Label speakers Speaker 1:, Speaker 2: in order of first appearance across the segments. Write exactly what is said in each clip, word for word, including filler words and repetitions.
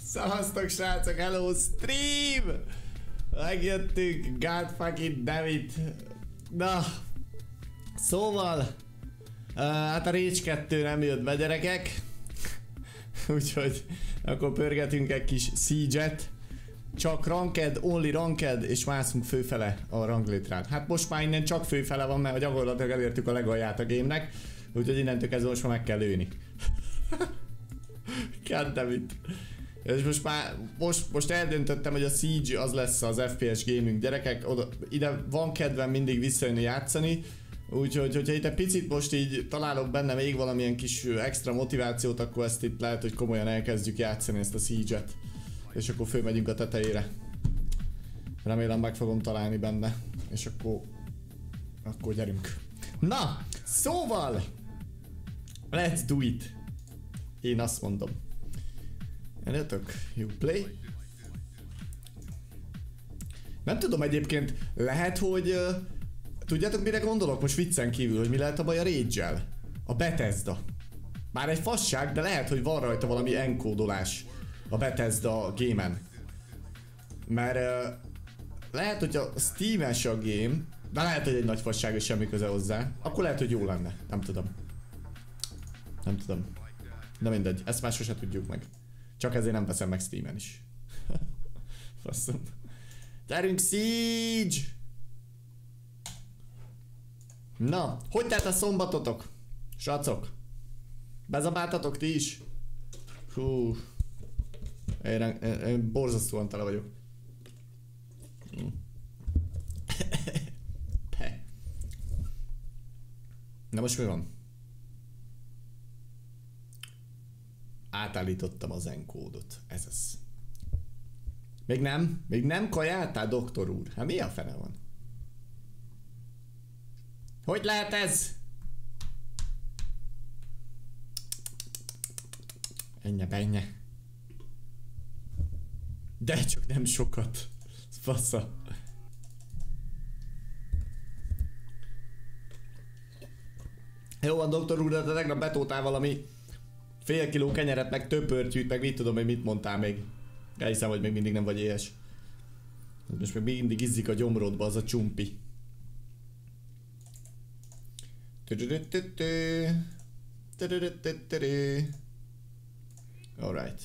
Speaker 1: Szavaztok srácok, hello stream! Megjöttünk, god fucking damn it. Na, szóval, uh, hát a Rage kettő nem jött be, gyerekek. Úgyhogy akkor pörgetünk egy kis Siege-et. Csak ranked, only ranked, és mászunk főfele a ranglétrán. Hát most már innen csak főfele van, mert gyakorlatilag elértük a legalját a game-nek. Úgyhogy innentől kezdve most már meg kell lőni. God damn it. És most már, most, most eldöntöttem, hogy a Siege az lesz az ef pé es gaming, gyerekek. Oda, ide van kedvem mindig visszajönni játszani. Úgyhogy, hogyha itt egy picit most így találok benne még valamilyen kis extra motivációt, akkor ezt itt lehet, hogy komolyan elkezdjük játszani ezt a Siege-et. És akkor fölmegyünk a tetejére. Remélem meg fogom találni benne. És akkor... Akkor gyerünk. Na! Szóval! Let's do it! Én azt mondom. Eljöttök? You play? Nem tudom egyébként, lehet, hogy... Uh, tudjátok mire gondolok most viccen kívül, hogy mi lehet a baj a Rage-el? A Bethesda. Már egy fasság, de lehet, hogy van rajta valami enkódolás a Bethesda game-en. Mert uh, lehet, hogy a Steam-es a game, de lehet, hogy egy nagy fasság és semmi köze hozzá. Akkor lehet, hogy jó lenne. Nem tudom. Nem tudom. De mindegy, ezt már sose tudjuk meg. Csak ezért nem veszem meg Steam-en is. Faszom. Gyerünk, Siege! Na, hogy telt a szombatotok? Srácok? Bezabáltatok ti is? Hú. Én, én, én borzasztóan tele vagyok. Na most mi van? Átállítottam az enkódot. Ez az. Még nem? Még nem kajáltál, doktor úr? Hát mi a fene van? Hogy lehet ez? Ennyi, ennyi. De csak nem sokat. Fassa. Jó van, doktor úr, de te tegnap betótál valami fél kiló kenyeret, meg több pörtyűt, meg mit tudom, hogy mit mondtál még. Elhiszem, hogy még mindig nem vagy éhes. Most még mindig izzik a gyomrodba az a csumpi. Alright.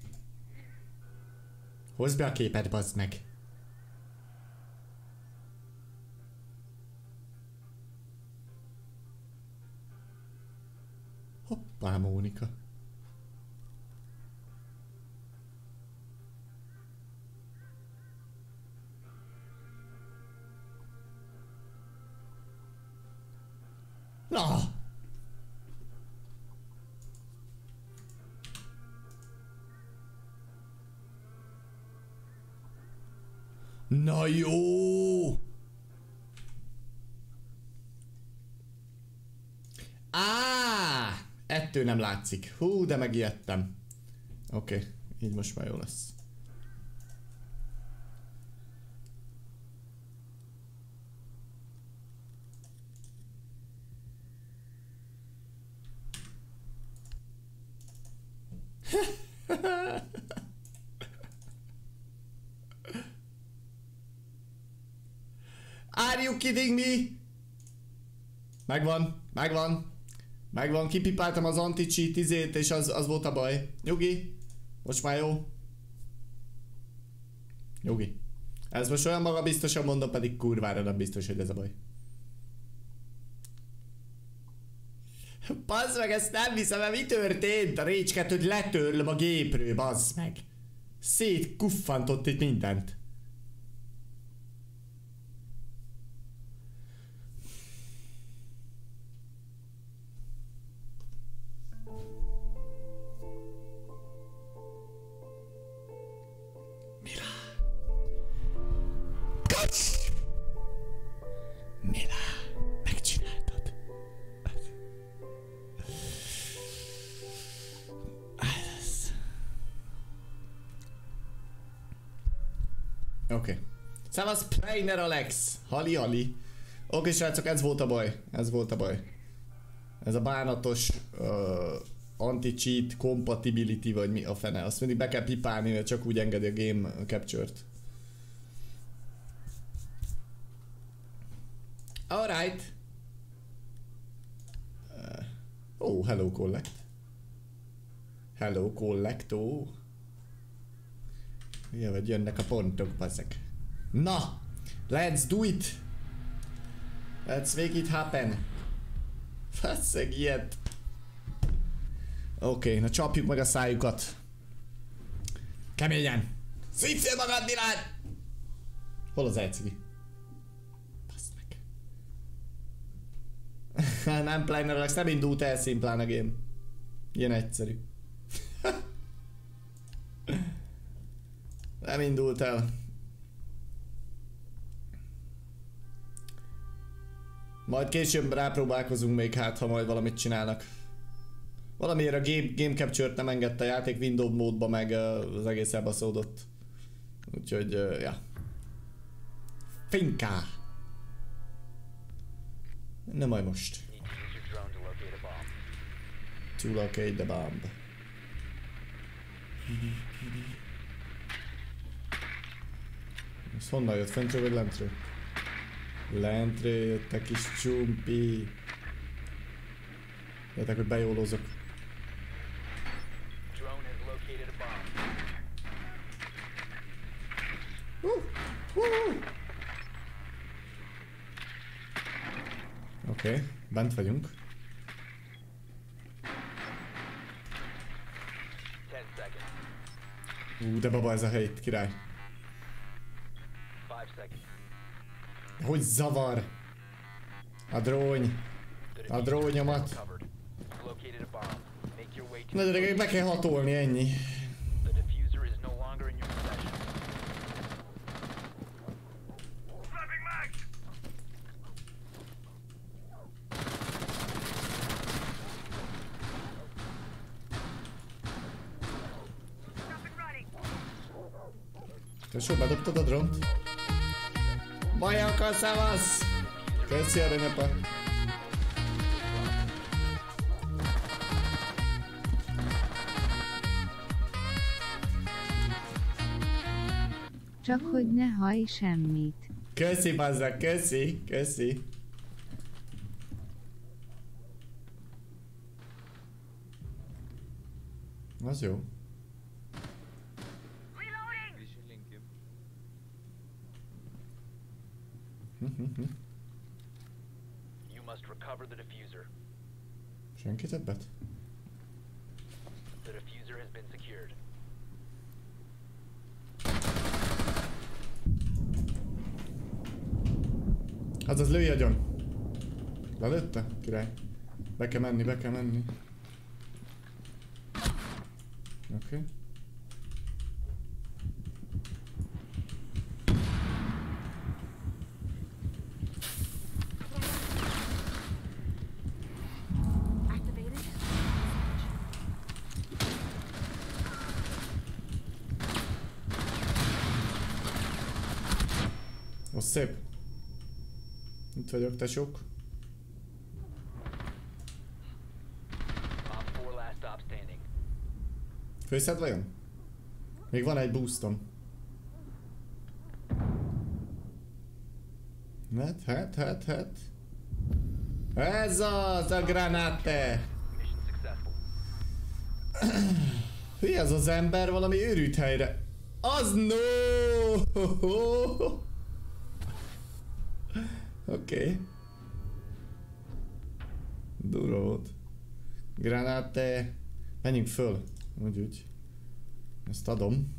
Speaker 1: Hozd be a képet, bazd meg. Hoppá, Mónika. Na! Na jó! Á! Ettől nem látszik. Hú, de megijedtem. Oké, okay, így most már jó lesz. Are you kidding me? Megvan, megvan. Megvan, kipipáltam az anti-cheat izét, és az, az volt a baj. Nyugi, most már jó. Nyugi. Ez most olyan maga biztosan mondom, pedig kurvára nem biztos, hogy ez a baj. Bazd meg, ezt nem hiszem, mert mi történt? A Rage kettőt letörlöm a gépről, bazd meg. Szétkuffantott itt mindent. Oké. Okay. Szevasz Plainer Alex! Hali hali. Oké okay, srácok, ez volt a baj. Ez volt a baj. Ez a bánatos uh, anti-cheat compatibility, vagy mi a fene. Azt mindig be kell pipálni, mert csak úgy engedi a game capture-t. Alright. Uh, oh, hello collect. Hello collecto. Ja, vagy jönnek a pontok, bazzek. Na! Let's do it! Let's make it happen! Bazzeg ilyet! Oké, okay, na csapjuk meg a szájukat. Keményen! Szívd fel magad, Milán! Hol az elcigi? Baszd meg. Nem Planar, nem indult el szimplán a game. Ilyen egyszerű. Nem indult el. Majd később rápróbálkozunk még, hát ha majd valamit csinálnak. Valamiért a game, game capture-t nem engedte a játék Windows módba, meg uh, az egész elbaszódott. Úgyhogy, uh, ja. Finká! Nem majd most. To locate the bomb. Ez honnan jött? Fentről vagy lentről? Lentről jött a kis csumpi. Jöttek, hogy bejólózok. Uh, uh. Oké, okay, bent vagyunk. Ú, de baba ez a hely, király. Hogy zavar? A dróny. A drónyomat. Na gyerekek, be kell hatolni, ennyi. Tesó, bedobtad a drónt? Bajakkal szavasz! Köszi a renepa!
Speaker 2: Csak hogy ne hallj semmit.
Speaker 1: Köszi bazzak, köszi, köszi! Az jó.
Speaker 3: You must recover the diffuser.
Speaker 1: Senki többet?
Speaker 3: The diffuser has been secured.
Speaker 1: Hát az lőj agyon! Lelőtte? Király. Be kell menni, be kell menni. Oké. Okay. Az szép. Itt vagyok, tesók. Főszed vajon? Még van egy boostom. Hát, hát, hát, hát. Ez az a granate! Hülye az az ember, valami őrült helyre. Az no! Oké. Okay. Durva volt. Granate. Menjünk föl. Úgy, úgy. Ezt adom.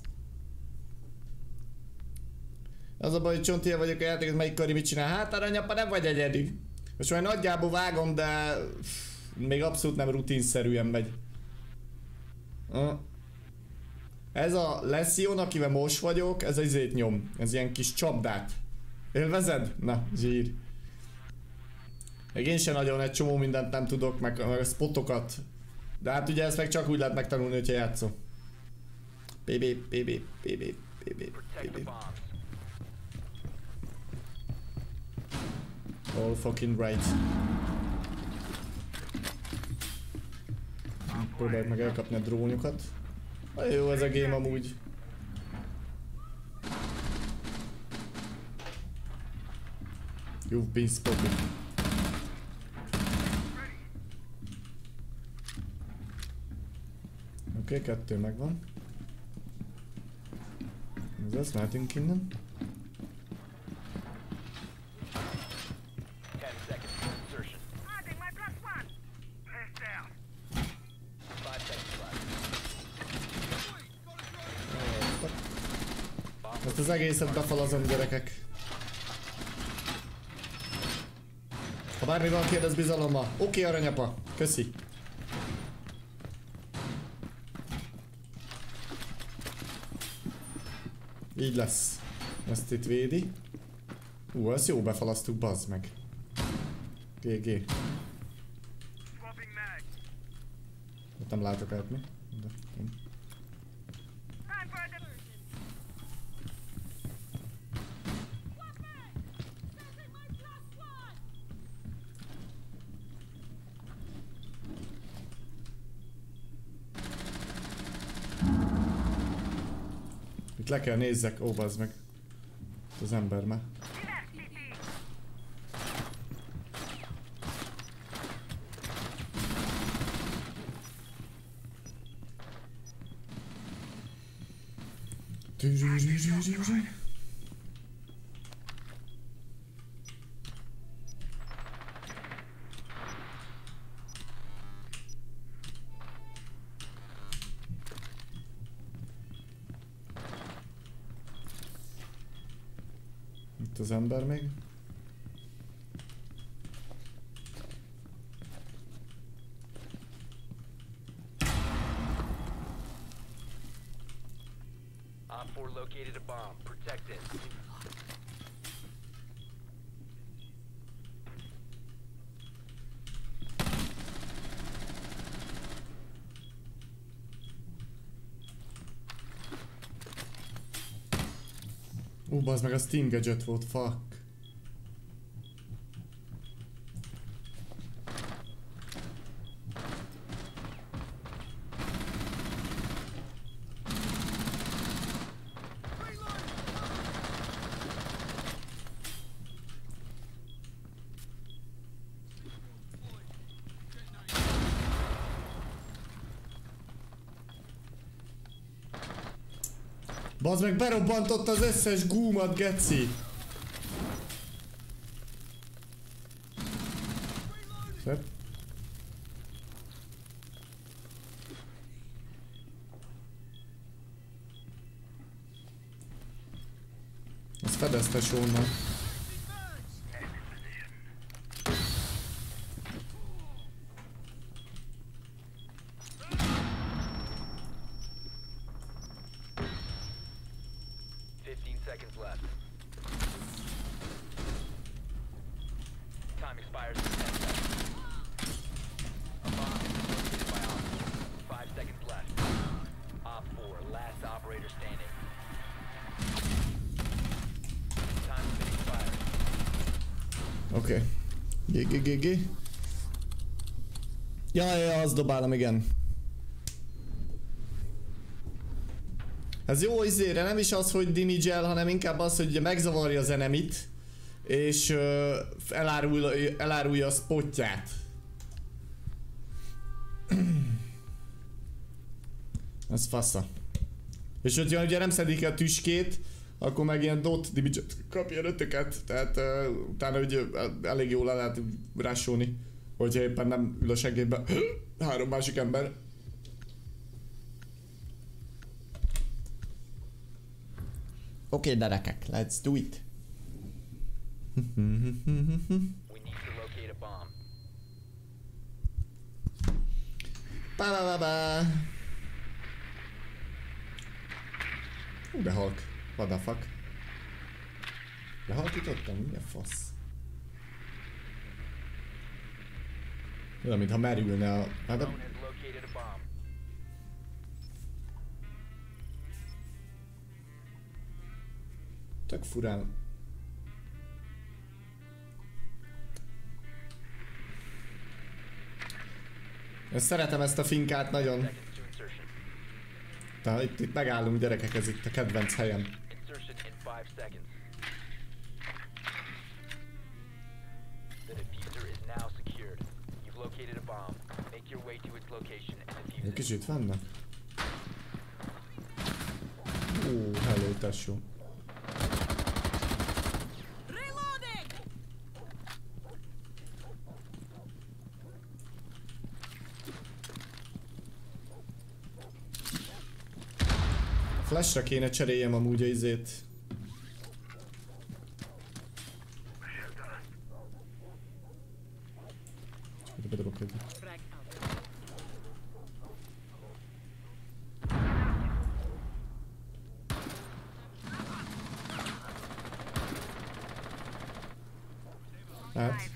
Speaker 1: Az a baj, hogy csontia vagyok a játékot, melyik kari mit csinál. Hát aranyapa, nem vagy egyedül. Most már nagyjából vágom, de pff, még abszolút nem rutinszerűen megy. Uh. Ez a Lesion, akivel most vagyok, ez az izét nyom. Ez ilyen kis csapdát. Élvezed? Na, zsír. Még én sem nagyon, egy csomó mindent nem tudok, meg, meg a spotokat. De hát ugye ezt meg csak úgy lehet megtanulni, hogyha játszom. B B, B B, B B, B B, B B. All fucking right. próbáljuk meg elkapni a drónjukat. Nagyon jó ez a game amúgy. You've been spotted. Oké, okay, kettő megvan. Ez az, mehetünk innen. Ezt az egészet befalazom, gyerekek. Ha bármi van, kérdez bizalommal. Oké, okay, aranyapa. Köszi. Így lesz. Ezt itt védi. Ú, ezt jó befalasztuk, bazd meg. gé gé. Ott nem látok át mi. De, én. Itt le kell nézzek, ó, bazd meg. Az ember már. Itt az ember még.
Speaker 3: Op four located a bomb. Protect it.
Speaker 1: Ú, bazd meg, a Steam gadget volt, fuck. Bazd meg, berobbantott az összes gúmat, geci! Szép. Ez fedeztes onnan.
Speaker 3: Seconds left. Time expires in ten seconds. A bomb is located by Op four. Five seconds left. Op four, last operator standing. Time has been expired.
Speaker 1: Oké. Okay. G G G G. Ja, ja, azt dobálom, igen. Ez jó izére, nem is az, hogy damage-el, hanem inkább az, hogy ugye megzavarja az enemit, és uh, elárul, elárulja a spotját. Ez fasza. És hogyha ugye nem szedik a tüskét, akkor meg ilyen dot damage-et kap ilyen ötöket, tehát uh, utána ugye elég jól le lehet rásolni, hogyha éppen nem ül a segélyben három másik ember. Oké, okay, gyerekek, let's do it.
Speaker 3: We need to locate a bomb.
Speaker 1: Ba ba ba ba. Hú, de halk. What the fuck? Lehalkítottam? Mi a fasz? Olyan, mintha merülne a... Hát a... Tök furán. Ezt szeretem ezt a finkát nagyon.
Speaker 3: Seconds to insertion.
Speaker 1: Tehát itt, itt megállunk gyerekek, ez itt a kedvenc helyem.
Speaker 3: Insertion in five seconds. The diffuser is now secured. You've located a bomb. Make your way to its location and defuse
Speaker 1: Egy
Speaker 3: it.
Speaker 1: kicsit vannak? Ó, hello tesó. Flashra kéne cseréljem amúgy a izét. Csak ide bedobok egyet. Hát.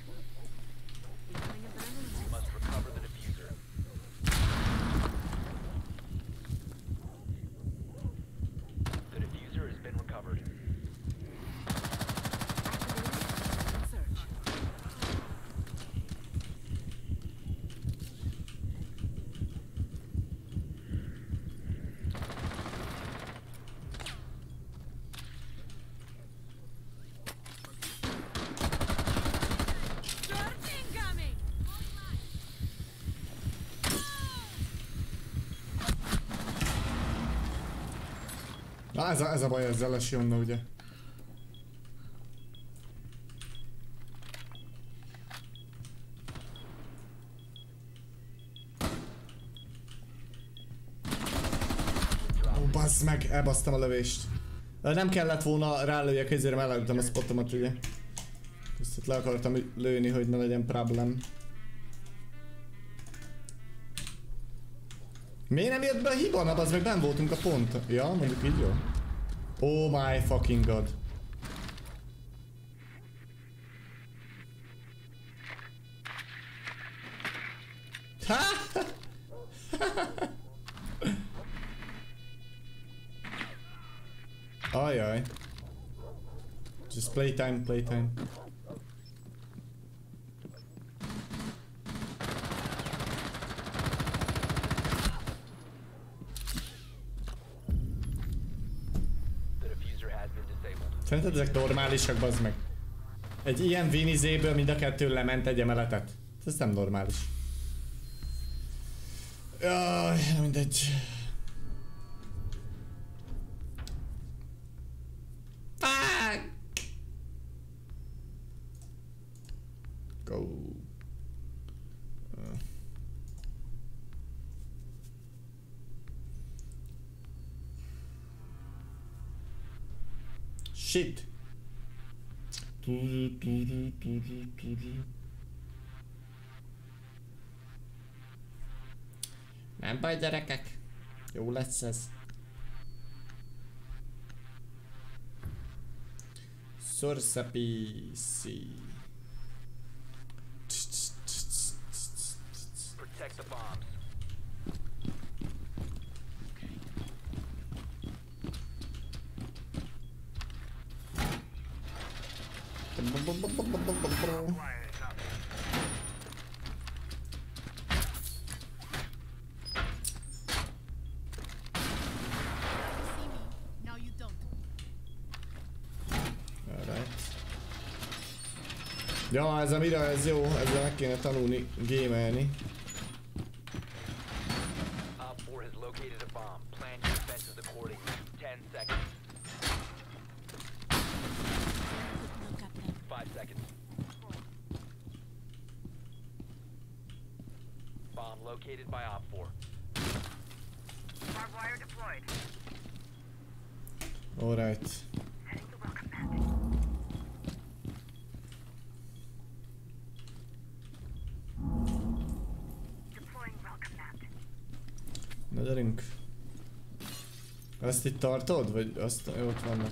Speaker 3: You must recover the diffuser. The diffuser has been recovered.
Speaker 1: Na ez a, ez a baj ezzel lesz jönne ugye. Ó, bazd meg, elbasztam a lövést. Nem kellett volna rálőjek, ezért mellőttem a spotomat ugye. Ezt le akartam lőni, hogy ne legyen problem. Miért nem jött be a hiba? Na, az meg benn voltunk a pont. Ja, mondjuk így jó. Oh my fucking god. Ha! Ajaj. Just playtime, playtime. Szerinted ezek normálisak, bazd meg? Egy ilyen vinizéből mind a kettő lement egy emeletet. Ez nem normális. Jaj, mindegy. Fuck! Go. Uh. Shit. Nem baj, gyerekek. Jó lesz ez. Sorsapisi.
Speaker 3: Protect the bombs.
Speaker 4: Now you don't.
Speaker 1: Alright. Ja, ez a mira, ez jó, ezzel meg kéne tanulni gamelni.
Speaker 3: Op four has located a bomb. Plan your defenses accordingly. Ten seconds. Five seconds. Bomb located by Op four.
Speaker 4: Barbed wire deployed.
Speaker 1: Alright.
Speaker 4: Heading to welcome mat. Deploying welcome mat.
Speaker 1: Na gyerünk. Ezt itt tartod? Vagy azt ott vannak?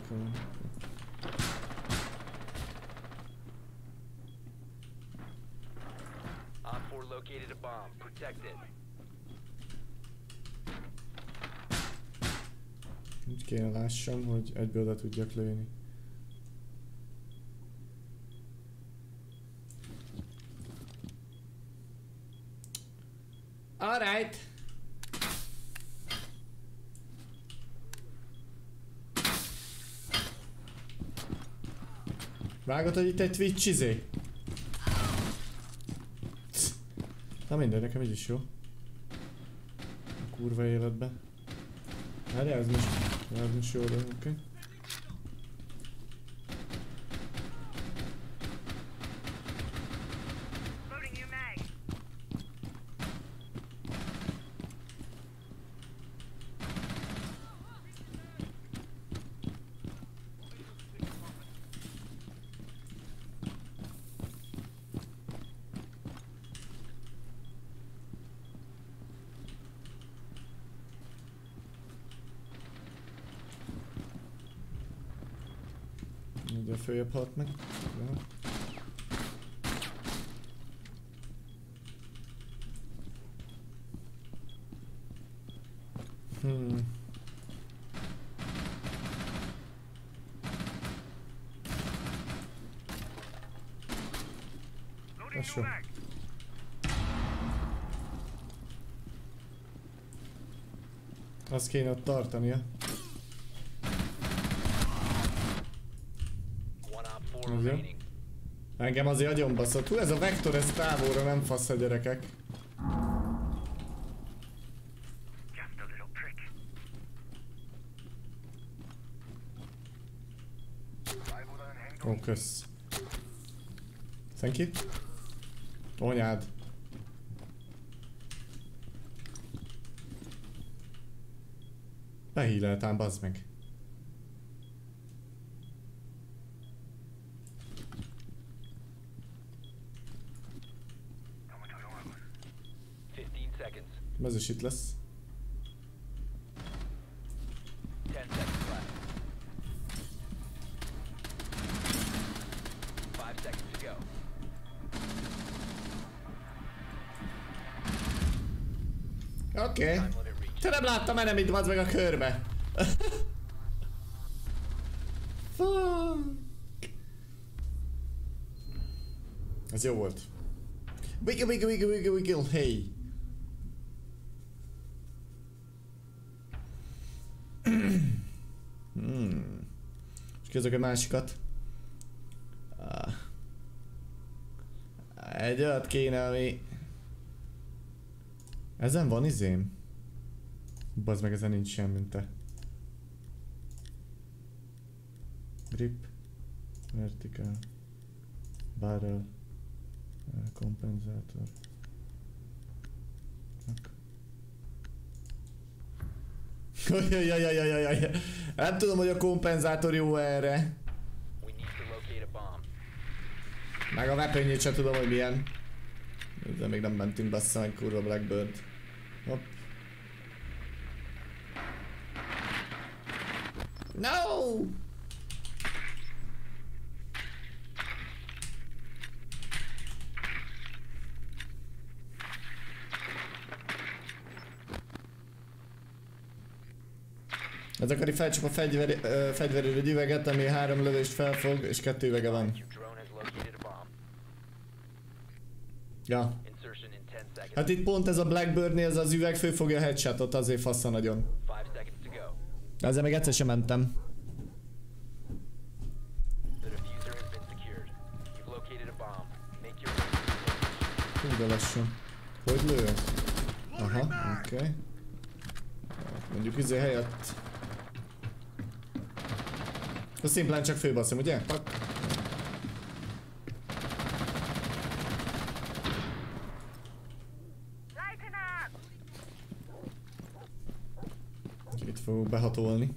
Speaker 3: Op four located a bomb. Protect it.
Speaker 1: Úgy kéne lássam, hogy egyből oda tudjak lőni. Vágod, hogy itt egy Twitch izé? Na minden, nekem így is jó. A kurva életben. Várjál, ez most, ez most jó, de oké. Okay.
Speaker 4: Loading new mag.
Speaker 1: Ide följebb halt meg. Ja. Hmm.
Speaker 4: Loading
Speaker 1: Sure.
Speaker 4: new mag.
Speaker 1: Azt kéne ott tartania.
Speaker 3: One op four
Speaker 1: Az jó.
Speaker 3: remaining.
Speaker 1: Engem azért agyon baszott. Hú, ez a vektor, ez távolra nem fasz a gyerekek.
Speaker 4: Just a little trick.
Speaker 1: Ó, kösz. Thank you. Anyád. Behíleltám, bazd meg.
Speaker 3: Fifteen seconds.
Speaker 1: Ez is itt lesz.
Speaker 3: Ten seconds left. Five seconds to go.
Speaker 1: Oké. Okay.
Speaker 3: Time limit reached.
Speaker 1: Te nem láttam el nem itt, bazd meg a körbe. Fuck. Ez jó volt. Wiggle, wiggle, wiggle, wiggle, wiggle, hey. Hmm. És kezdök egy másikat. Ah. Egy olyat kéne, ami... Ezen van izém? Bazd meg, ezen nincs semmi, te. Grip. Vertical. Barrel. Kompenzátor. Jajajajajajaj. Nem tudom, hogy a kompenzátor jó erre.
Speaker 3: We need to locate a bomb.
Speaker 1: Meg a weaponjét sem tudom, hogy milyen. De még nem mentünk bassza meg, kurva Blackbird. Hopp. No! Ez akari felcsap a fegyver, ö, fegyverőrű üveget, ami három lövést felfog, és kettő üvege van.
Speaker 3: Your drone has located a bomb.
Speaker 1: Ja.
Speaker 3: Insertion in ten seconds.
Speaker 1: Hát itt pont ez a Blackbirdnél, ez az üveg főfogja a headshotot, azért fassza nagyon.
Speaker 3: Five seconds to go.
Speaker 1: Ezzel még egyszer sem mentem.
Speaker 3: The diffuser has been secured. You've located a bomb. Make your way.
Speaker 1: Hú, de lassú. Hogy lő? Aha, oké. Okay. Mondjuk izé helyett. A szimplán csak főbaszom, ugye? Pak.
Speaker 4: Lighten up!
Speaker 1: Itt fogok behatolni.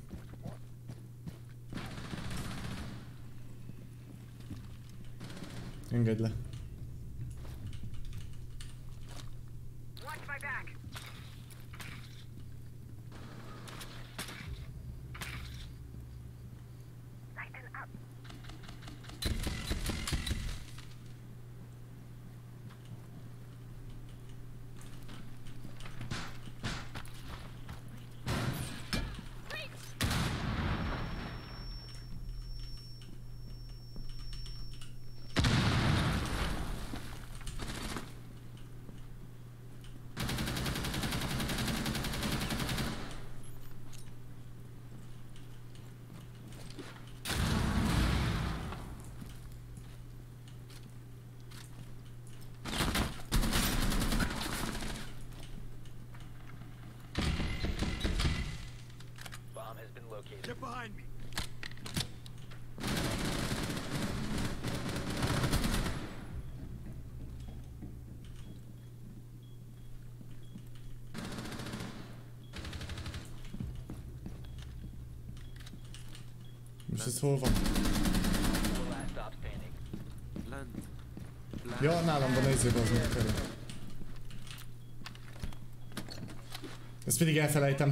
Speaker 1: Engedj le.
Speaker 4: Watch my back. Lighten up.
Speaker 3: bomb has been located.
Speaker 5: Get behind me.
Speaker 1: Most ez hol van?
Speaker 3: The last stop standing.
Speaker 5: Land. Land.
Speaker 1: Ja, nálam van ezért az meg kell. Ezt mindig elfelejtem.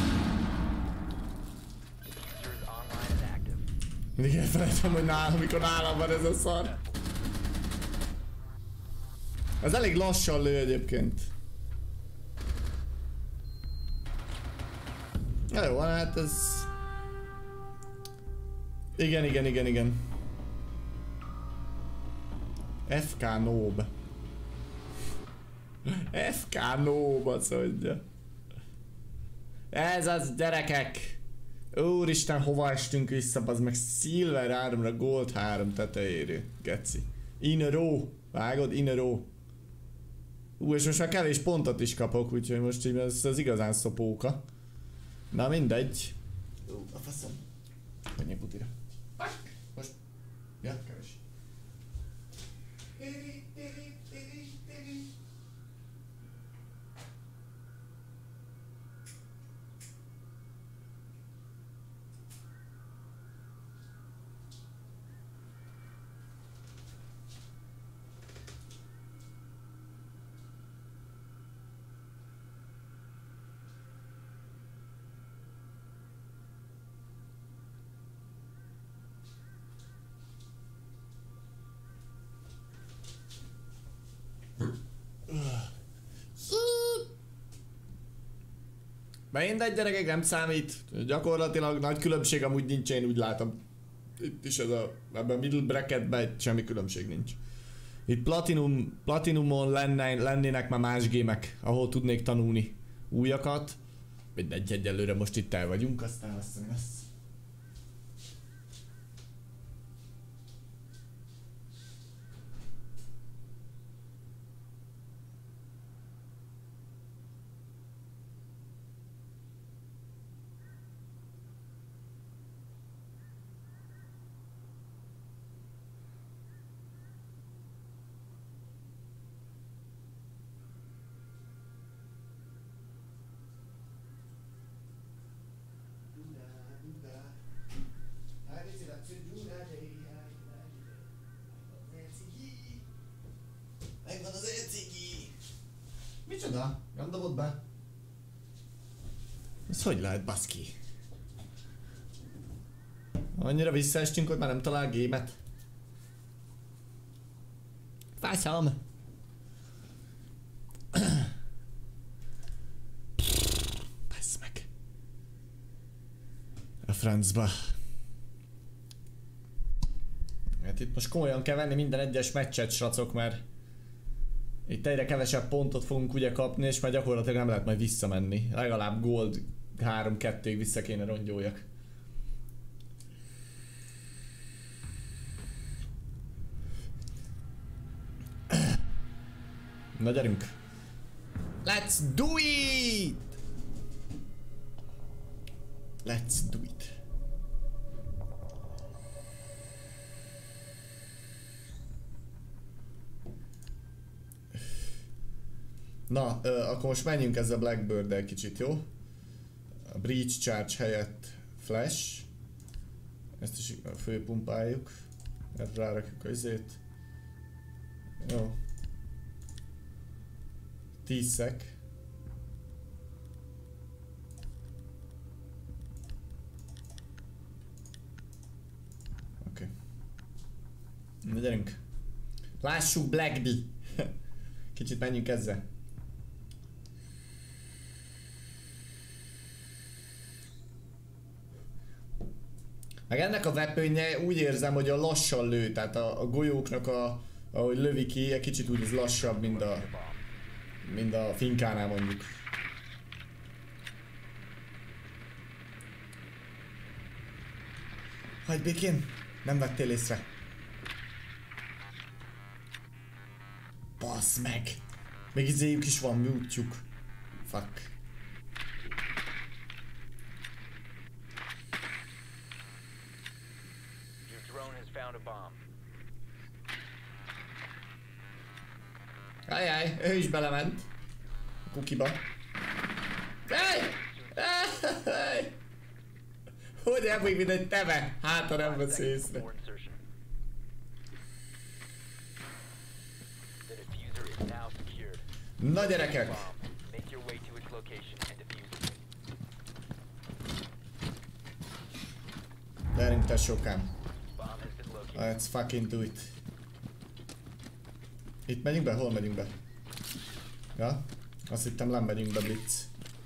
Speaker 3: Diffuser is online and active.
Speaker 1: Mindig elfelejtem, hogy nálam, mikor nálam van ez a szar. Ez elég lassan lő egyébként. Na jó, hát ez... Igen, igen, igen, igen. ef ká Noob. ef ká Noob, azt mondja. Ez az, gyerekek! Úristen, hova estünk vissza, az meg Silver háromra, Gold három tetejéről. Geci. In a row. Vágod? In a row. Ú, és most már kevés pontot is kapok, úgyhogy most így ez az igazán szopóka. Na mindegy. Ú, a faszom. Menjek butira. Most. Ja, kevés. Mindegy, gyerekek, nem számít. Gyakorlatilag nagy különbség amúgy nincs, én úgy látom. Itt is ez a, ebben a middle bracketben semmi különbség nincs. Itt platinum, platinumon lenne, lennének már más gémek, ahol tudnék tanulni újakat. Mindegy, egyelőre most itt el vagyunk, aztán lesz, ami lesz. Megvan az elcigi! Micsoda? Nem dobott be? Ez hogy lehet, baszki? Annyira visszaestünk, hogy már nem talál gémet. Fászom! Basz meg! A francba. Hát itt most komolyan kell venni minden egyes meccset, sracok, mert itt egyre kevesebb pontot fogunk ugye kapni, és már gyakorlatilag nem lehet majd visszamenni. Legalább Gold három kettőig vissza kéne rongyoljak. Na gyerünk! Let's do it! Let's do it! Na, ö, akkor most menjünk ezzel Blackbird-del kicsit, jó? A Breach Charge helyett Flash. Ezt is főpumpáljuk. Mert rárakjuk a izét. Jó. tíz szek. Oké. Okay. Na gyerünk. Lássuk Blackby. Kicsit menjünk ezzel. Meg ennek a weaponje úgy érzem, hogy a lassan lő, tehát a, a golyóknak a, ahogy lövi ki, egy kicsit úgy ez lassabb, mint a, mint a finkánál mondjuk. Hagyj békén, nem vettél észre. Bassz meg! Még izéjük is van, mute-juk. Fuck.
Speaker 3: found a bomb.
Speaker 1: Ajjaj, ő is belement. A kukiba. Ej! Ej! Hogy elbújj, mint egy teve? Hát, ha nem
Speaker 3: Five
Speaker 1: vesz
Speaker 3: seconds
Speaker 1: észre.
Speaker 3: before insertion. The diffuser is now secured.
Speaker 1: Na gyerekek!
Speaker 3: Bomb. Make your way to its location and defuse it.
Speaker 1: Gyerünk te sokám.
Speaker 3: Bomb has been located.
Speaker 1: Let's fucking do it. Itt megyünk be? Hol megyünk be? Ja? Azt hittem nem megyünk be, Blitz.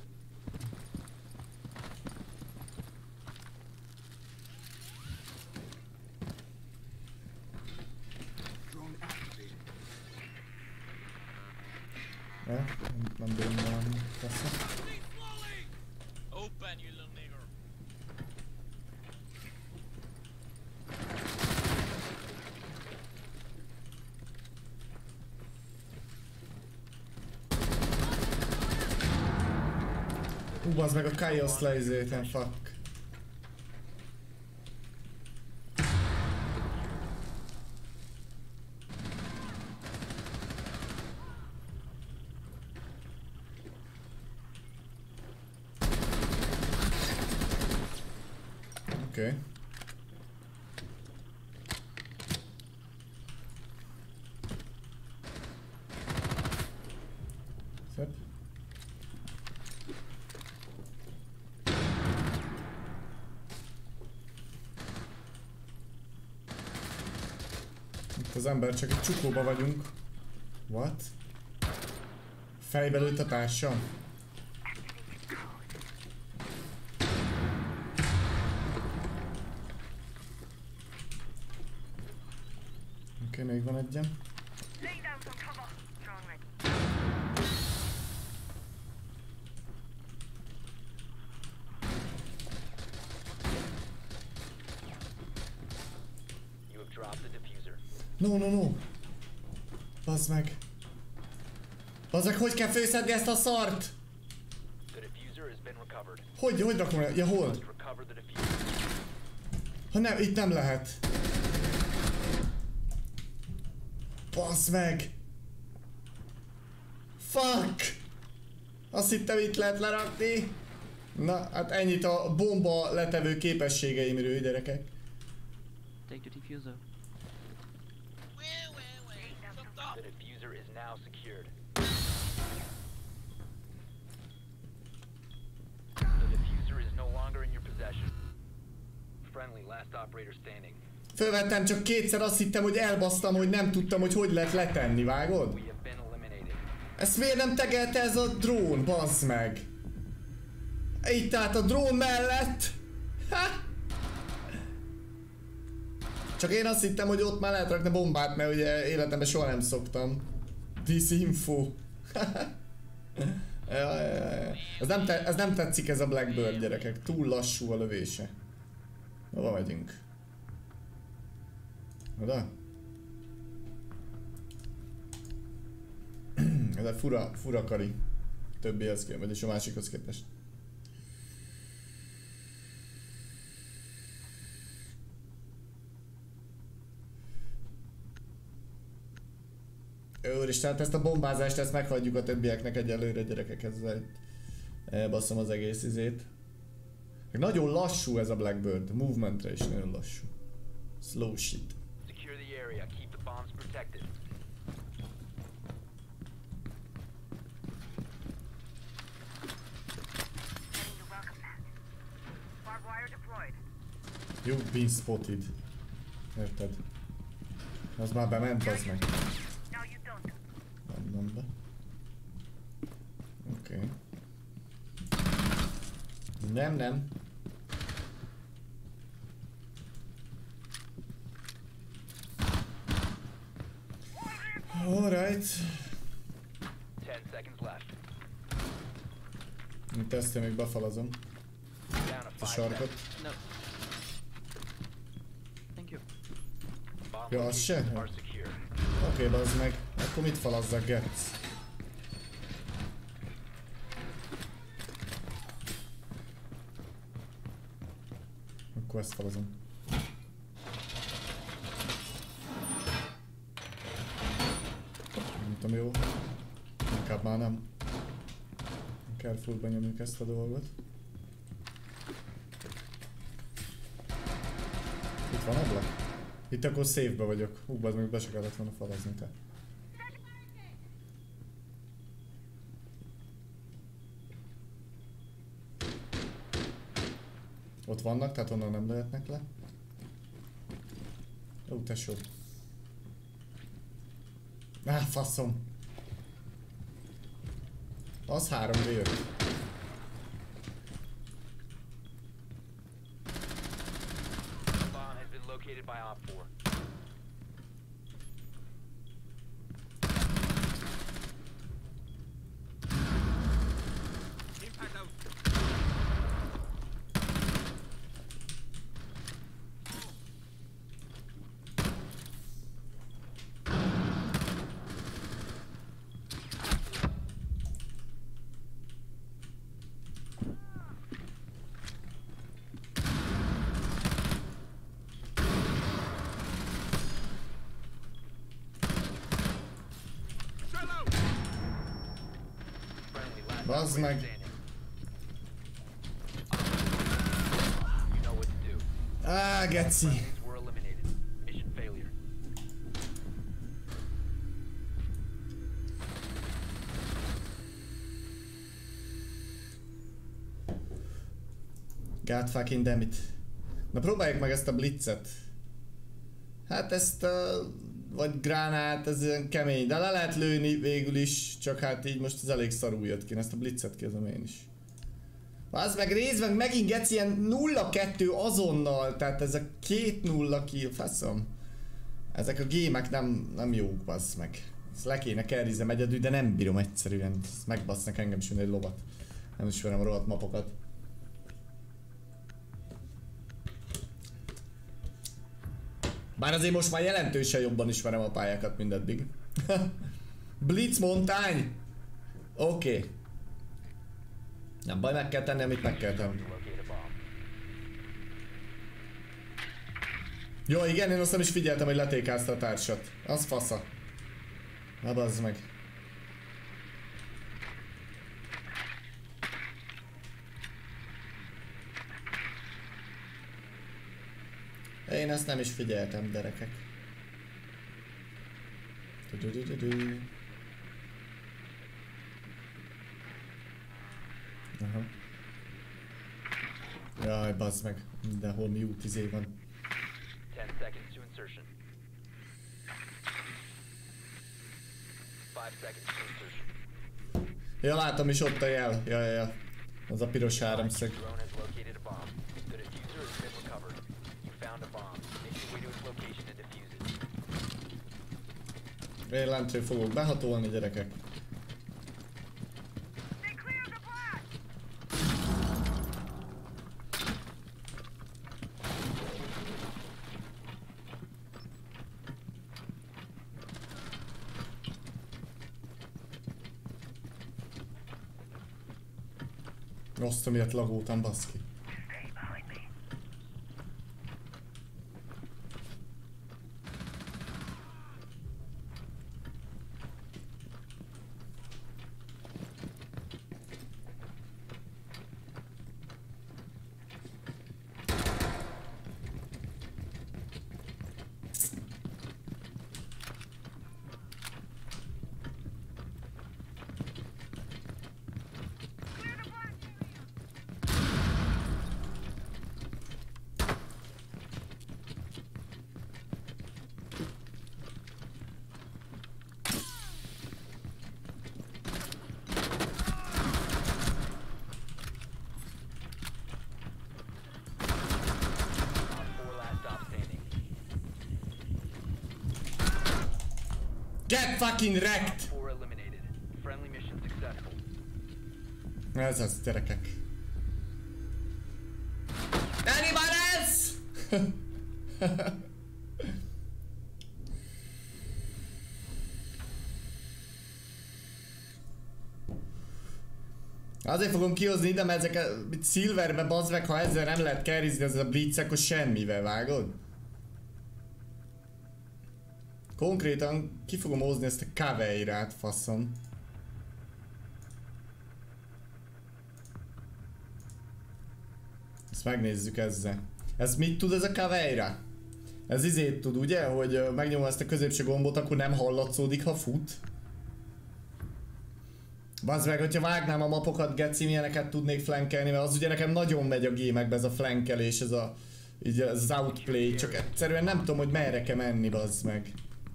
Speaker 1: Ja, nem, nem bírom valami persze.
Speaker 6: Open, you little nigger.
Speaker 1: Hú, bazd meg a Chaos lejzéten, fuck. Oké. Okay. Szép. Itt az ember, csak egy csukóba vagyunk. What? Fejbe lőtt a társam? Oké, okay, még van egyen.
Speaker 4: Lay down some cover. Drone ready.
Speaker 3: You have dropped the diffuser.
Speaker 1: No, no, no! Bazd meg! Bazd meg, hogy kell főszedni ezt a szart?
Speaker 3: The diffuser has been recovered.
Speaker 1: Hogy, hogy rakom el? Ja, hol?
Speaker 3: Must recover the diffuser.
Speaker 1: Ha nem, itt nem lehet. Bazd meg! Fuck! Azt hittem itt lehet lerakni. Na, hát ennyit a bomba letevő képességeimről, gyerekek.
Speaker 7: Take the diffuser.
Speaker 6: Where, where, where? Shut
Speaker 3: The
Speaker 6: up.
Speaker 3: diffuser is now secured. The diffuser is no longer in your possession. Friendly, last operator standing.
Speaker 1: Fölvettem csak kétszer, azt hittem, hogy elbasztam, hogy nem tudtam, hogy hogy lehet letenni, vágod?
Speaker 3: We have been eliminated.
Speaker 1: Ezt miért nem tegelte ez a drón, bazd meg? Itt állt a drón mellett! Ha! Csak én azt hittem, hogy ott már lehet rakni bombát, mert ugye életemben soha nem szoktam. Disinfo. ja, ja, ja. Ez, nem te, ez nem tetszik, ez a Blackbird, gyerekek. Túl lassú a lövése. Hova megyünk? Oda? Ez egy fura, fura kari. Többihez képest, vagyis a másikhoz képest. Úristen, hát ezt a bombázást, ezt meghagyjuk a többieknek egyelőre, gyerekek, ezzel itt elbasszom az egész izét. Nagyon lassú ez a Blackbird, movementre is nagyon lassú. Slow shit.
Speaker 3: Secure the area. Keep the bombs protected.
Speaker 4: Getting the welcome mat. Barbed wire deployed.
Speaker 1: You've been spotted. Érted? Az már bement, az meg.
Speaker 4: Now you don't.
Speaker 1: Nem, nem be. Oké. Okay. Nem, nem. Alright.
Speaker 3: Ten seconds left.
Speaker 1: Itt ezt én még befalazom.
Speaker 3: Down to
Speaker 1: A
Speaker 3: five
Speaker 1: sarkot.
Speaker 3: seconds.
Speaker 7: No. Thank you.
Speaker 3: Bomb
Speaker 1: Ja, az se?
Speaker 3: locations are secure.
Speaker 1: Oké, okay, bazd meg. Akkor mit falazzak, Getsz? Akkor ezt falazom. tudom, jó. Inkább már nem. Careful-ben nyomjuk ezt a dolgot. Itt van ablak? Itt akkor safe-be vagyok. Hú, bazd meg be se kellett volna falazni te. Ott vannak, tehát onnan nem lehetnek le. Ó, tesó. Á, faszom. Az három vé öt.
Speaker 3: Bomb has been located by Op four.
Speaker 5: Impact out.
Speaker 3: Friendly, last
Speaker 1: Bazd
Speaker 3: operator
Speaker 1: meg.
Speaker 3: standing. You know what to do.
Speaker 1: Á, geci.
Speaker 3: Friendlies were eliminated. Mission failure.
Speaker 1: God fucking damn it. Na próbáljuk meg ezt a blitzet. Hát ezt a... vagy gránát, ez ilyen kemény, de le lehet lőni végül is, csak hát így most ez elég szarul jött ki, ezt a blitzet kezdem én is. Az meg részben megint geci ilyen nulla kettő azonnal, tehát ez a két nulla kill, faszom. Ezek a gémek nem, nem jók, bassz meg. Ezt le kéne kerrizem egyedül, de nem bírom egyszerűen, ezt megbasznak engem is, mint egy lovat. Nem ismerem a rohadt mapokat. Bár azért most már jelentősen jobban ismerem a pályákat, mint eddig. Blitz montány! Oké. Okay. Nem baj, meg kell tenni, amit meg kell tenni.
Speaker 3: Locate a bomb.
Speaker 1: Jó, igen, én azt nem is figyeltem, hogy letékázta a társat. Az fasza. Na bazd meg. Én ezt nem is figyeltem, gyerekek. Du-du-du-du-du. Aha. Jaj, bazd meg. Mindenhol mute izé van.
Speaker 3: Ten seconds to insertion. Five seconds to insertion.
Speaker 1: Ja, látom is ott a jel. Ja, ja, ja. Az a piros háromszög.
Speaker 3: Drone has located a bomb. The diffuser has been recovered. You found a bomb. Make your way to its location and defuse it.
Speaker 1: Én lentről fogok behatolni, gyerekek.
Speaker 4: They cleared the blast!
Speaker 1: Azt, amiért lagoltam, baszki.
Speaker 4: Stay behind me. Clear the blast area!
Speaker 3: Op four last stop standing.
Speaker 1: Get fucking
Speaker 3: Op
Speaker 1: wrecked!
Speaker 3: four eliminated. Friendly mission successful.
Speaker 1: Ez az, gyerekek. Anyone else? Azért fogom kihozni ide, mert ezek a Silverbe bazd meg, ha ezzel nem lehet carrizni, ez a blitz, akkor semmivel vágod? Konkrétan ki fogom hozni ezt a Caveirát, faszom. Ezt megnézzük ezzel. Ez mit tud ez a Caveira? Ez izét tud, ugye? Hogy megnyomom ezt a középső gombot, akkor nem hallatszódik, ha fut. Bazd meg, hogyha vágnám a mapokat, geci, milyeneket tudnék flankelni, mert az ugye nekem nagyon megy a gémekbe ez a flankelés, ez a... így az outplay, csak egyszerűen nem tudom, hogy merre kell menni, bazd meg.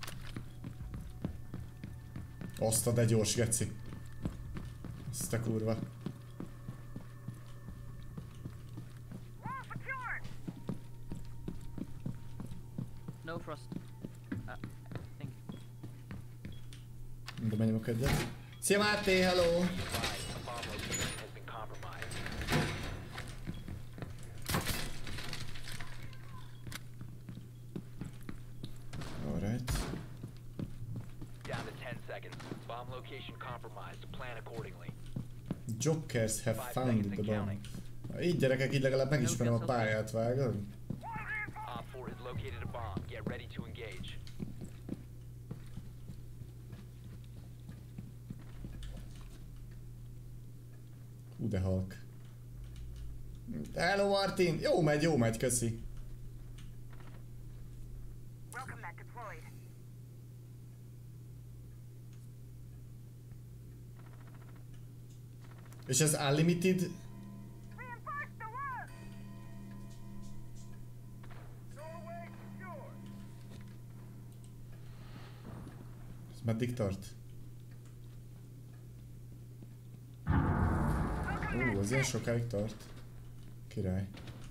Speaker 1: Azt a de gyors, geci. Azt a kurva.
Speaker 7: No frost. Uh, I think.
Speaker 1: De menjünk egyet. Szia Máté, hello!
Speaker 3: A bomb location has been compromised.
Speaker 1: Alright.
Speaker 3: Down to ten seconds. Bomb location compromised. Plan accordingly.
Speaker 1: Jokers have found the bomb. Így gyerekek, így legalább megismerem a pályát, vágod?
Speaker 3: Op four has located a bomb. Get ready to engage.
Speaker 1: Hú de halk. Hello Martin! Jó megy, jó megy, köszi.
Speaker 4: Welcome that deployed.
Speaker 1: És ez unlimited?
Speaker 4: Reinforce the work! Norway secure.
Speaker 1: Ez meddig tart? Ó, az ilyen sokáig tart. Király.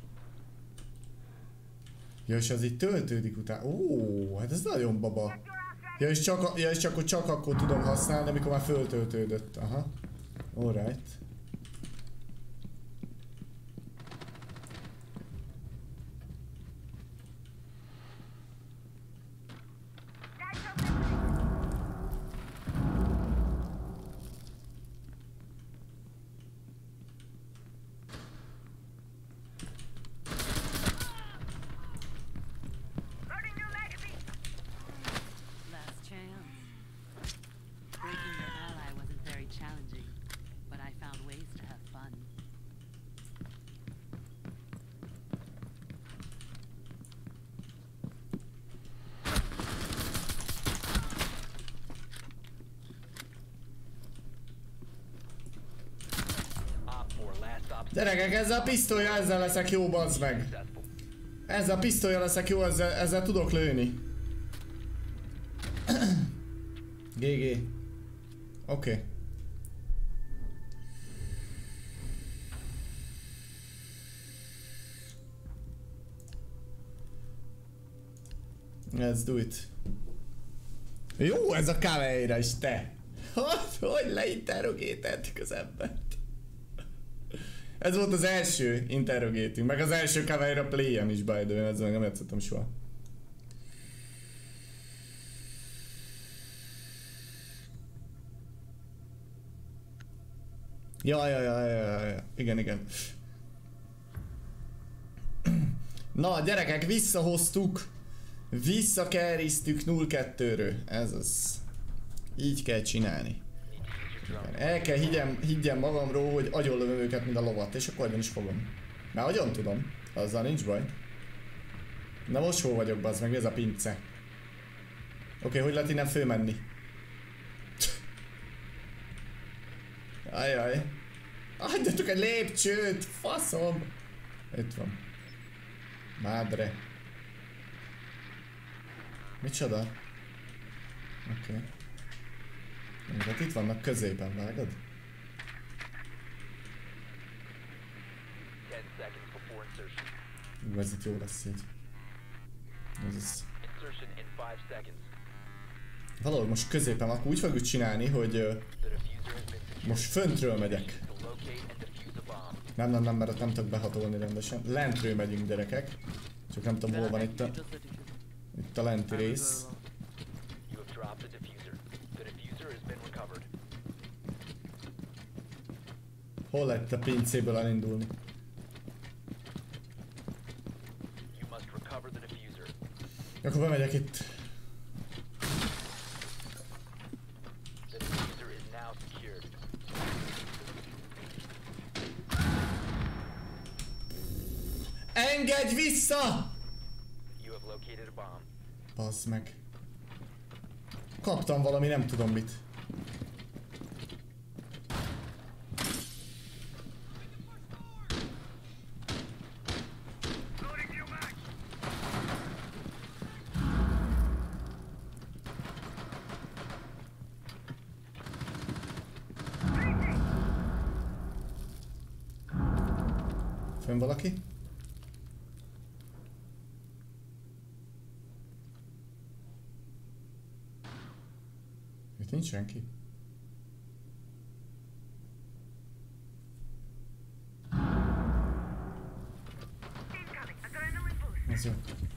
Speaker 1: Ja, és az így töltődik utána. Ó, hát ez nagyon baba. Ja, és csak, ja, és csak, hogy csak akkor tudom használni, amikor már föltöltődött. Aha. Alright.
Speaker 4: Loading new magazine.
Speaker 8: Last chance. Breaking your ally wasn't very challenging, but I found ways to have fun.
Speaker 3: Op four, last op
Speaker 1: Gyerekek, ezzel a pisztolya, ezzel leszek jó, bazd meg.
Speaker 3: successful.
Speaker 1: Ezzel a pisztolya leszek jó, ezzel, ezzel tudok lőni. gé gé. Oké. Okay. Let's do it. Jó ez a Caveira is, te! Hogy, hogy leinterrogételtük az embert? Ez volt az első interrogétünk, meg az első Caveira play-em is, by the way, ezzel nem játszottam soha. Ja, ja, ja, ja, ja, igen, igen. Na, gyerekek, visszahoztuk. Visszakeriztük nulla kettőről. Ez az. Így kell csinálni. El kell higgyem, higgyem magamról, hogy agyonlövöm őket, mint a lovat, és akkor agyon is fogom. Már agyon tudom, azzal nincs baj. Na most hol vagyok, bazd meg, mi ez a pince? Oké, okay, hogy lehet innen fölmenni? Ajaj. Adjatok egy lépcsőt, faszom! Itt van. Mádre. Micsoda? Oké. Okay. Hát itt vannak középen, vágod?
Speaker 3: ten seconds before insertion.
Speaker 1: Ú, ez itt jó lesz így. Ez az.
Speaker 3: Insertion in five seconds.
Speaker 1: Valahogy most középen, akkor úgy fogjuk csinálni, hogy uh,
Speaker 3: The diffuser has been secured.
Speaker 1: most föntről megyek.
Speaker 3: To locate and defuse a bomb.
Speaker 1: Nem, nem, nem, mert ott nem tudok behatolni rendesen. Lentről megyünk, gyerekek. Csak nem tudom, hol van itt a, itt a lenti rész.
Speaker 3: You have dropped the diffuser. The diffuser has been recovered.
Speaker 1: Hol lehet a pincéből elindulni?
Speaker 3: You must recover the diffuser.
Speaker 1: Akkor bemegyek itt. Engedj vissza!
Speaker 3: You have located a bomb.
Speaker 1: Bazd meg. Kaptam valami, nem tudom mit.
Speaker 4: Loading new mag.
Speaker 1: Fönn valaki? Itt nincs senki.
Speaker 4: Incoming. Adrenaline boost.
Speaker 1: Ez jó.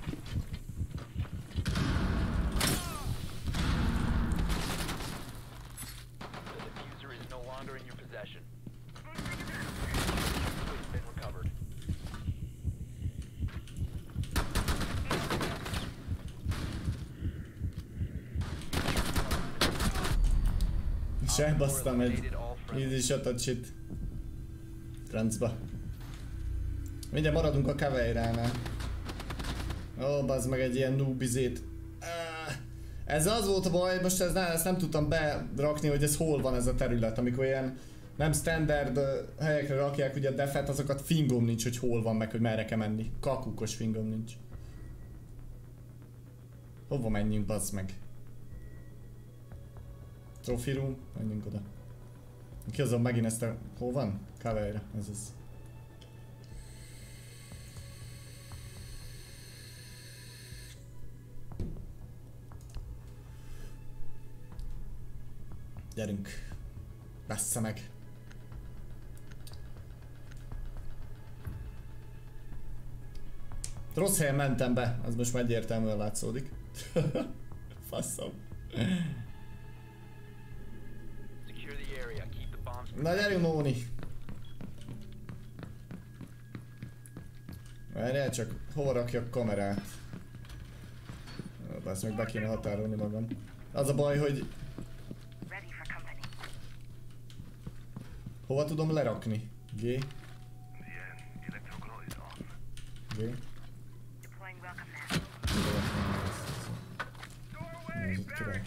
Speaker 3: The diffuser is no longer in your possession.
Speaker 4: Boosting it down.
Speaker 3: It's been recovered.
Speaker 1: Se
Speaker 3: Op four
Speaker 1: basztam egy
Speaker 3: eliminated all friendlies.
Speaker 1: easy shot shit. Francba. Mindjárt maradunk a Caveiránál. Ó, bazd meg egy ilyen noobizét. Ez az volt a baj, most ez, ne, ezt nem tudtam berakni, hogy ez hol van ez a terület, amikor ilyen nem standard uh, helyekre rakják ugye a defet, azokat fingom nincs, hogy hol van meg, hogy merre kell menni. Kakukos fingom nincs. Hova menjünk, bazd meg? Trophy room? Menjünk oda. Ki azon megint ezt a... Hol van? Caveira, ez az. Gyerünk. Bassza meg. Rossz helyen mentem be, az most már egyértelműen látszódik. Faszom.
Speaker 3: Secure the area. Keep the bombs.
Speaker 1: Na gyerünk, Móni. Várjál csak, hova rakjak kamerát? Bász, meg be kéne határolni magam. Az a baj, hogy
Speaker 4: Ready for company.
Speaker 1: hova tudom lerakni? G?
Speaker 4: The uh, electrical is on.
Speaker 1: G?
Speaker 4: Deploying welcome mat.
Speaker 1: Ez itt király.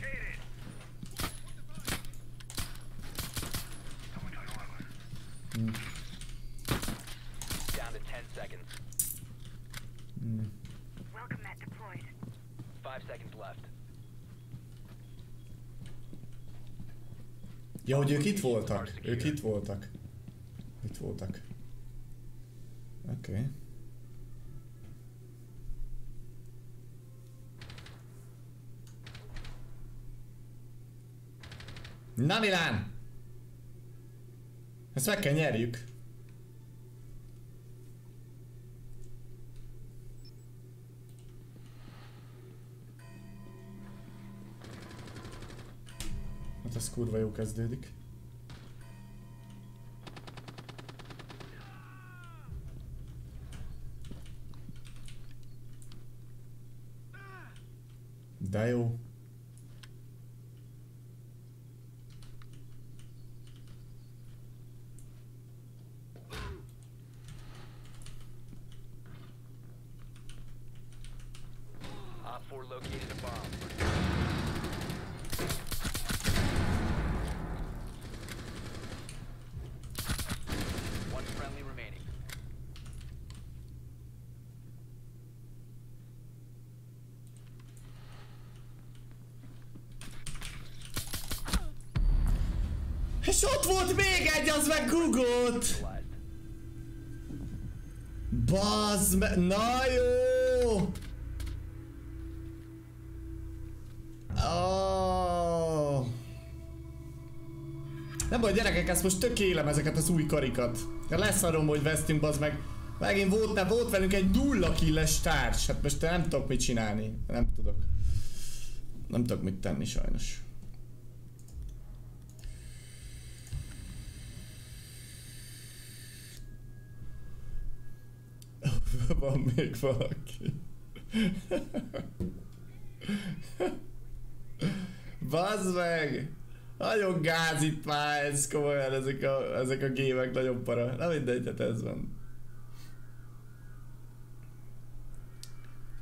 Speaker 1: Hmm.
Speaker 3: Down to ten seconds.
Speaker 1: Hmm.
Speaker 4: Welcome mat deployed.
Speaker 3: Five seconds left.
Speaker 1: Ja, hogy ők itt voltak. Ők itt voltak. Itt voltak. Oké. Okay. Na Milán! Ezt meg kell nyerjük. Hát ez kurva jó kezdődik. De jó.
Speaker 3: Op four located a bomb. One friendly remaining.
Speaker 1: És ott volt még egy, az meg Google-t! Bazd meg... Na jó! Oh. Nem baj, gyerekek, ezt most tökélem ezeket az új karikat. Leszarom, hogy vesztünk, bazd meg. Megint volt, ne, volt velünk egy nulla killes társ. Hát most nem tudok mit csinálni. Nem tudok. Nem tudok mit tenni sajnos. Van még valaki. Bazd meg! Nagyon gáz itt már, ez komolyan, ezek a, ezek a gémek nagyon para. Na mindegy, hát ez van.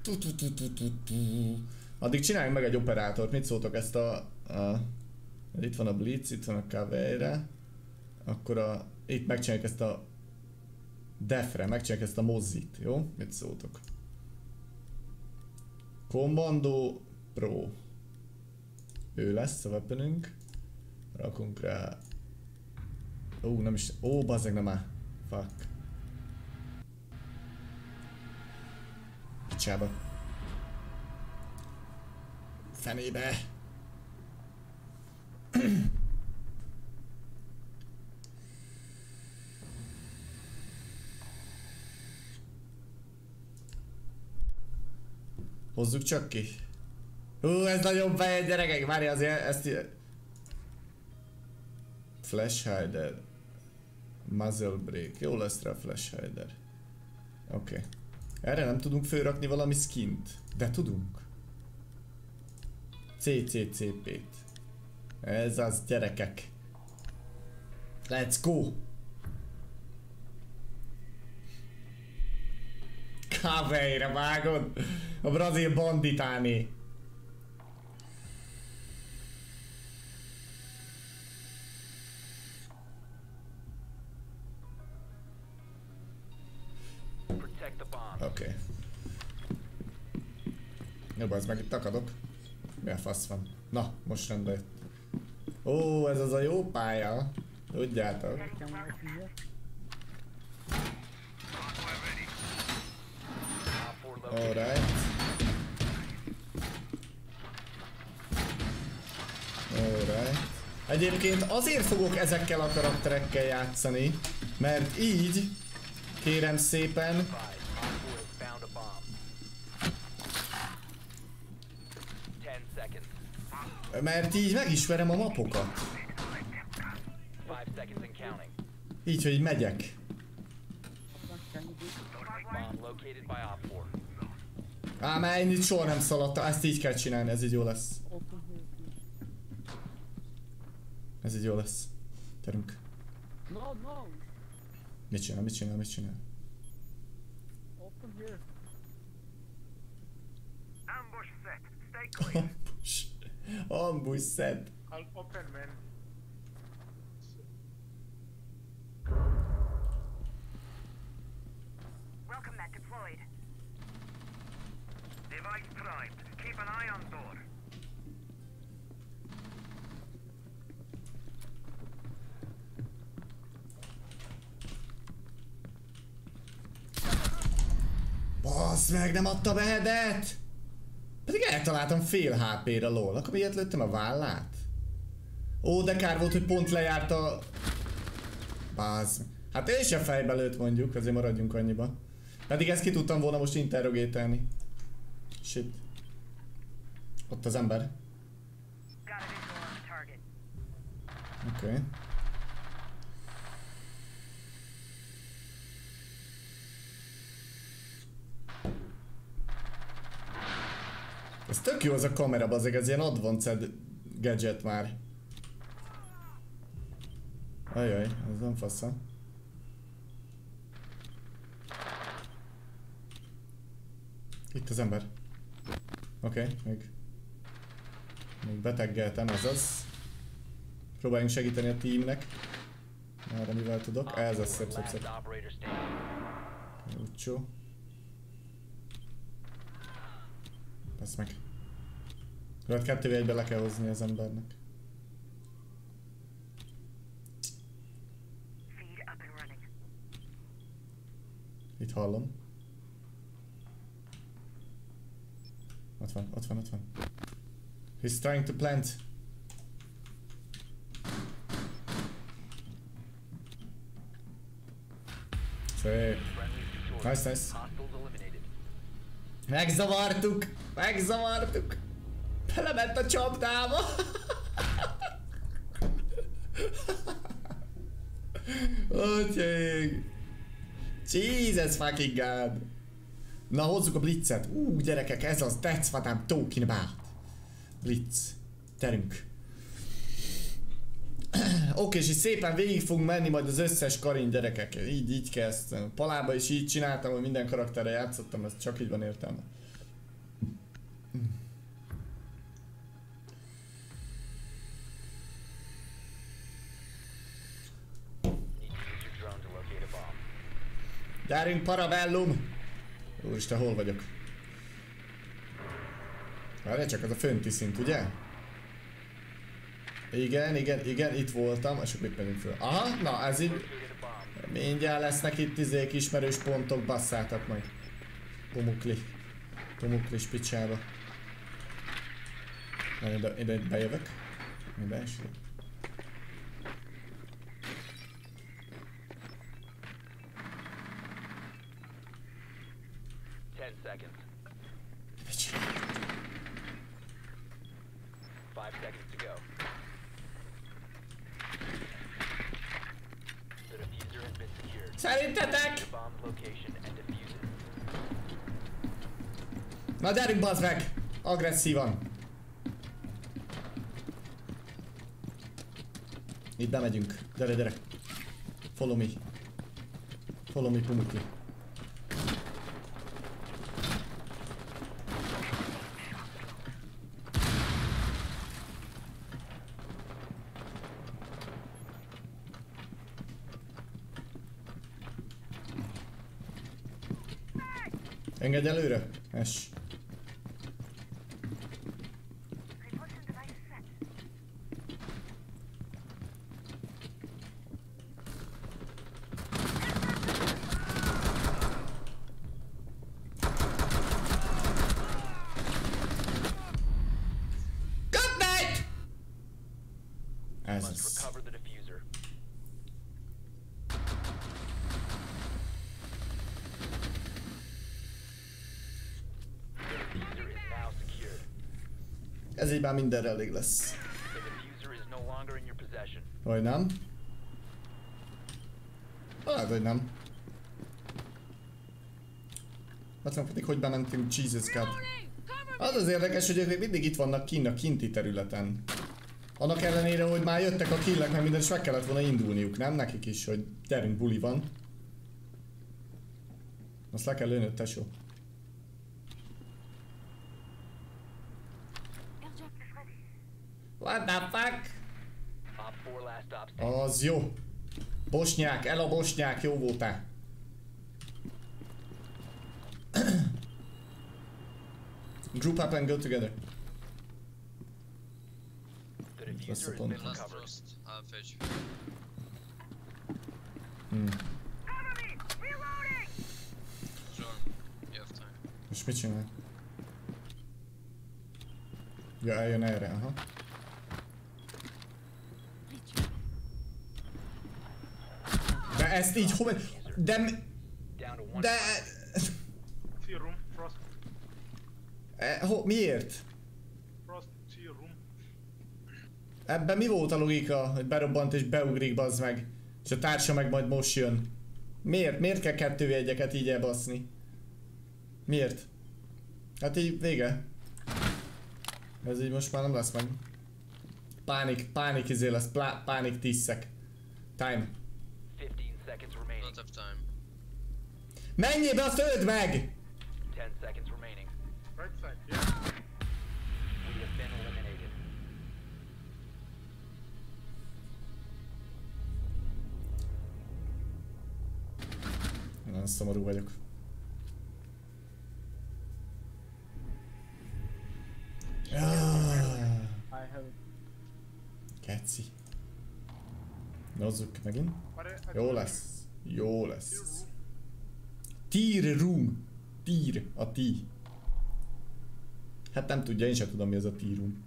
Speaker 1: Tu, tu, tu, tu, tu, tu. Addig csináljunk meg egy operátort, mit szóltok ezt a... a... Itt van a Blitz, itt van a Caveira. Akkor a... Itt megcsináljuk ezt a... Defre, megcsináljuk ezt a Mozzit, jó? Mit szóltok? Commando Pro. Ő lesz a weaponünk. Rakunk rá... Ó, nem is... Ó, bazzeg, nem áll. Fuck. Picsába. Fenébe. Hozzuk csak ki. Hú, ez nagyon bejön, gyerekek, várj azért ezt... Flash hider. Muzzle break. Jó lesz rá a flash hider. Oké. Okay. Erre nem tudunk fölrakni valami skint. De tudunk. cé cé cé pét. Ez az, gyerekek. Let's go! Caveira, vágod? A brazil banditáné. Oké. Okay. Jó, bazd meg, itt akadok. Mi a fasz van? Na, most rendben jött. Ó, ez az a jó pálya. Tudjátok. Alright. Alright. Egyébként azért fogok ezekkel a karakterekkel játszani, mert így, kérem szépen, mert így megismerem a mapokat. Így, hogy megyek. Ám már én itt soha nem szaladtam, ezt így kell csinálni, ez így jó lesz. Ez így jó lesz. Terünk. Mit csinál, mit csinál, mit csinál? Ambush. Ambush set.
Speaker 9: I'll open, man.
Speaker 4: Welcome mat deployed. Device primed. Keep an eye on door.
Speaker 1: Bassz meg, nem adta be headet! Pedig eltaláltam fél há pére, lol. Akkor miért lőttem a vállát? Ó, de kár volt, hogy pont lejárt a... Bassz. Hát ő sem fejbe lőtt mondjuk, azért maradjunk annyiba. Pedig ezt ki tudtam volna most interrogételni. Shit. Ott az ember. Oké. Okay. Ez tök jó az a kamera, bazzeg, ez ilyen advanced gadget már. Ajaj, ez nem fassa. Itt az ember. Oké, okay, még... Még beteggeltem, ez az. Próbáljunk segíteni a teamnek. Már mivel tudok. Ez az, szép, szép, szép. Úcsó. Basz meg. Rövid kettővé egybe le kell hozni az embernek. Itt hallom. Ott van, ott van, ott van. He's trying to plant. Szép. Nice, nice. Megzavartuk! Megzavartuk! Belement a csapdába! Ötyég! Jesus fucking god! Na, hozzuk a blitzet! Ú, gyerekek, ez az, that's what I'm talking about! Blitz. Terünk. Oké, és így szépen végig fogunk menni majd az összes karin, gyerekek. Így, így kezdtem. Palába is így csináltam, hogy minden karakterre játszottam, ez csak így van értelme. Gyerünk, Parabellum! Úristen, hol vagyok? Várj csak, az a fönti szint, ugye? Igen, igen, igen, itt voltam, és akkor itt megyünk föl. Aha, na ez így... Mindjárt lesznek itt izék ismerős pontok, basszátok majd. Pumukli. Pumuklis picsába. Na, ide, ide bejövök. Ide esik.
Speaker 3: Ten seconds. Five seconds to go. The diffuser has been secured.
Speaker 1: Szerintetek?
Speaker 3: The bomb location and defuse it.
Speaker 1: Na gyerünk, bazd meg! Agresszívan! Itt bemegyünk. Gyere, gyere. Follow me. Follow me, Pumukli. Engedj előre! Es.
Speaker 4: Repulsion device set.
Speaker 1: Good night! Ez
Speaker 3: Must
Speaker 1: az.
Speaker 3: recover the diffuser. The diffuser is now secured.
Speaker 1: Ez így már mindenre elég lesz.
Speaker 3: The diffuser is no longer in your possession.
Speaker 1: Vagy nem? Lehet, hogy nem. Látom pedig, hogy bementünk, Jesus God. Az az érdekes, hogy ők még mindig itt vannak kint a kinti területen. Annak ellenére, hogy már jöttek a killek, meg minden, és meg kellett volna indulniuk, nem? Nekik is, hogy gyerünk, buli van. Azt le kell lőnöd, tesó. What the fuck?
Speaker 3: Op four last stop standing.
Speaker 1: Az jó. Bosnyák, el a bosnyák, jó voltál. Group up and go together.
Speaker 3: The
Speaker 1: That's the
Speaker 3: diffuser has
Speaker 1: point.
Speaker 3: been
Speaker 5: Last
Speaker 3: recovered.
Speaker 5: frost, half H P.
Speaker 1: Hmm.
Speaker 4: Cover me! Reloading!
Speaker 5: Sure, you have time.
Speaker 1: Most mit csinál? Ja, eljön erre, aha. De ezt így hogy... De... mi-
Speaker 3: Down to one.
Speaker 1: De...
Speaker 9: Tea room, frost,
Speaker 1: E, ho, miért?
Speaker 9: frost, tea room.
Speaker 1: Ebben mi volt a logika, hogy berobbant és beugrik, bazd meg? És a társa meg majd most jön. Miért? Miért kell kettő egyeket így elbaszni? Miért? Hát így vége. Ez így most már nem lesz meg. Pánik, pánik izé lesz, plá, pánik tízszek. Time.
Speaker 3: Fifteen seconds remaining.
Speaker 5: Don't have time.
Speaker 1: Menjél be, azt öld meg!
Speaker 3: Ten seconds remaining.
Speaker 9: Right side, yeah.
Speaker 3: We have been eliminated.
Speaker 1: Nagyon szomorú vagyok. Ah,
Speaker 9: I have.
Speaker 1: Keci. Nozzuk megint.
Speaker 9: But I, I
Speaker 1: Jó
Speaker 9: told
Speaker 1: lesz. Jó
Speaker 9: you,
Speaker 1: lesz.
Speaker 9: tea room.
Speaker 1: Tier room. Tier. A ti. Hát nem tudja, én sem tudom, mi ez a tier room.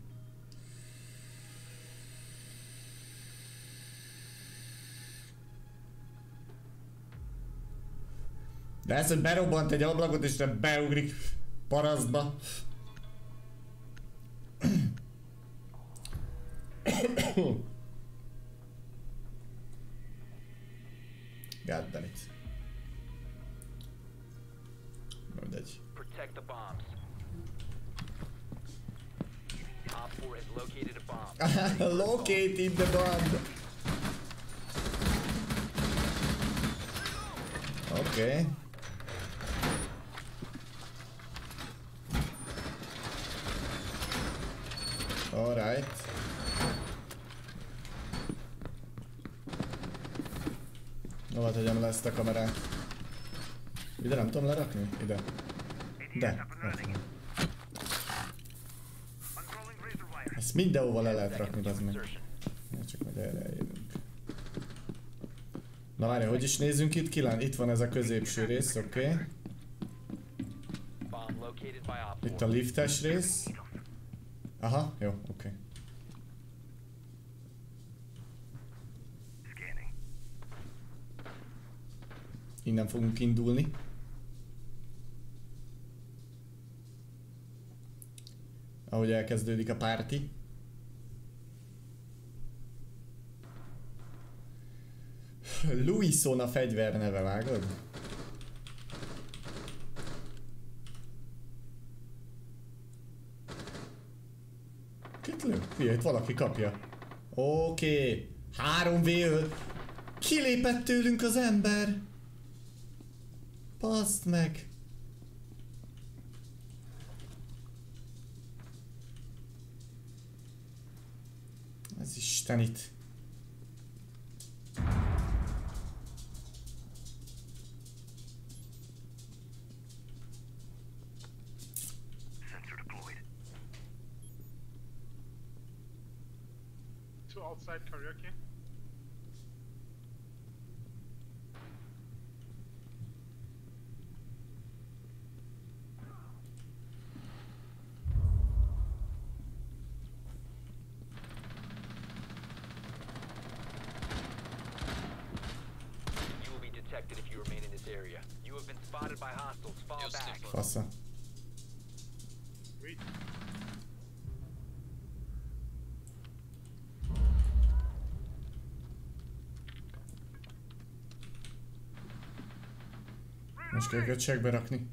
Speaker 1: De ez, hogy berobbant egy ablakot és te beugrik parasztba. Goddammit. Mindegy.
Speaker 3: Protect the bombs. Op four has located a bomb.
Speaker 1: Located the bomb. Okay. Alright. Hova tegyem le ezt a kamerát? Ide nem tudom lerakni? Ide. De. Ezt mindenhova le lehet rakni, az meg. Ja, csak majd erre elérünk. Na várj, hogy is nézzünk itt? Kilán, itt van ez a középső rész, oké. Okay. Itt a liftes rész. Aha, jó, oké. Okay. Innen fogunk indulni. Ahogy elkezdődik a párti. Louison a fegyver neve, vágod? Kit lő? Hülye, itt valaki kapja. Oké. Okay. három vé öt. Kilépett tőlünk az ember. Baszd meg. Ez istenit.
Speaker 9: Two outside karaoke.
Speaker 3: If you remain in this area, you have been spotted by hostiles. Fall back.
Speaker 1: Fasza.
Speaker 9: Wait.
Speaker 1: Most kell kötségbe rakni.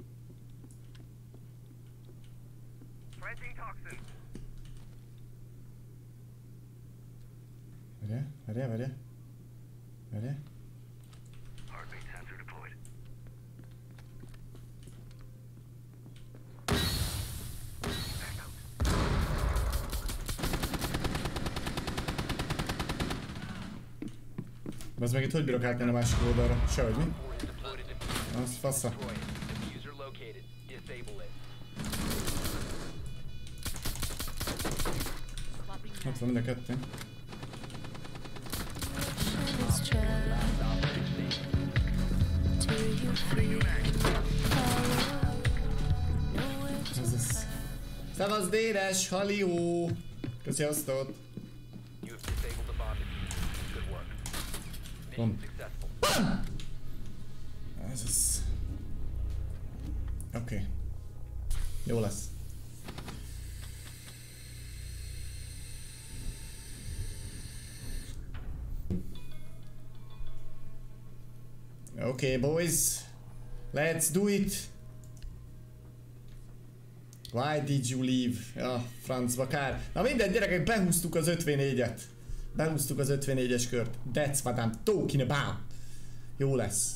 Speaker 1: Várjál, várjál, várjál. Várjál. Az meg itt hogy bírok átmenni a másik oldalra? Sehogy mi? Az fassa. Ott van mind a kettő. Ez az. Szevasz Dénes, halió! Köszi osztót! Bom. Ez az. Oké. Okay. Jó lesz. Oké, okay, boys. Let's do it. Why did you leave? Ja, francba kár. Na mindegy, gyerekek, behúztuk az ötvennégyet. Behúztuk az ötvennégyes kört. That's what I'm talking about. Jó lesz.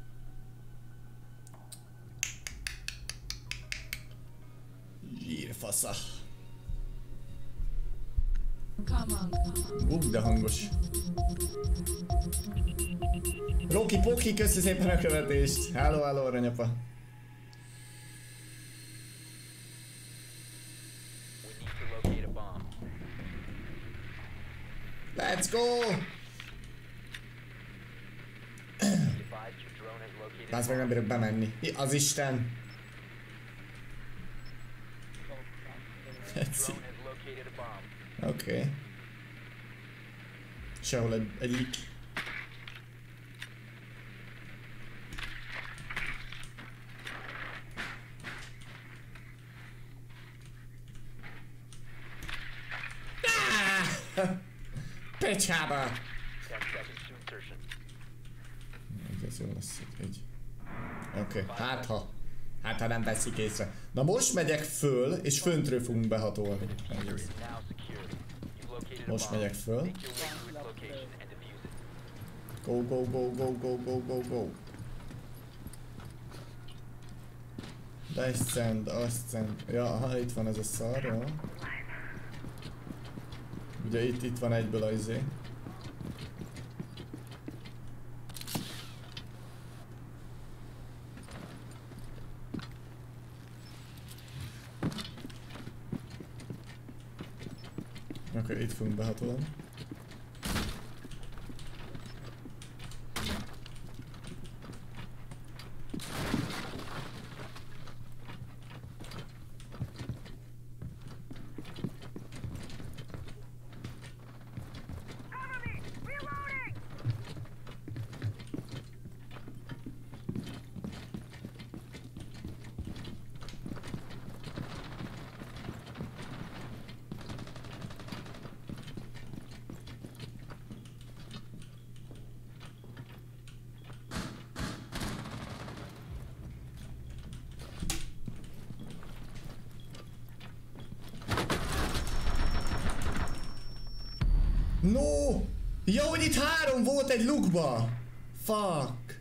Speaker 1: Zsírfasza. Ú, de hangos. Roki Poki, köszi szépen a követést. Hello, hello, aranyapa. Let's go! Lász meg, nem bírok bemenni. Mi az Isten? Oké. Okay. Sehol egy, egy lik. Pecsába! Ez jó lesz így. Oké, okay. hát ha. Hát ha nem veszik észre. Na most megyek föl, és föntről fogunk behatolni. Most megyek föl. Go, go, go, go, go, go, go, go. Descend, ascend. Ja, aha, itt van ez a szar, jó. Ugye itt, itt van egyből a izé. akkor itt fogunk behatolni.
Speaker 4: Cover me! Reloading!
Speaker 1: No! Ja, hogy itt három volt egy lukba! Fuck!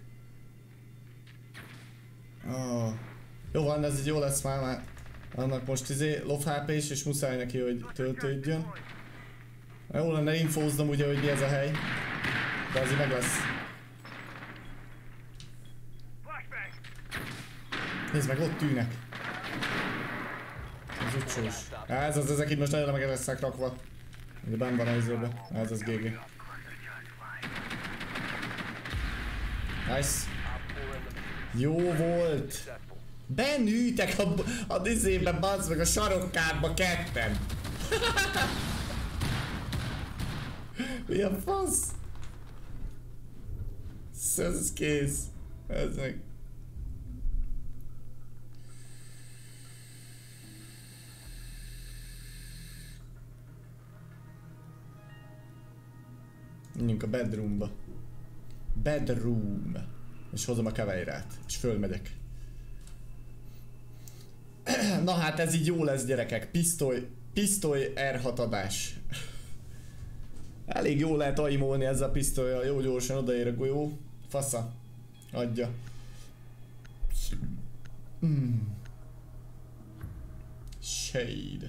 Speaker 1: Oh. Jó van, ez így jó lesz már, már. Annak most izé lov há pé-s és muszáj neki, hogy töltődjön. Jó lenne infóznom ugye, hogy mi ez a hely. De azért meg lesz. Nézd meg, ott tűnek. Ez ücsős. Ez az, ezek itt most nagyon meg lesznek rakva. Ugye benn van a izébe. Ez az gé gé. Nice. Jó volt. Bennűtek a, a izébe, bazd meg a sarokkádba ketten. Mi a fasz? Ez kész. Ez meg. Menjünk a bedroomba. Bedroom. És hozom a kavejrát. És fölmegyek. Na hát ez így jó lesz, gyerekek. Pisztoly, pisztoly er hat adás. Elég jó lehet aimolni ezzel a pisztollyal. Jó gyorsan odaér a golyó. Fasza. Adja. Mm. Shade.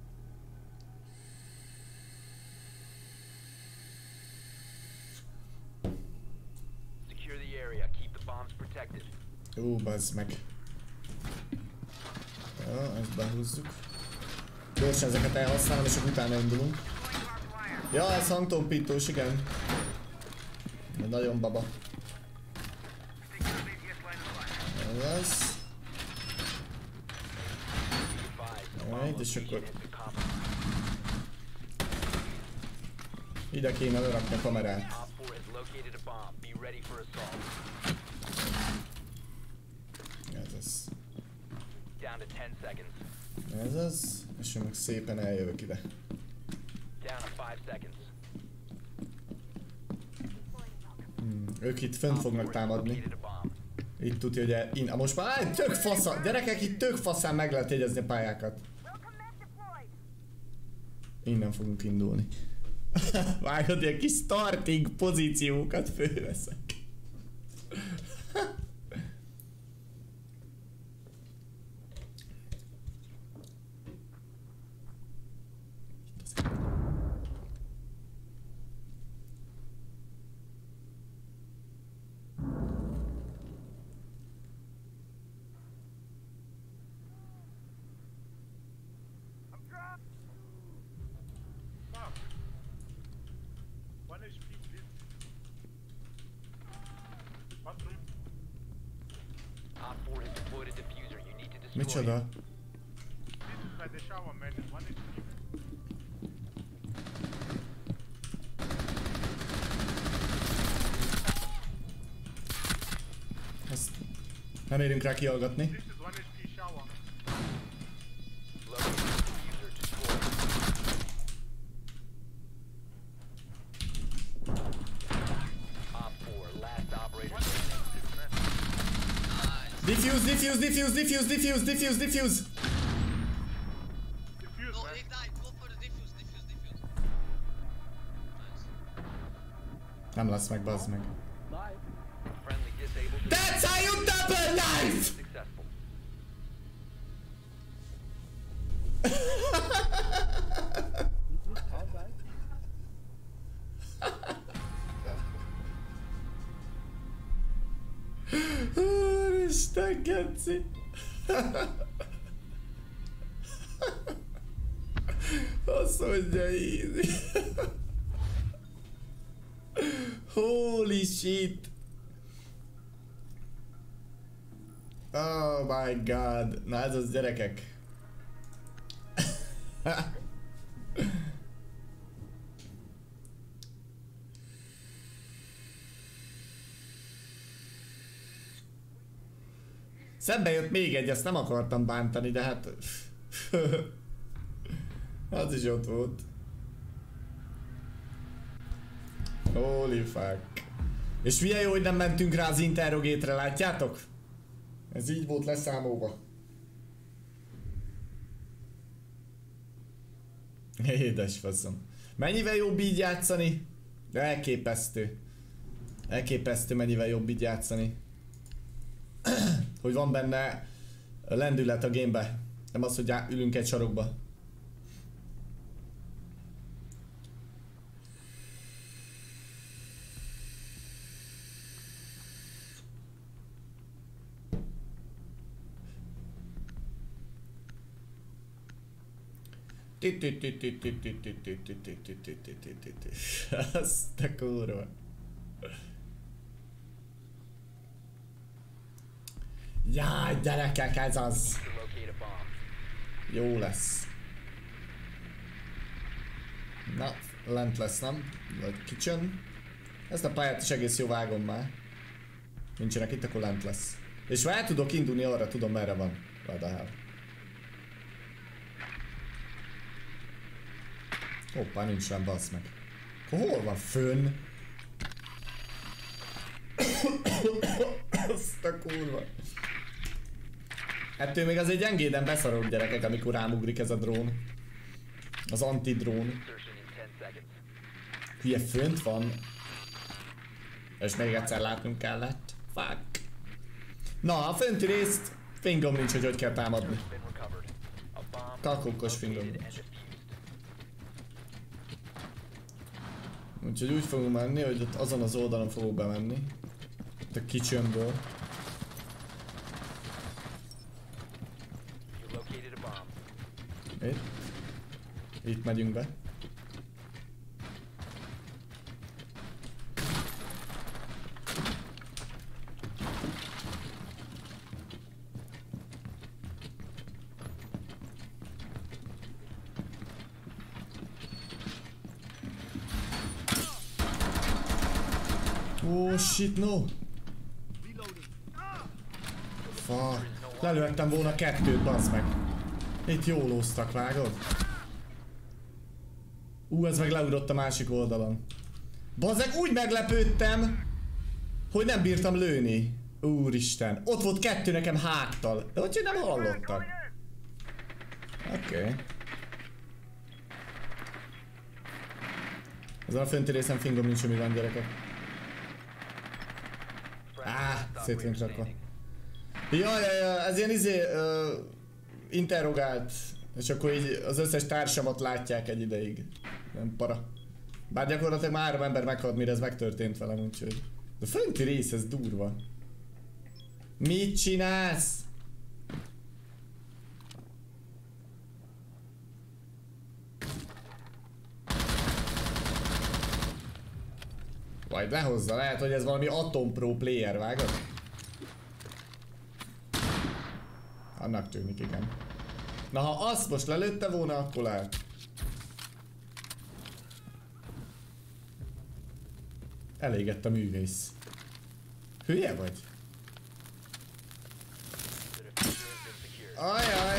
Speaker 3: Secure the area. Keep the bombs protected.
Speaker 1: Ó, bazd meg. Ja, ezt behúzzuk. Gyorsan ezeket elhasználom, és akkor utána indulunk. Ja, ez hangtompítós, igen. De nagyon baba. Ez. Right, és akkor... Ide kéne lerakni a kamerát. Ez az. Ez az, és én meg szépen eljövök ide. Hmm, ők itt fönt fognak támadni. Itt tudja, hogy el, in, most már áll, tök fasza, gyerekek, itt tök faszán meg lehet jegyezni a pályákat. Innen fogunk indulni. Vágod, ilyen kis starting pozíciókat fölveszek. Micsoda? Ezt nem érünk rá kihallgatni. Defuse, defuse, defuse, defuse, defuse, defuse, defuse!
Speaker 6: No, they died. Go for the defuse, defuse, defuse. Nice.
Speaker 1: Nem lesz meg, bazd meg. That's how you double knife! Úristen, geci! Azt mondja, easy. Holy shit. Oh my god. Na ez az gyerekek. Szembe jött még egy, ezt nem akartam bántani, de hát... az is ott volt. Holy fuck. És milyen jó, hogy nem mentünk rá az interrogétre, látjátok? Ez így volt leszámolva. Édes faszom. Mennyivel jobb így játszani? De elképesztő. Elképesztő, mennyivel jobb így játszani. Hogy van benne lendület a gamebe. Nem az, hogy ülünk egy sarokba. Azt a kurva. Jaj, gyerekek, ez az. Jó lesz. Na, lent lesz, nem? Vagy kitchen. Ezt a pályát is egész jó vágom már. Nincsenek itt, akkor lent lesz. És már el tudok indulni arra, tudom merre van. Radahál. Hoppá, nincs rám, bassz meg. Hol van fönn? Azt a kurva. Ettől még azért gyengéden beszarok, gyerekek, amikor rámugrik ez a drón. Az antidrón. Hülye, fönt van. És még egyszer látnunk kellett. Fuck. Na, a fönti részt fingom nincs, hogy hogy kell támadni. Kakukkos fingom nincs. Úgyhogy úgy fogunk menni, hogy ott azon az oldalon fogok bemenni. Itt a kitchenből. Itt. Itt megyünk be. Oh shit, no! Fuck. Lelőttem volna kettőt, bazd meg. Itt jól lóztak, vágod? Ú, ez meg leugrott a másik oldalon. Bazd meg, úgy meglepődtem, hogy nem bírtam lőni. Úristen, ott volt kettő nekem háttal. De hogy nem hallottam. Oké. Okay. Ezen a fönti részen fingom nincs, mi van, gyerekek. Áh, szétvünk rakva. Jaj, jaj, jaj, ez ilyen izé, uh, interrogált, és akkor így az összes társamat látják egy ideig. Nem para. Bár gyakorlatilag már három ember meghalt, mire ez megtörtént velem, úgyhogy... De fönti rész, ez durva. Mit csinálsz? Majd behozza, lehet, hogy ez valami Atom Pro player, vágod? Annak tűnik, igen. Na, ha azt most lelőtte volna, akkor lehet. Elégett a művész. Hülye vagy? Ajaj!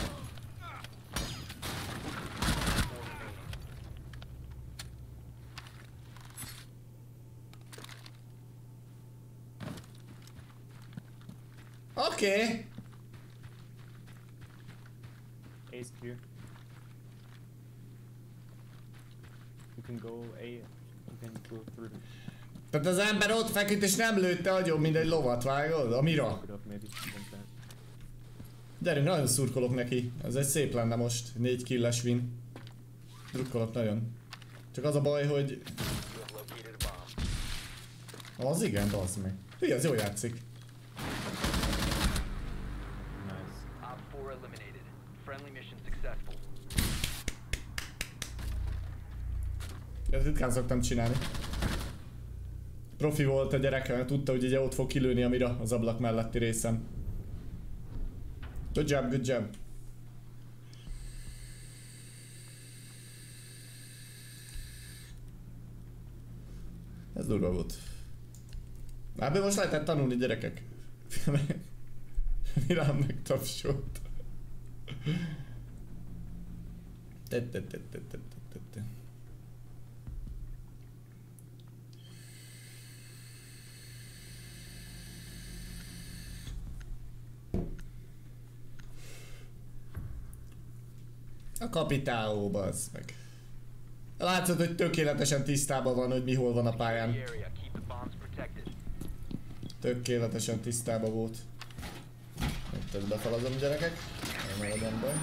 Speaker 1: Oké! Okay.
Speaker 10: A's clear. You can go A, you can go through them.
Speaker 1: Tehát az ember ott feküdt és nem lőtte agyon, mint egy lovat, vágod? A mira. Gyerünk, nagyon szurkolok neki. Ez egy szép lenne most. négy killes win. Drukkolok nagyon. Csak az a baj, hogy... Az igen, bazd meg. Hülye, az jól játszik. Ezt ritkán szoktam csinálni. Profi volt a gyerek, mert tudta, hogy ugye ott fog kilőni a mira az ablak melletti részen. Good job, good job. Ez durva volt. Ebből most lehetett tanulni, gyerekek. Mirám megtapsolt. A kapitáó, bazd meg. Látszott, hogy tökéletesen tisztában van, hogy mi hol van a pályán. Tökéletesen tisztában volt. Itt ezt befalazom, gyerekek. Nem maradom baj.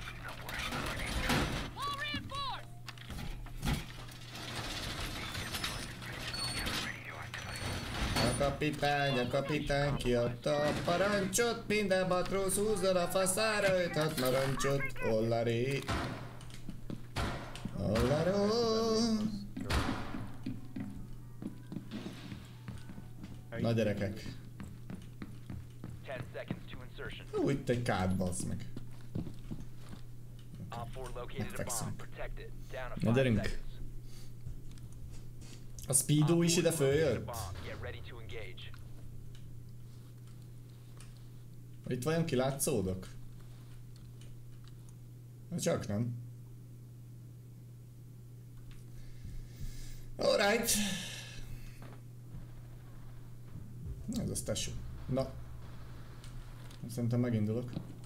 Speaker 1: A kapitány, a kapitány kiadta a parancsot. Minden matróz húzzon a faszára, öt-hat narancsot. Ollaré. Ollaró. Na gyerekek. Hú, itt egy kád, bazd meg. Megfekszünk. Na gyerünk. A Speedo is ide följött? Itt vajon kilátszódok? Csak nem. Alright. Ez az tesó. Na. Szerintem megindulok.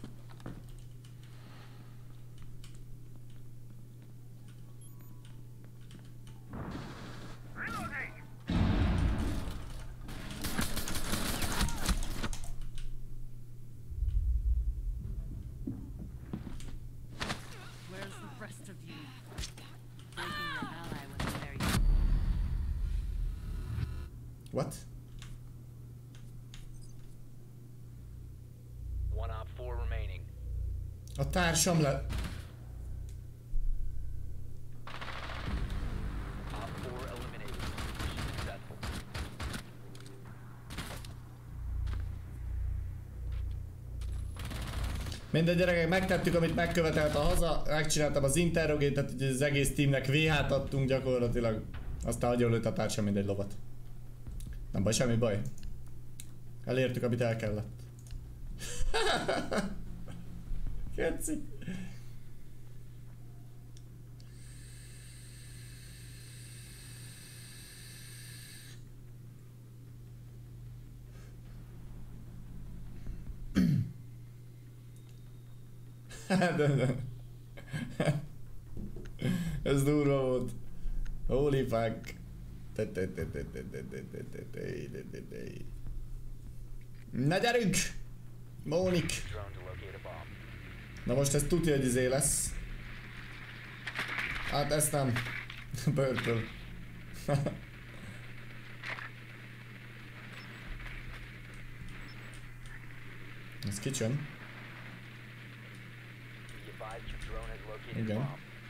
Speaker 1: What? A társam le... Mindegy gyerekek, megtettük, amit megkövetelt a haza, megcsináltam az interrogétet, hogy az egész teamnek vé hát adtunk gyakorlatilag. Aztán agyonlőtt a társam mindegy lovat. Nem baj, semmi baj. Elértük, amit el kellett. Keci. Ez durva volt. Holy fuck. Na gyerünk! Mónik! Na most ez tudja, hogy izé lesz. Hát ezt nem. Purple. Ez kitchen. Igen.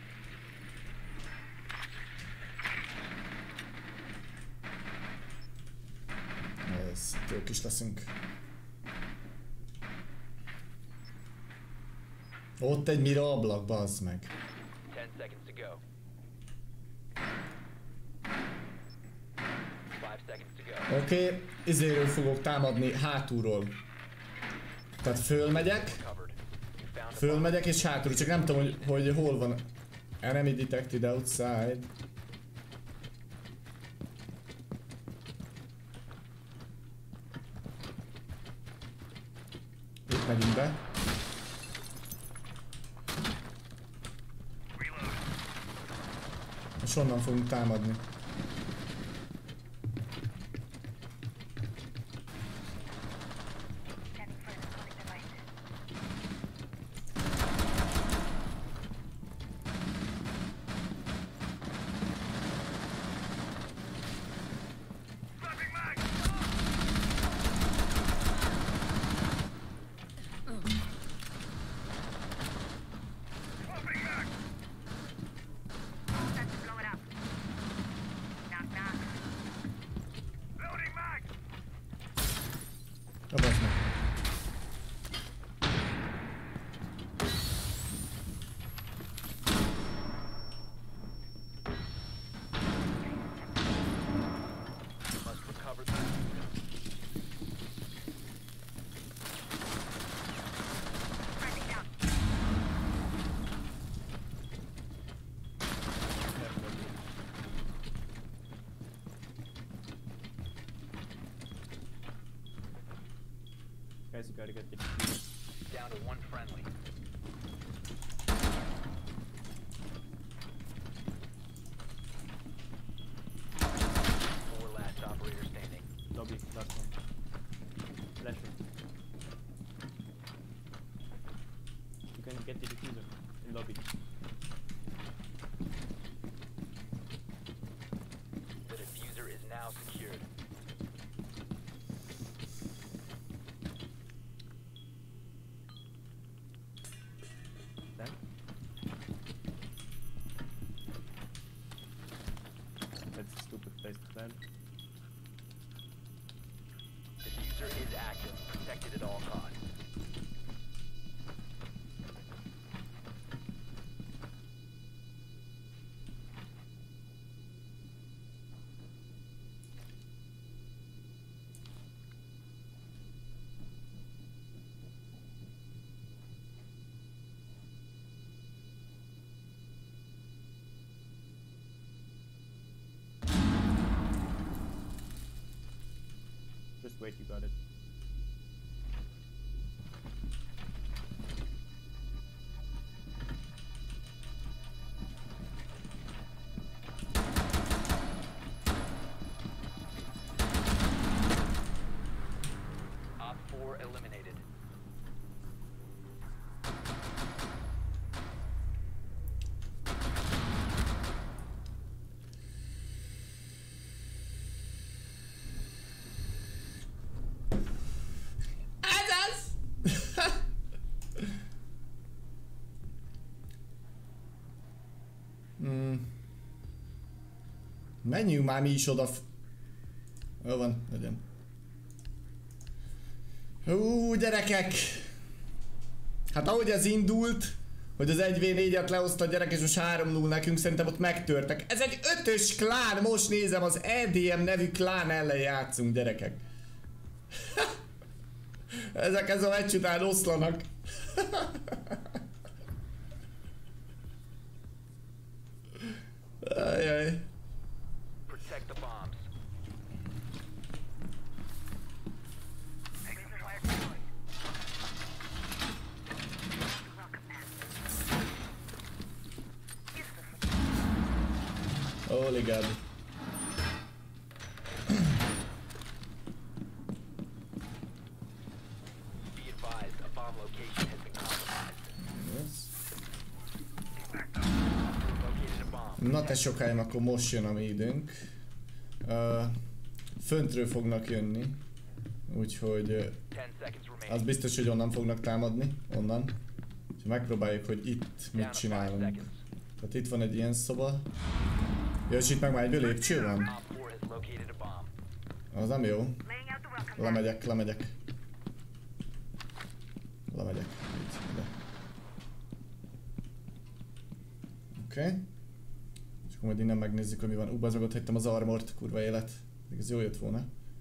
Speaker 1: Ez jók is leszünk. Ott egy mira ablak, bazd meg. Oké, okay, izéről fogok támadni hátulról. Tehát fölmegyek. Fölmegyek és hátul, csak nem tudom, hogy, hogy hol van. Enemy detected outside. Itt megyünk be. És onnan fogunk támadni.
Speaker 10: guys, you gotta get the defuse.
Speaker 3: Down to one friendly. Four last operator standing.
Speaker 10: Lobby, last one. Flasher. You can get the diffuser in lobby.
Speaker 3: The diffuser is now secured.
Speaker 10: Then? That's a stupid place to land.
Speaker 3: Diffuser is active, protected at all costs.
Speaker 10: Just wait, you got it.
Speaker 3: Op four eliminated.
Speaker 1: Mm. Menjünk már mi is oda. Jó van, legyen. Hú, gyerekek! Hát ahogy ez indult, hogy az egy vé négyet lehozta a gyerek és most három null nekünk, szerintem ott megtörtek. Ez egy ötös klán, most nézem, az E D M nevű klán ellen játszunk, gyerekek. Ezek ez a meccs után oszlanak. Ajaj.
Speaker 3: Protect the bombs.
Speaker 1: Holy God.
Speaker 3: Be advised, a bomb location has been compromised.
Speaker 1: Yes.
Speaker 3: Located a bomb.
Speaker 1: Na te sokáim, akkor most jön a mi időnk. Uh, föntről fognak jönni. Úgyhogy uh,
Speaker 3: Ten seconds
Speaker 1: az
Speaker 3: remaining.
Speaker 1: biztos, hogy onnan fognak támadni. Onnan. És megpróbáljuk, hogy itt mit
Speaker 3: Down to five
Speaker 1: csinálunk.
Speaker 3: seconds.
Speaker 1: Tehát itt van egy ilyen szoba. Ja, és itt meg már egyből lépcső van?
Speaker 3: Op four has located a bomb.
Speaker 1: Az nem jó.
Speaker 4: Laying out the welcome mat.
Speaker 1: Lemegyek, lemegyek. Lemegyek. Itt, ide. Oké. Okay. És akkor majd innen megnézzük, hogy mi van. Ú, bazd meg, ott hagytam az armort, kurva élet. Még ez jó jött volna.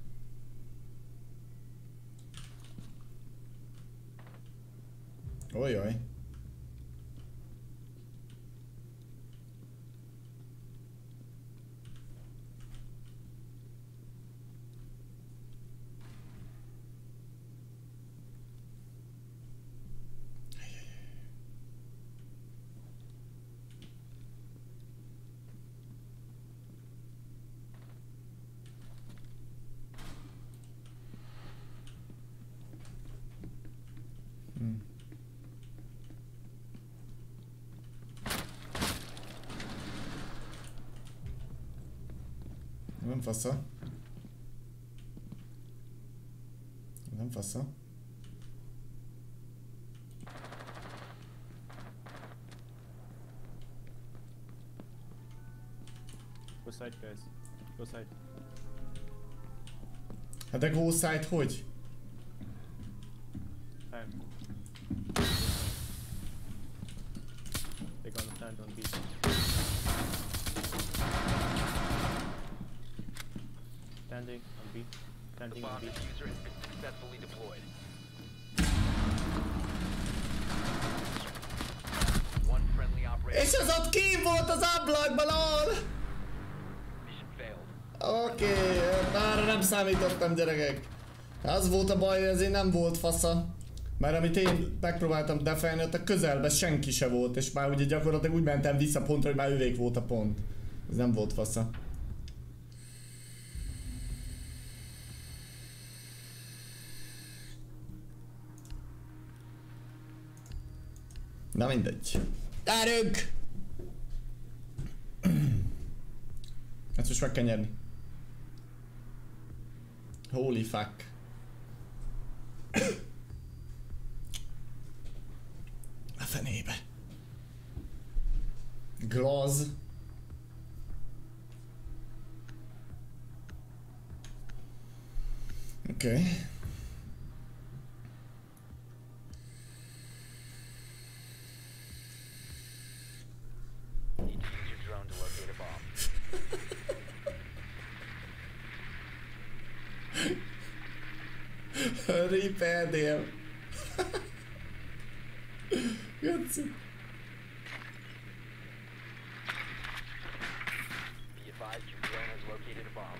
Speaker 1: Ojjaj. Hmm. Nem fasza. Nem fasza.
Speaker 10: Go side, guys. Go side.
Speaker 1: Hát de go side hogy?
Speaker 10: Time. They're gonna stand on B. Standing on B.
Speaker 3: The
Speaker 10: Standing on
Speaker 3: bomb
Speaker 10: B.
Speaker 3: diffuser has been successfully deployed. One friendly operator.
Speaker 1: És az ott kín volt az ablakban, lol!
Speaker 3: Mission failed.
Speaker 1: Oké, okay, arra nem számítottam, gyerekek. Az volt a baj, hogy ezért nem volt fasza. Mert amit én megpróbáltam defenni, ott a közelben senki se volt, és már ugye gyakorlatilag úgy mentem vissza pontra, hogy már ővék volt a pont. Ez nem volt fasza. Na mindegy. Gyerünk! Ezt most meg kell nyerni. Holy fuck. A fenébe. Glaz. Oké. Okay.
Speaker 3: Need to use your drone to locate a bomb.
Speaker 1: Repair them. Götzi.
Speaker 3: Be advised your drone has located a bomb.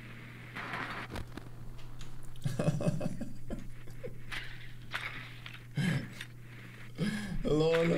Speaker 1: Lol.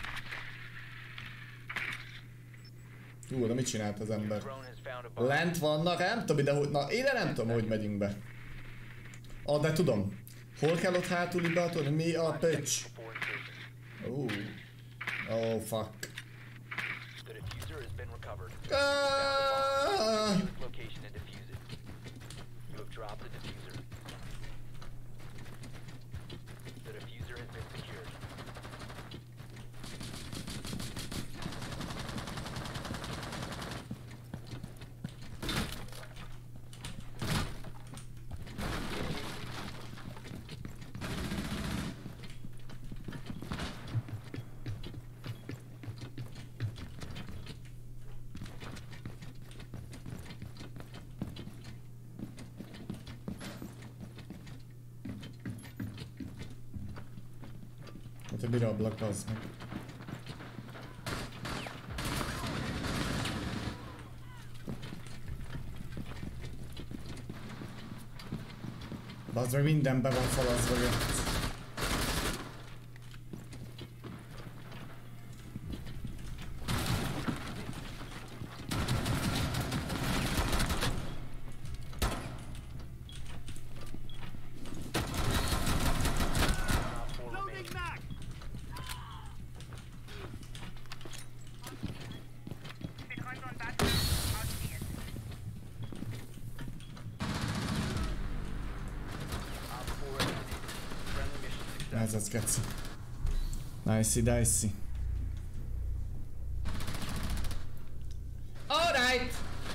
Speaker 1: Ú, de mit csinált az ember?
Speaker 3: Drone has found a bomb.
Speaker 1: Lent vannak, nem tudom ide, hogy... Na, ide nem tudom, hogy megyünk be. Ah, de tudom. Hol kell ott hátul beadni? Mi a pöcs?
Speaker 3: Before insertion.
Speaker 1: Ó. Oh, fuck.
Speaker 3: The diffuser has been recovered.
Speaker 1: Ah!
Speaker 3: Use its location and defuse it. You have dropped the diffuser. The diffuser has been secured.
Speaker 1: Hát, hogy birablak, az meg. Bazd meg, minden be van falazva, jött.
Speaker 4: Bitcoin on battery. Ausstehen.
Speaker 3: Op four eliminated. Friendly mission success.
Speaker 1: Ez az geci. Nicey dicey. Alright!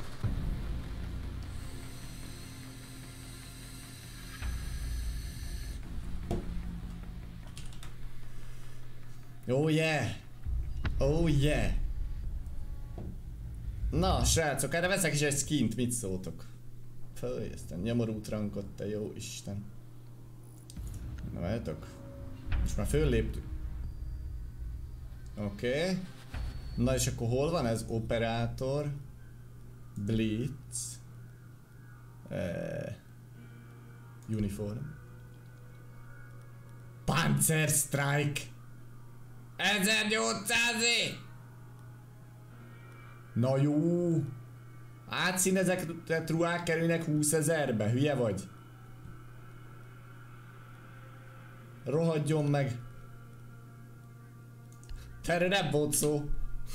Speaker 1: Oh yeah! Oh yeah! Na, srácok, erre veszek is egy skint, mit szóltok? Följ, aztán nyomorult rankot, te jó Isten. Na, várjátok. Most már fölléptünk. Oké. Okay. Na és akkor hol van ez? Operátor. Blitz. Eh, uniform. Panzer Strike. ezernyolcszáz. Na jó. Átszínezett ruhák kerülnek húszezerbe. Hülye vagy? Rohadjon meg. Erre nem volt szó.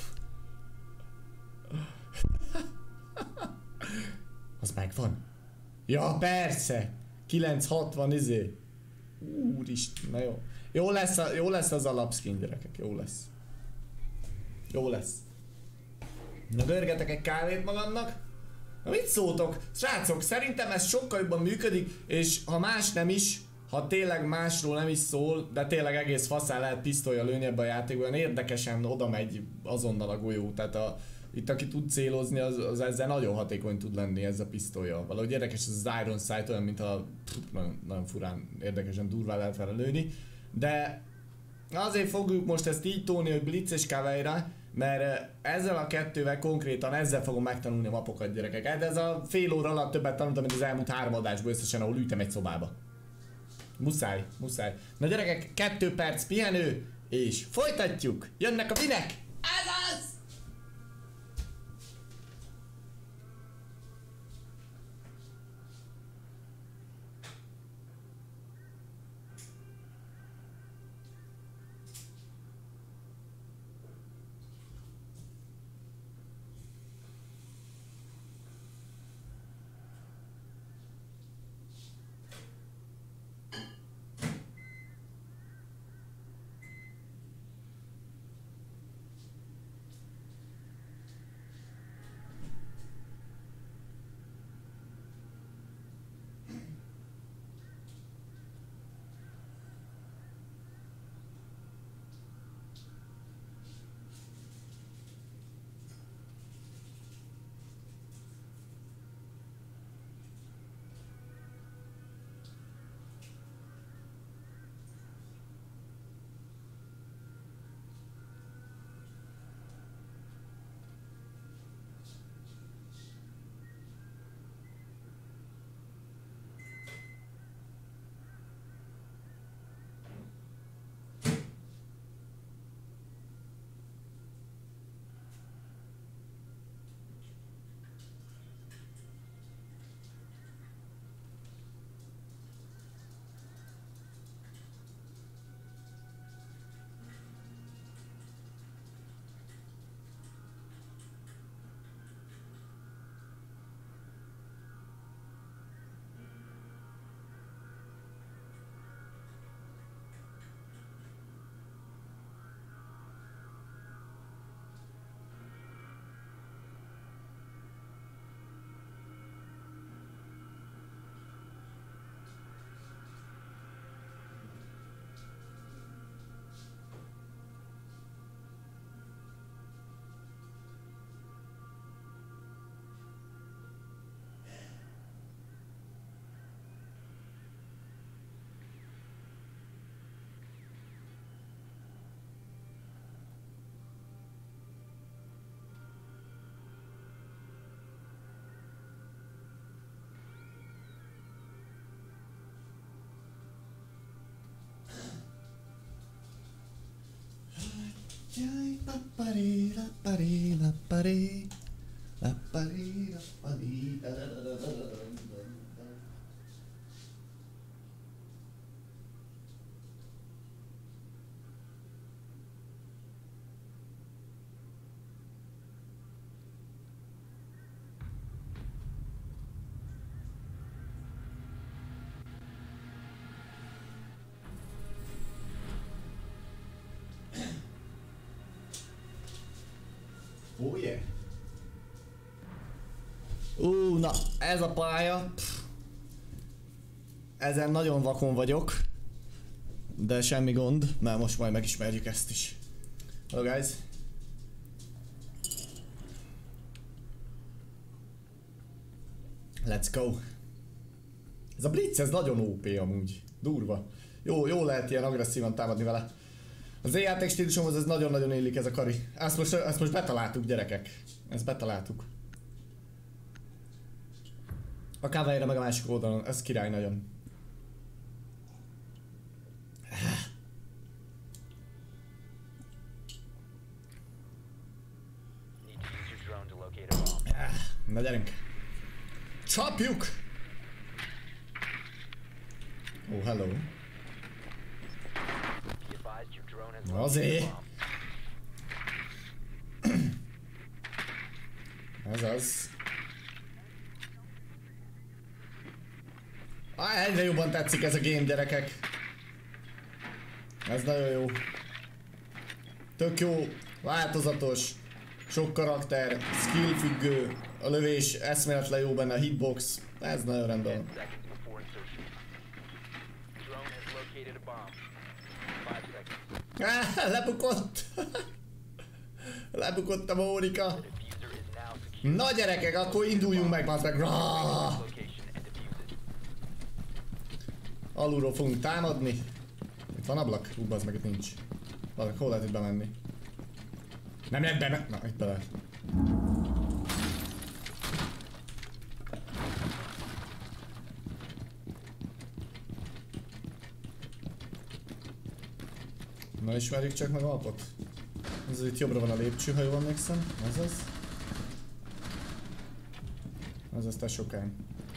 Speaker 1: Az megvan. Ja, persze. kilencszázhatvan izé. Úristen, na jó. Jó lesz, a, jó lesz az alapskin, gyerekek. Jó lesz. Jó lesz. Na, görgetek egy kávét magamnak. Na mit szóltok? Srácok, szerintem ez sokkal jobban működik, és ha más nem is, ha tényleg másról nem is szól, de tényleg egész faszán lehet pisztolya lőni ebbe a játékban, érdekesen oda megy azonnal a golyó, tehát a, itt aki tud célozni, az, az ezzel nagyon hatékony tud lenni ez a pisztolya. Valahogy érdekes ez az Iron Sight, olyan mint a pff, nagyon, nagyon furán, érdekesen durván lehet vele lőni, de azért fogjuk most ezt így tolni, hogy Blitz és Caveira, Mert ezzel a kettővel konkrétan ezzel fogom megtanulni a mapokat, gyerekek. De ez a fél óra alatt többet tanultam, mint az elmúlt három adásból összesen, ahol ültem egy szobába. Muszáj, muszáj. Na gyerekek, kettő perc pihenő, és folytatjuk! Jönnek a vinek! Ez az! Jaj, lappari, lappari, lappari, lappari, lappari, da da da da da da da. Oh yeah. Ú, na, ez a pálya. Pff. Ezen nagyon vakon vagyok. De semmi gond, mert most majd megismerjük ezt is. Hello guys. Let's go. Ez a Blitz, ez nagyon ó pé amúgy. Durva. Jó, jó lehet ilyen agresszívan támadni vele. Az én játék stílusomhoz ez nagyon-nagyon illik ez a kari. Ezt most, ezt most betaláltuk, gyerekek. Ezt betaláltuk. A kávájára meg a másik oldalon. Ez király nagyon. Na gyerünk. Csapjuk! Oh, hello. Azért. Ez az. Ah, egyre jobban tetszik ez a game, gyerekek. Ez nagyon jó. Tök jó, változatos, sok karakter, skill függő, a lövés eszméletlen jó benne, a hitbox. Ez nagyon rendben. Ah, lebukott! Lebukott a Mónika! Na gyerekek, akkor induljunk meg, bazd meg! Alulról fogunk támadni. Itt van ablak? Ú, bazd meg, itt nincs. Bazd meg, hol lehet itt bemenni? Nem lehet be... Na, itt bele. Na, ismerjük csak meg Alpot. Ez itt jobbra van a lépcső, ha jól emlékszem. Ez az. Ez az te sokány.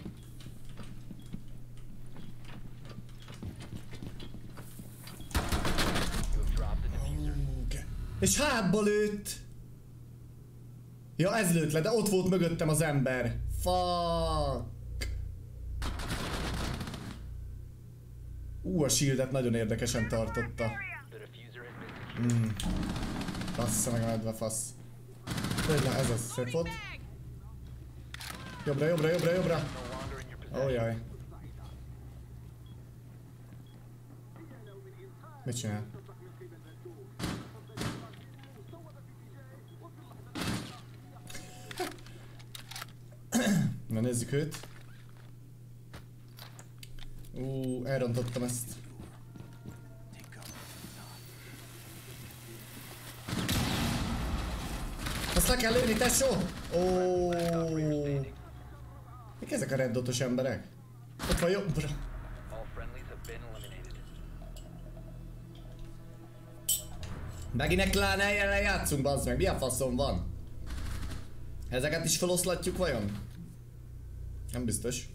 Speaker 1: Okay. És hátba lőtt! Ja, ez lőtt le, de ott volt mögöttem az ember. Fuck! Ú, a shieldet nagyon érdekesen tartotta. Mm. Bassza meg a medve fasz. Hogy na, ez az, szép volt. Jobbra, jobbra, jobbra, jobbra. Ó, jaj. Mit csinál? Na nézzük őt. Ú, elrontottam ezt. Azt le kell lőni, tesó! Ó. Mik ezek a red dotos emberek? Ott van jobbra. Meginek lánáljára játszunk, bazd meg, mi a faszom van? Ezeket is feloszlatjuk vajon? Nem biztos.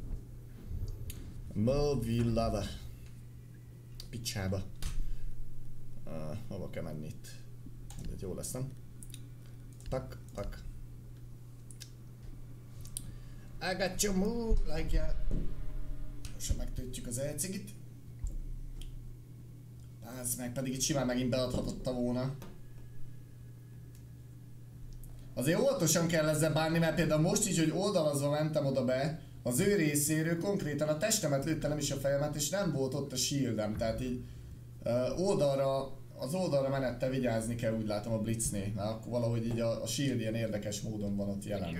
Speaker 1: Movie lover. Picsába. Uh, hova kell menni itt? De jó lesz, nem? Tak, tak. I got your move like ya. Most megtöltjük az elcigit. Ez meg pedig itt simán megint beadhatotta volna. Azért óvatosan kell ezzel bánni, mert például most így, hogy oldalazva mentem oda be, az ő részéről konkrétan a testemet lőtte, nem is a fejemet, és nem volt ott a shieldem, tehát így uh, oldalra, az oldalra menettel vigyázni kell, úgy látom a blitznél, mert akkor valahogy így a, a shield ilyen érdekes módon van ott jelen.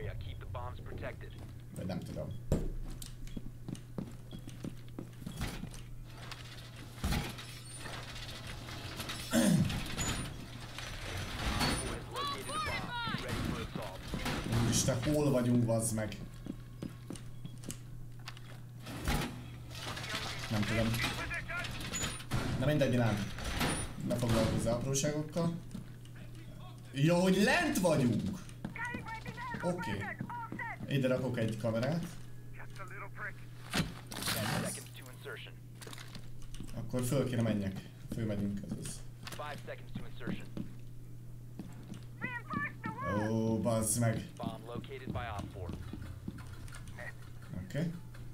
Speaker 1: Vagy nem tudom. Úristen, hol vagyunk, vazd meg? Nem tudom. Na mindegy, nem. Ne foglalkozz apróságokkal. Jó, hogy lent vagyunk! Oké. Okay. Ide rakok egy kamerát. Akkor föl kéne menjek. Fölmegyünk, ez az. Ó, bazd meg. Oké. Okay.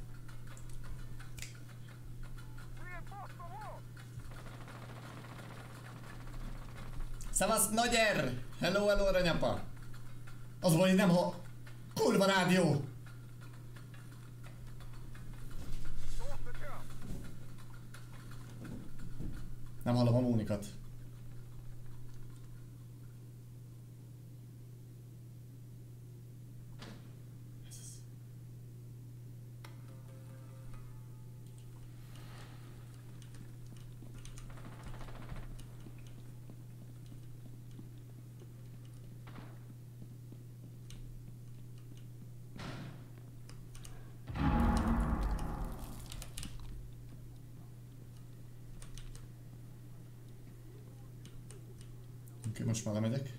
Speaker 1: Szevasz, Nagyer! Hello, hello, aranyapa! Az van, hogy nem ha... Kurva rádió! Nem hallom a Mónikat. Oké, most már lemegyek.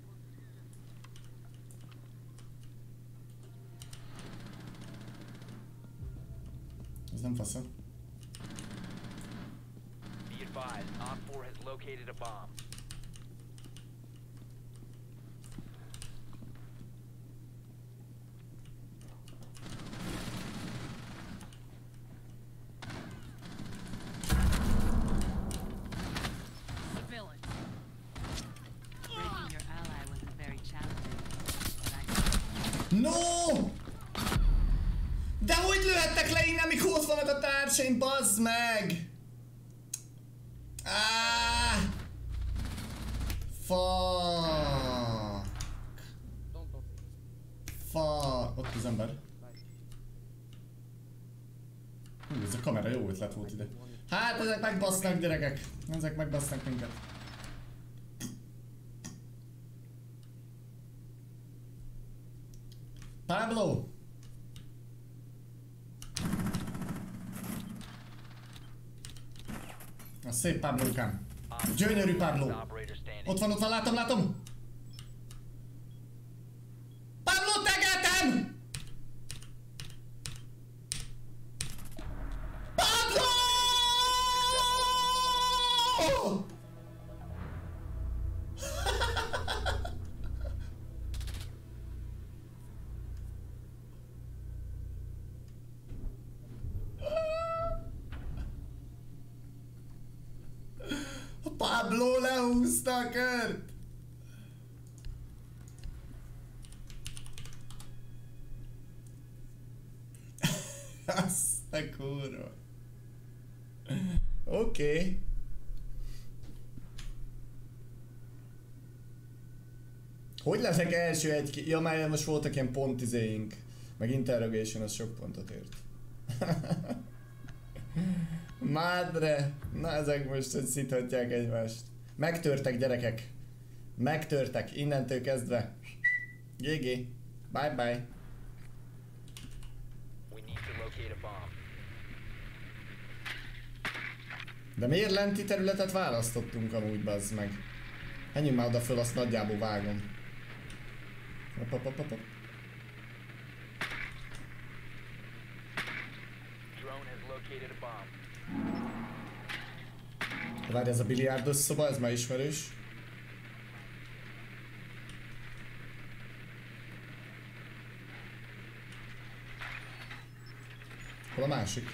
Speaker 1: Ez nem fasza.
Speaker 3: Be advised, Op four has located a bomb.
Speaker 1: No! De hogy lőhettek le innen, mikor ott vannak a társaim, bazd meg! Ah! Fuck! Fuck! Ott az ember. Hú, ez a kamera jó ötlet volt ide. Hát ezek megbasznak, gyerekek! Ezek megbasznak minket. Pablo! A szép Pablókám. Gyönyörű Pablo. Ott van, ott van, látom, látom! Pablo, tegeltem! Pablo! Pablo lehúzta a kört! Azt a kurva. Oké. Okay. Hogy leszek első egy... Ja, már most voltak ilyen pontizéink. Meg interrogation, az sok pontot ért. Madre! Na ezek most hogy szíthatják egymást. Megtörtek gyerekek. Megtörtek innentől kezdve. gé gé. Bye bye. De miért lenti területet választottunk amúgy, bazd meg? Menjünk már oda föl, azt nagyjából vágom. Hop, hop, hop, hop. Várj, ez a biliárdos szoba, ez már ismerős. Hol a másik?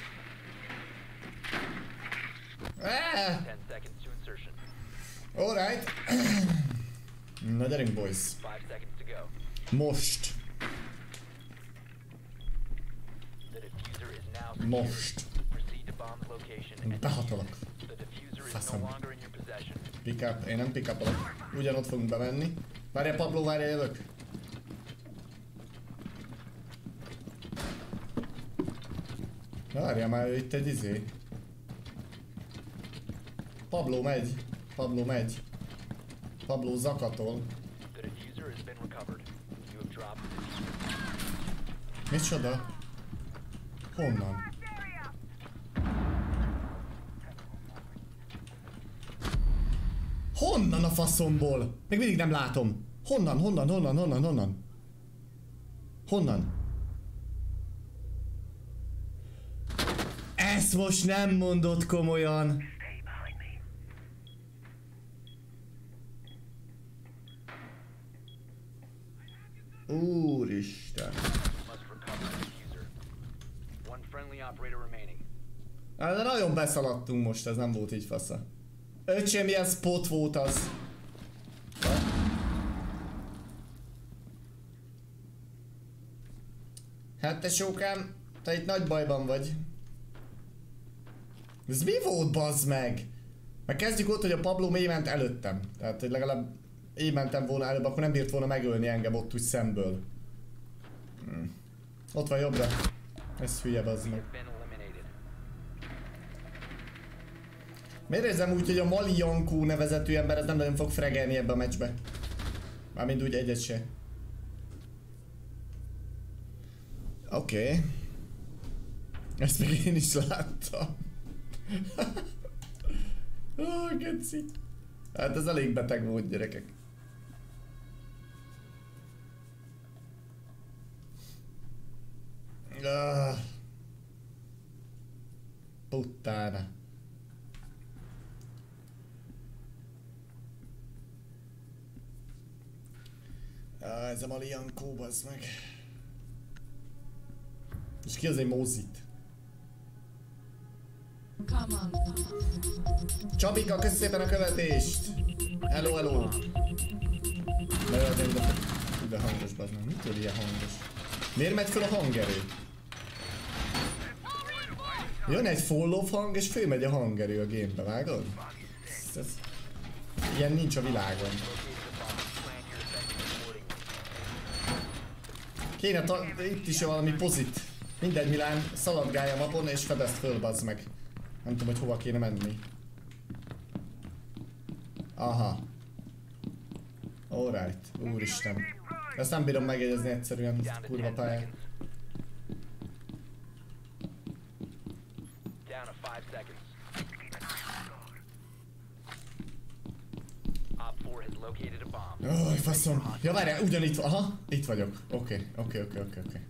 Speaker 1: Ah! Alright. Na gyerünk, boys. Most. Most. Behatolok. Faszom. Pick up. Én nem pick up-olok. Ugyanott fogunk bemenni. Várjál, Pablo, várjál, jövök. Várjál már, itt egy izé. Pablo megy. Pablo megy. Pablo zakatol. Micsoda? Honnan? Honnan a faszomból? Még mindig nem látom. Honnan, honnan, honnan, honnan, honnan? Honnan? Ezt most nem mondod komolyan. Úristen. Hát de nagyon beszaladtunk most, ez nem volt így fasza. Öcsém, milyen spot volt az. Hát te sókám, te itt nagy bajban vagy. Ez mi volt, bazd meg? Meg kezdjük ott, hogy a Pablo mély ment előttem. Tehát, hogy legalább én mentem volna előbb, akkor nem bírt volna megölni engem ott úgy szemből. Hmm. Ott van jobbra. Ez hülye, bazd meg. Miért érzem úgy, hogy a Mali Jankó nevezetű ember ez nem nagyon fog fregelni ebbe a meccsbe? Mármint úgy egyet se. Oké. Okay. Ezt még én is láttam. Ó, oh, geci. Hát ez elég beteg volt, gyerekek. Ah. Puttána. Ah, ez a Mali Jankó, bazd meg. És ki az egy mózit? Csabika, köszi szépen a követést! Hello, hello! Bejöttem ide, ide hangos, bazd meg. Mitől ilyen hangos? Miért megy fel a hangerő? Jön egy follow hang és fölmegy a hangerő a gamebe, vágod? Ez, ez... Ilyen nincs a világon. Kéne itt is valami pozit. Mindegy, Milán, szaladgálj a mapon és fedezd föl, bazd meg. Nem tudom, hogy hova kéne menni. Aha. Alright, úristen. Ezt nem bírom megjegyezni egyszerűen, ezt a
Speaker 3: Down to
Speaker 1: kurva
Speaker 3: ten
Speaker 1: pályát.
Speaker 3: seconds. Down to five seconds. Op four has located a bomb.
Speaker 1: Ój, faszom. Ja, várjál, ugyanitt van. Aha, itt vagyok. Oké, oké, oké, oké, oké.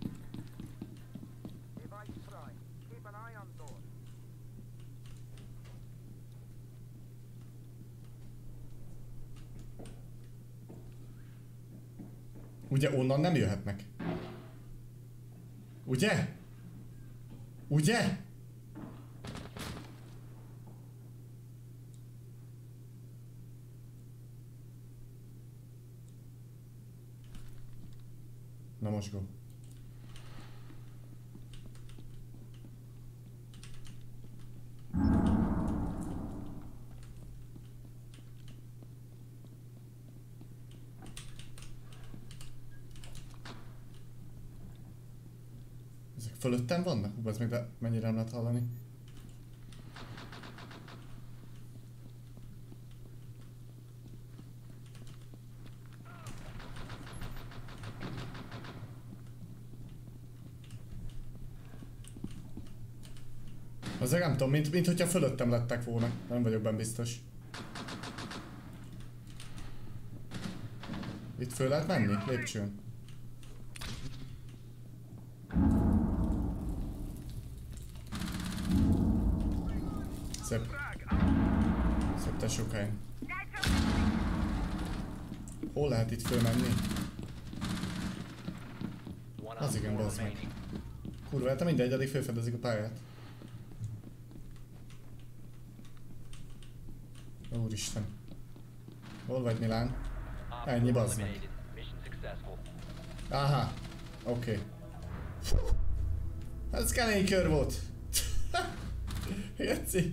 Speaker 1: Ugye onnan nem jöhetnek? Ugye? Ugye? Na most go. Ezek fölöttem vannak? Hú, az meg de mennyire nem lehet hallani. Azért nem tudom, mint, mint hogyha fölöttem lettek volna. Nem vagyok benne biztos. Itt föl lehet menni? Lépcsőn. Szép. Szép te sokáig. Hol lehet itt fölmenni?
Speaker 3: One
Speaker 1: Az
Speaker 3: op
Speaker 1: igen,
Speaker 3: four
Speaker 1: bazd meg.
Speaker 3: remaining.
Speaker 1: Kurva, hát mindegy, addig felfedezik a pályát. Úristen. Hol vagy, Milán?
Speaker 3: Op
Speaker 1: Ennyi,
Speaker 3: four
Speaker 1: bazd meg.
Speaker 3: eliminated. Mission successful.
Speaker 1: Aha. Oké. Okay. Ez kemény kör volt. Érci?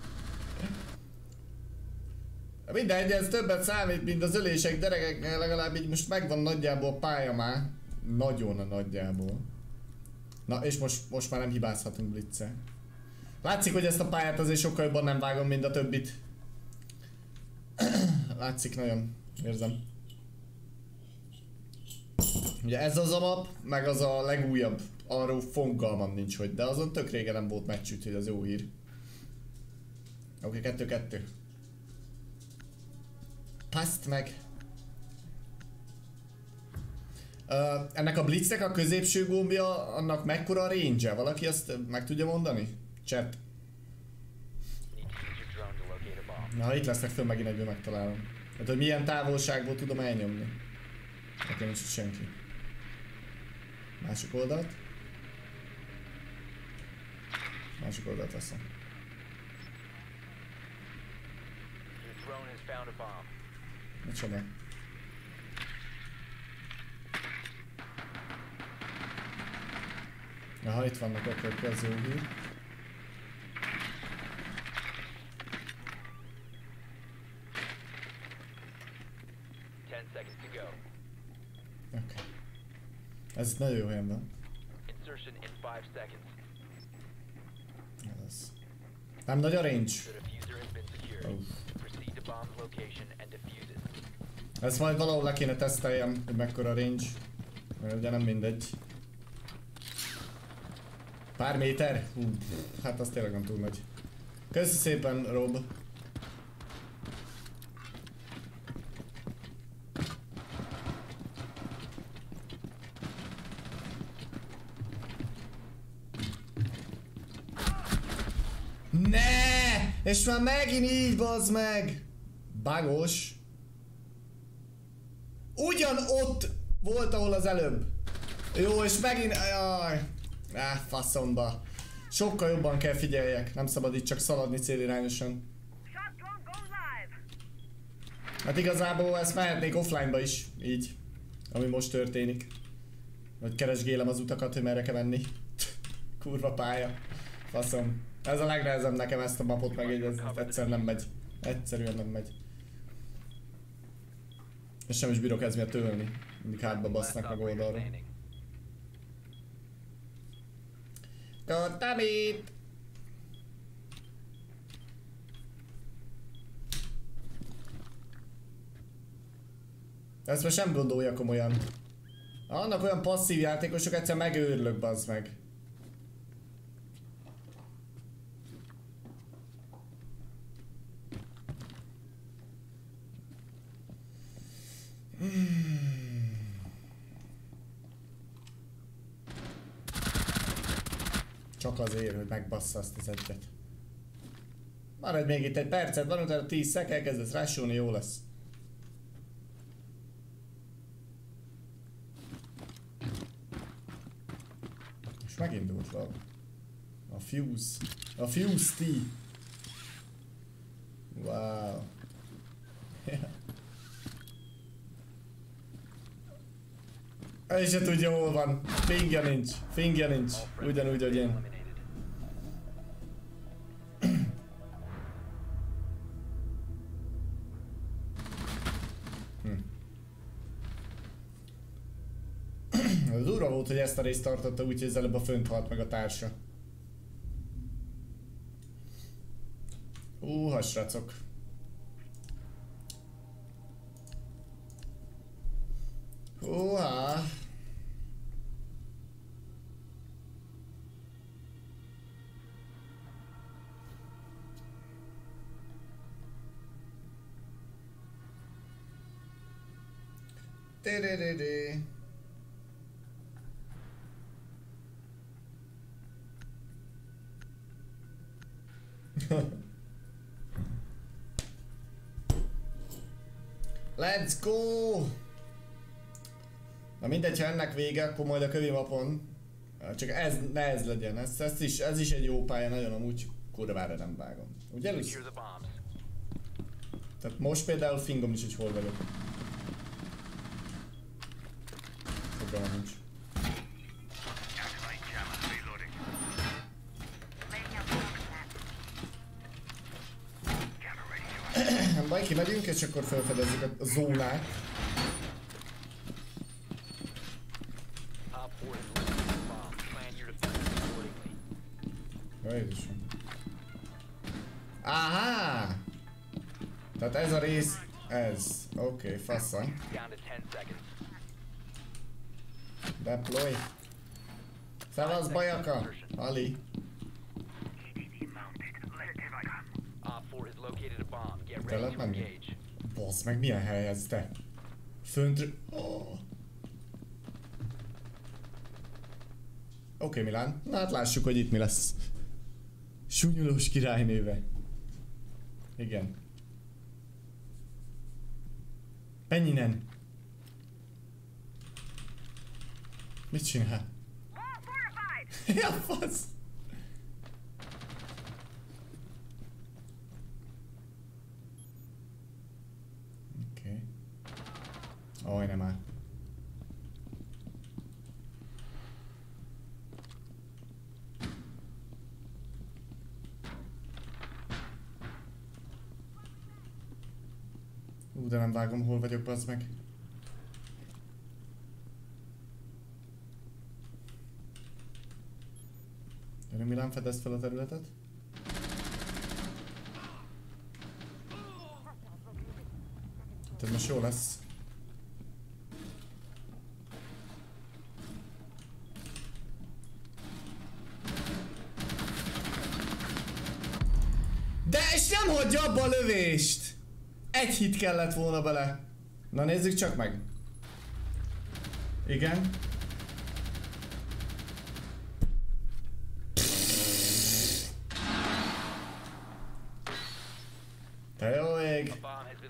Speaker 1: Mindegy, ez többet számít, mint az ölések gyerekeknél, legalább így most megvan nagyjából a pálya már. Nagyon a nagyjából. Na, és most, most már nem hibázhatunk blitzel. Látszik, hogy ezt a pályát azért sokkal jobban nem vágom, mint a többit. Látszik nagyon, érzem. Ugye ez az a map, meg az a legújabb. Arról fogalmam nincs, hogy, de azon tök régen nem volt meccs, úgyhogy az jó hír. Oké, kettő kettő. Paszt meg. Uh, ennek a blitznek a középső gombja, annak mekkora a range-e? Valaki azt meg tudja mondani? Chat.
Speaker 3: Need to use your drone to locate a bomb.
Speaker 1: Na, ha itt lesznek föl, megint egyből megtalálom. Hát, hogy milyen távolságból tudom elnyomni. Nekem nincs itt senki. Másik oldalt. Másik oldalt veszem.
Speaker 3: Your drone has found a bomb.
Speaker 1: Micsoda? Aha, itt vannak, oké, oké, ez jó hír.
Speaker 3: Ten seconds to go.
Speaker 1: Oké. Okay. Ez nagyon jó helyen van.
Speaker 3: Insertion in five seconds.
Speaker 1: Ez. Nem nagy a range.
Speaker 3: The diffuser has been secured.
Speaker 1: Oh.
Speaker 3: Proceed to bomb's location and defuse it.
Speaker 1: Ezt majd valahol le kéne teszteljem, hogy mekkora a range. Mert ugye nem mindegy. Pár méter? Hú, hát az tényleg nem túl nagy. Köszi szépen, Rob. Ne! És már megint így, bazd meg! Bagos. Ugyanott volt, ahol az előbb. Jó, és megint... Jaj. Áh, faszomba. Sokkal jobban kell figyeljek. Nem szabad itt csak szaladni célirányosan. Hát igazából ezt mehetnék offline-ba is. Így. Ami most történik. Hogy keresgélem az utakat, hogy merre kell menni. Kurva pálya. Faszom. Ez a legnehezebb nekem ezt a mapot megjegyezni. Egyszer nem megy. Egyszerűen nem megy. És sem is bírok ez miatt tölni. Mindig hátba basznak meg oldalra. God damn it! Ezt most nem gondolja komolyan. Annak olyan passzív játékosok, egyszer megőrlök, bazd meg. Csak azért, hogy megbassza azt az egyet. Maradj még itt egy percet, van utána tíz szek, elkezdesz rásulni, jó lesz. És megindult valami. A Fuse. A Fuse T. Wow. Yeah. Ő se tudja, hol van. Fingja nincs. Fingja nincs. Ugyanúgy, hogy én. Hm. Az durva volt, hogy ezt a részt tartotta, úgyhogy ez előbb a fönt halt meg a társa. Húha, srácok. Húha. Te-de-de-de. Let's go! Na mindegy, ha ennek vége, akkor majd a kövi mapon. Csak ez, ne ez legyen, ez, ez, is, ez is egy jó pálya, nagyon amúgy kurvára nem vágom. Ugye Luis? Tehát most például fingom is, hogy hol vagyok. Fogalmam nincs. Majd kimegyünk, és akkor felfedezzük a zónát. Jézusom. Áhá! Tehát ez a rész, ez. Oké, okay, fassa. Deploy. Szevasz, bajaka! Ali. Te lehet menni? Bassz meg, milyen hely ez, te? Föntről... Oh. Oké, okay, Milán. Na hát lássuk, hogy itt mi lesz. Súnyulós királynéve. Igen. Pennyinen. Mit csinál? Ja, fasz! Oké. Okay. Aj, nem áll. Ú, de nem vágom, hol vagyok, bazd meg. Gyere, Milán, fedezd fel a területet. Tehát most jó lesz. De és nem hagyja abba a lövést! Egy hit kellett volna bele. Na nézzük csak meg. Igen. Te jó ég.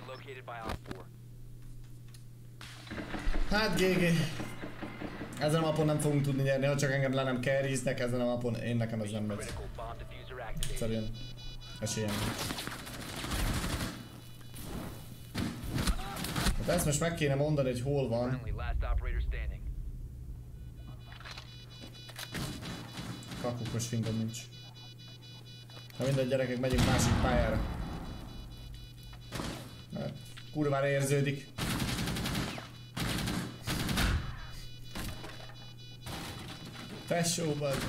Speaker 1: Hát gé gé. Ezen a mapon nem fogunk tudni nyerni, ha csak engem le nem carryznek ezen a mapon, én nekem ez nem megy. Szerűen esélyem. Hát ezt most meg kéne mondani, hogy hol van. Kakukos fingom nincs. Na mindegy, gyerekek, megyünk másik pályára. Hát, kurvára érződik. Tesó, bazd.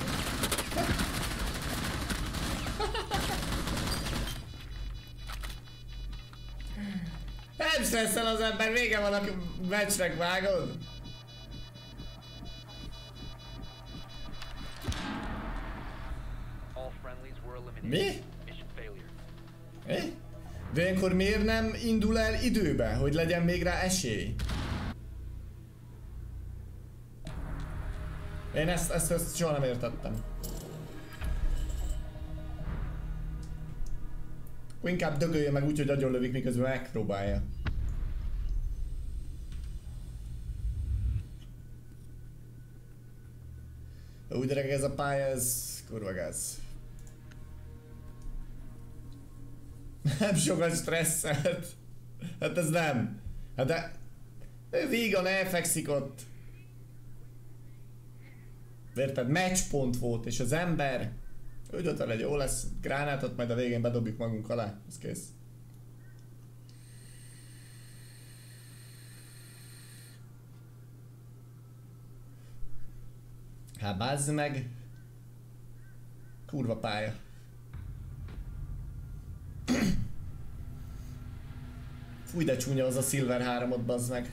Speaker 1: Nem stresszel az ember, vége van a meccsnek, vágod? Mi?
Speaker 3: Mission failure.
Speaker 1: Mi? De ilyenkor miért nem indul el időbe, hogy legyen még rá esély? Én ezt, ezt, ezt soha nem értettem. Inkább dögölje meg úgy, hogy agyonlövik, miközben megpróbálja. Úgy gyerek, ez a pálya, ez kurva gáz. Nem sokat stresszelt. Hát ez nem. Hát de... Ő vígan elfekszik ott. Érted? Matchpont volt, és az ember... Úgy ott van egy jó lesz, gránátot majd a végén bedobjuk magunk alá. Ez kész. Hát bázz meg. Kurva pálya. Fúj, de csúnya az a Silver háromot, bazd meg.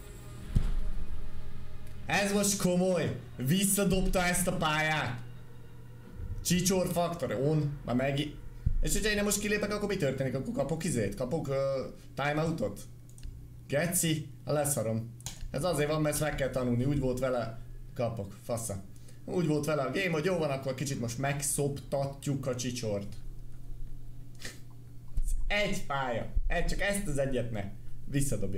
Speaker 1: Ez most komoly. Visszadobta ezt a pályát. Csicsor faktor, on, már megint. És hogyha én most kilépek, akkor mi történik? Akkor kapok izét? Kapok uh, timeoutot? Geci? Leszarom. Ez azért van, mert ezt meg kell tanulni. Úgy volt vele. Kapok. Fasza. Úgy volt vele a game, hogy jó van, akkor kicsit most megszoptatjuk a csicsort. Egy pálya. Egy, csak ezt az egyet ne. Visszadobja.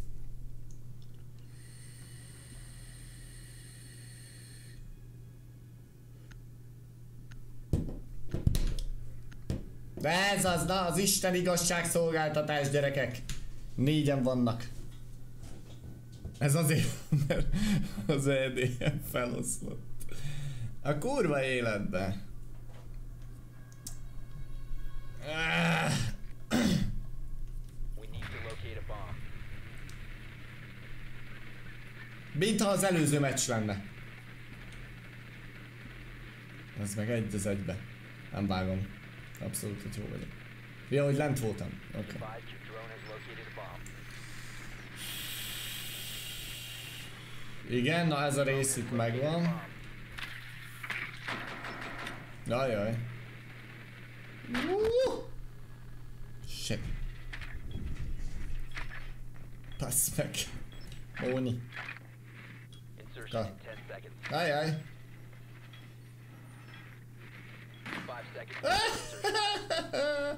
Speaker 1: De ez az, na, az Isten igazságszolgáltatás, gyerekek. Négyen vannak. Ez azért, mert az E D M feloszlott. A kurva életbe.
Speaker 3: We need to locate a bomb.
Speaker 1: Mintha az előző meccs lenne. Ez meg egy az egybe. Nem vágom. Abszolút, hogy jó vagyok. Ja, hogy lent voltam. Oké. Okay.
Speaker 3: Advise your drone has located a bomb.
Speaker 1: Igen, na ez a rész itt megvan. Jajjaj. Uh! Shit. Passz meg. Móni.
Speaker 3: Insertion in ten seconds.
Speaker 1: Ajjaj.
Speaker 3: Five seconds. The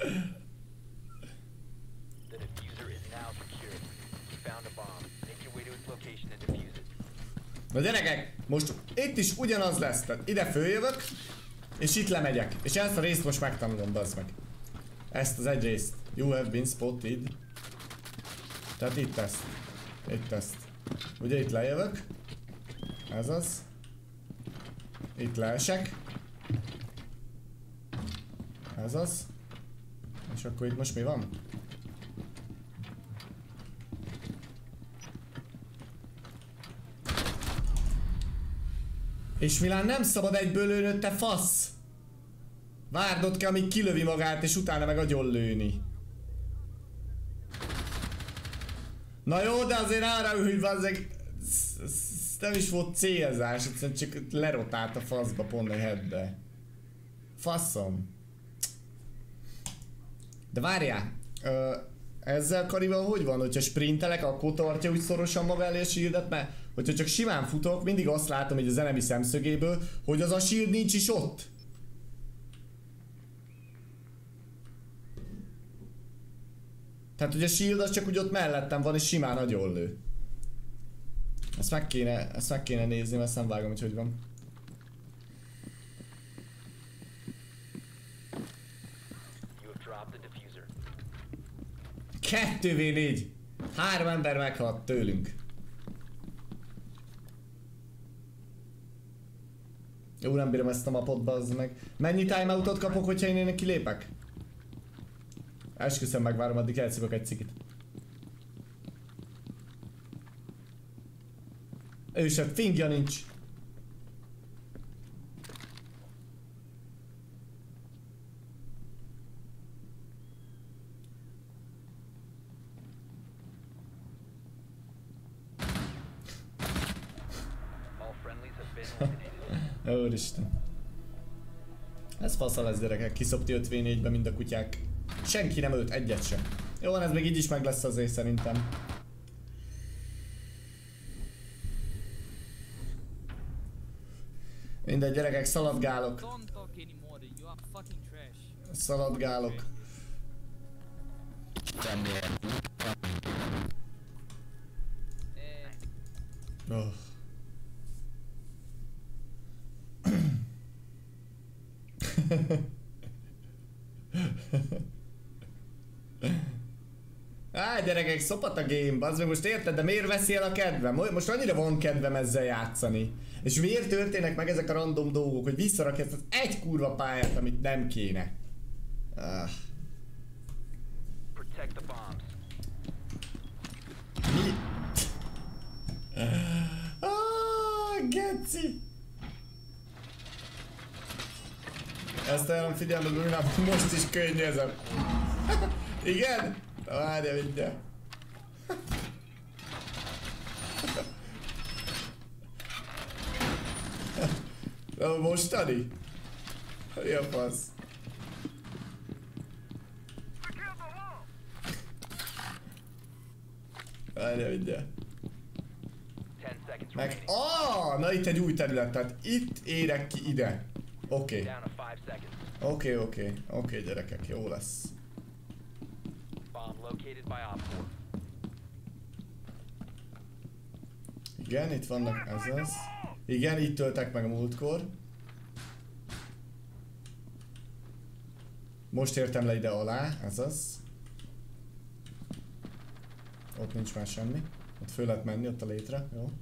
Speaker 3: diffuser is now secured. You found a bomb. Make your way to its location and defuse it.
Speaker 1: Na gyerekek, most itt is ugyanaz lesz, tehát ide följövök, és itt lemegyek, és ezt a részt most megtanulom, bazd meg. Ezt az egy részt. You have been spotted. Tehát itt ezt. Itt ezt. Ugye itt lejövök. Ez az. Itt leesek. Ez az. És akkor itt most mi van? És Milán nem szabad egyből lőnöd, te fasz! Várdod kell, amíg kilövi magát, és utána meg agyon lőni. Na jó, de azért arra ül, hogy bazzeg... Ez nem is volt célzás, egyszerűen csak lerotált a faszba pont egy headbe. Faszom. De várjál, ö, ezzel Karival hogy van, hogyha sprintelek, akkor tartja úgy szorosan maga elé a shieldet, mert hogyha csak simán futok, mindig azt látom így az enemy szemszögéből, hogy az a shield nincs is ott. Tehát hogy a shield az csak úgy ott mellettem van, és simán agyon lő. Ezt meg kéne, ezt meg kéne nézni, mert ezt nem vágom, hogy hogy van. kettő vé négy. Három ember meghalt tőlünk. Jó, nem bírom ezt a mapot, bazd meg. Mennyi timeoutot kapok, hogyha én innen kilépek? Esküszöm, megvárom, addig elszívok egy cikit. Ő se fingja nincs. Úristen. Ez Ez fasza lesz, gyerekek, kiszopti öt vé négybe mind a kutyák. Senki nem ölt egyet sem. Jó van, ez még így is meg lesz azért szerintem. Mindegy, gyerekek, szaladgálok. Szaladgálok. Oh. Á, gyerekek, szopat a game, bazd meg, most érted, de miért veszi el a kedvem? Most annyira van kedvem ezzel játszani. És miért történnek meg ezek a random dolgok, hogy visszarakja ezt az egy kurva pályát, amit nem kéne? Ah.
Speaker 3: Protect the bombs.
Speaker 1: Mi? Ah, geci! Ezt ajánlom figyelmet, Brunában most is könnyezem. Igen? Na várja, mindjárt. Na mostani? Mi a fasz? Várja, mindjárt.
Speaker 3: ten seconds
Speaker 1: Meg...
Speaker 3: remaining.
Speaker 1: Ah, na itt egy új terület, tehát itt érek ki ide. Oké. Okay.
Speaker 3: Down to five seconds.
Speaker 1: Oké, okay, oké, okay. oké okay, gyerekek, jó lesz.
Speaker 3: Bomb located by Op four.
Speaker 1: Igen, itt vannak, ez az. Igen, itt töltek meg a múltkor. Most értem le ide alá, ez az. Ott nincs már semmi. Ott föl lehet menni, ott a létre, jó.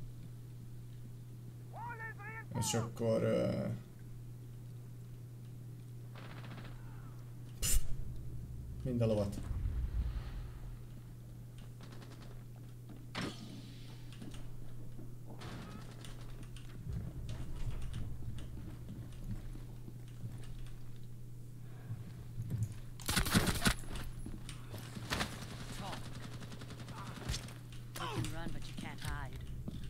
Speaker 1: És akkor... Uh... Pff. Mind a lovat.
Speaker 8: You can run, but you can't hide.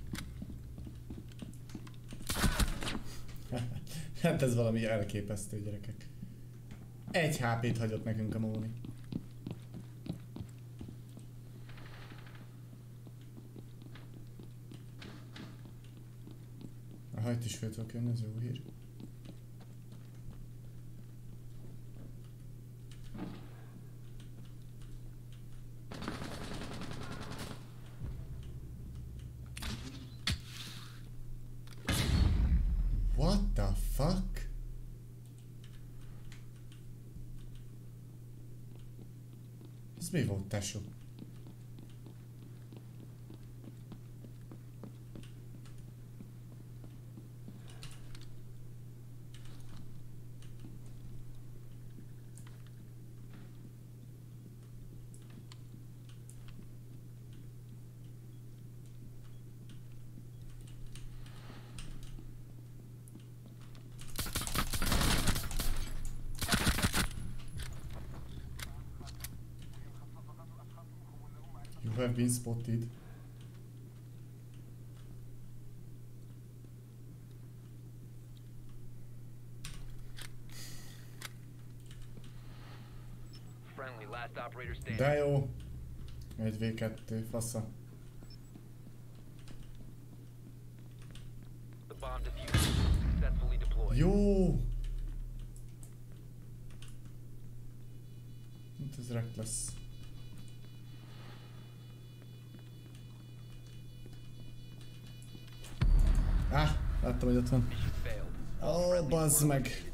Speaker 1: Hát ez valami elképesztő, gyerekek. Egy há pét hagyott nekünk a Móni. Aha, itt is föl tudok jönni, ez jó hír. What the fuck? Ez mi volt, tesó? You have been spotted.
Speaker 3: Friendly, last operator standing.
Speaker 1: De jó. egy vé kettő, fasza.
Speaker 3: The bomb diffuser successfully deployed.
Speaker 1: Jó! Hát ez reckless. Ah, láttam, hogy ott van.
Speaker 3: Mission failed.
Speaker 1: Ó, oh, bazd meg.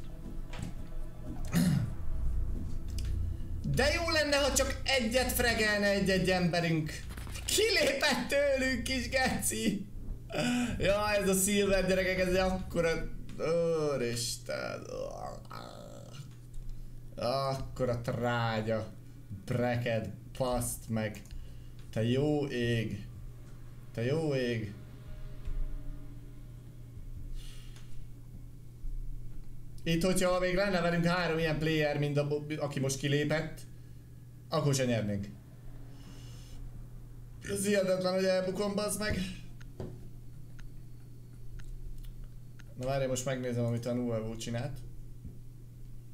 Speaker 1: De jó lenne, ha csak egyet fregelne egy-egy emberünk. Kilépett tőlünk, kis geci. Ja, ez a Silver, gyerekek, ez egy akkora... Úristen. Akkora trágya. Breked, paszt meg. Te jó ég. Te jó ég. Itt, hogyha még lenne velünk három ilyen player, mint a, aki most kilépett, akkor se nyernénk. Ez hihetetlen, hogy elbukom, bazd meg. Na várj, most megnézem, amit a Nuevo csinált.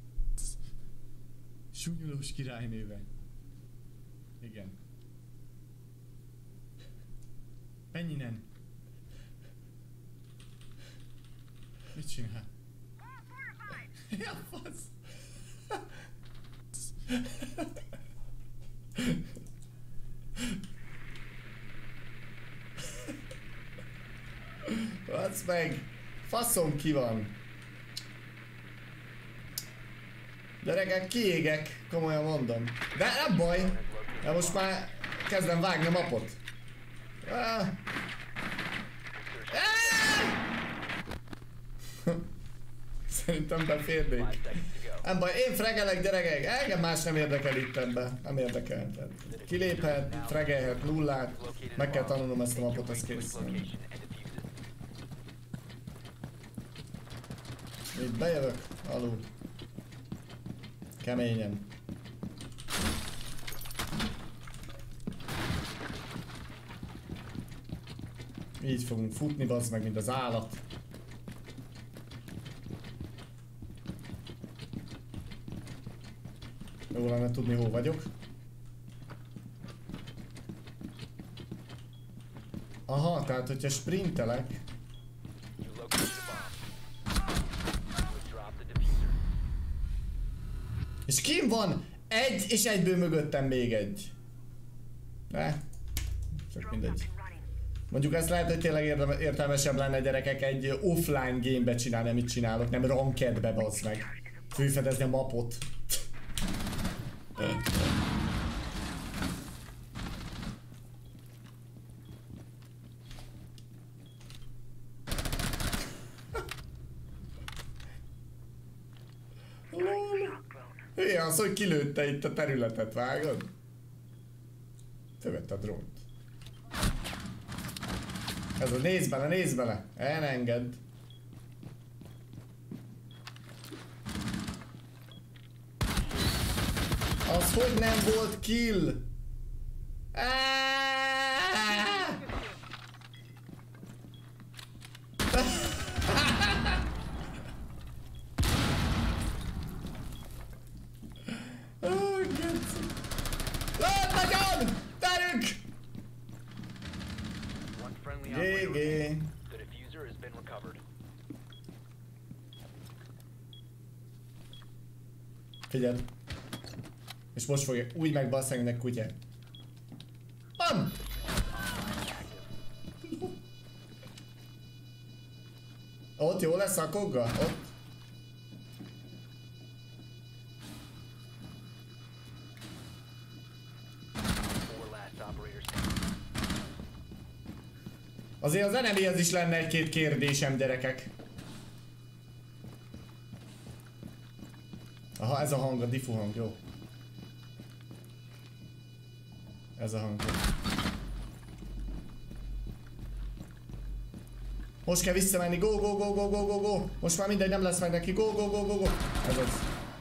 Speaker 1: Sunyulós királynéve. Igen. Menj innen. Mit csinál? Ja, fasz. Vacsz meg! Faszom ki van! Gyerekek, kiégek, komolyan mondom. De nem baj! De most már kezdem vágni a mapot. Ah. Ah. Szerintem beférnék. Nem baj, én fregelek, gyerekek, engem más nem érdekel itt ebben. Nem érdekel. Kiléphet, fregelhet, nullát. Meg kell tanulnom ezt a mapot, az kész. Itt bejövök, alul. Keményen. Így fogunk futni, bazd meg, mint az állat. Jó lenne tudni, hol vagyok. Aha, tehát hogyha sprintelek. És kim van? Egy, és egyből mögöttem még egy. Ne, csak mindegy. Mondjuk ezt lehet, hogy tényleg értelmesebb lenne, gyerekek, egy offline gamebe csinálni, amit csinálok, nem rankedbe, bazd meg. Fölfedezni a mapot. Ilyen az, hogy kilőtte itt a területet, vágod? Fölvette a drónt. Ez a nézd bele, nézd bele! Elengedd! Az hogy nem volt kill? Nagyon! Terünk! gé gé. Figyeld. És most fogja úgy megbasszani nek kutya. Bam! Ott jó lesz a kogga? Ott. Azért az enemyhez is lenne egy-két kérdésem, gyerekek. Aha, ez a hang, a diffu hang, jó. Ez a hang. Most kell visszamenni, go, go, go, go, go, go, go. Most már mindegy, nem lesz meg neki, go, go, go, go, go. Ez az.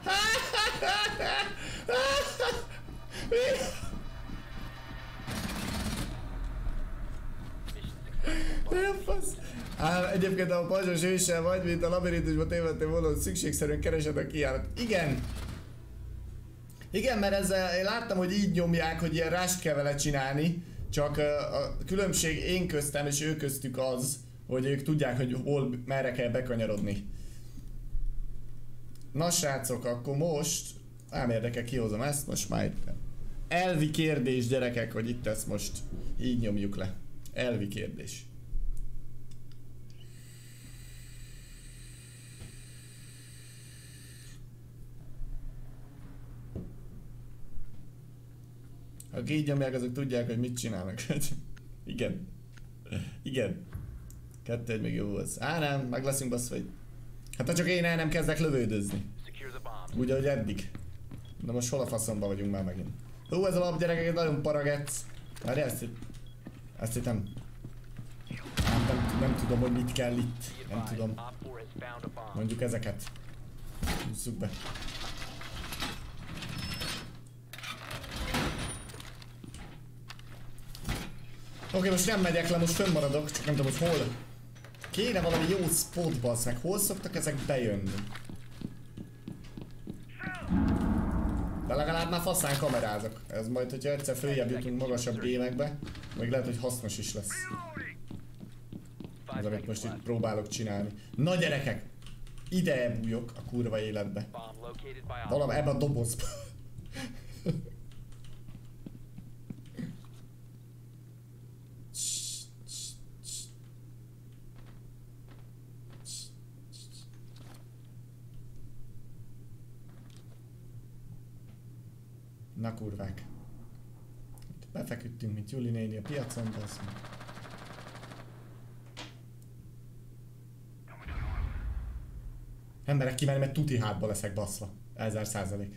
Speaker 1: Nem fasz. Á, egyébként a pajzsos őssel vagy, mint a labirintusban tévedtél volna, hogy szükségszerűen keresed a kijárat. Igen. Igen, mert ezzel én láttam, hogy így nyomják, hogy ilyen rást kell vele csinálni. Csak a, a különbség én köztem és ő köztük az, hogy ők tudják, hogy hol, merre kell bekanyarodni. Na srácok, akkor most... Nem érdekel, kihozom ezt, most már itt. Elvi kérdés, gyerekek, hogy itt ezt most így nyomjuk le. Elvi kérdés. Akik így nyomják, azok tudják, hogy mit csinálnak. Igen. Igen. Kettő egy még jó volt. Á nem, meg leszünk baszva itt. Hát ha csak én el nem kezdek lövődözni. Úgy, ahogy eddig. De most hol a faszomba vagyunk már megint. Hú, ez a lap, gyerekek, nagyon paragetsz. Várj, ezt itt... Ezt itt nem... Nem, nem, nem tudom, hogy mit kell itt. Nem tudom. Mondjuk ezeket. Húzzuk be. Oké, okay, most nem megyek le, most fönnmaradok, csak nem tudom, hogy hol. Kéne valami jó spot, bassz meg. Hol szoktak ezek bejönni? De már faszán kamerázok. Ez majd, hogyha egyszer följebb jutunk magasabb gémekbe, meg lehet, hogy hasznos is lesz. Ez, amit most itt próbálok csinálni. Na gyerekek! Ide bújok a kurva életbe. Valami ebbe a dobozba. Na kurvák. Befeküdtünk, mint Juli néni a piacon, de azt mondja. Emberek kimenni, mert tuti hátba leszek baszva. Ezer százalék.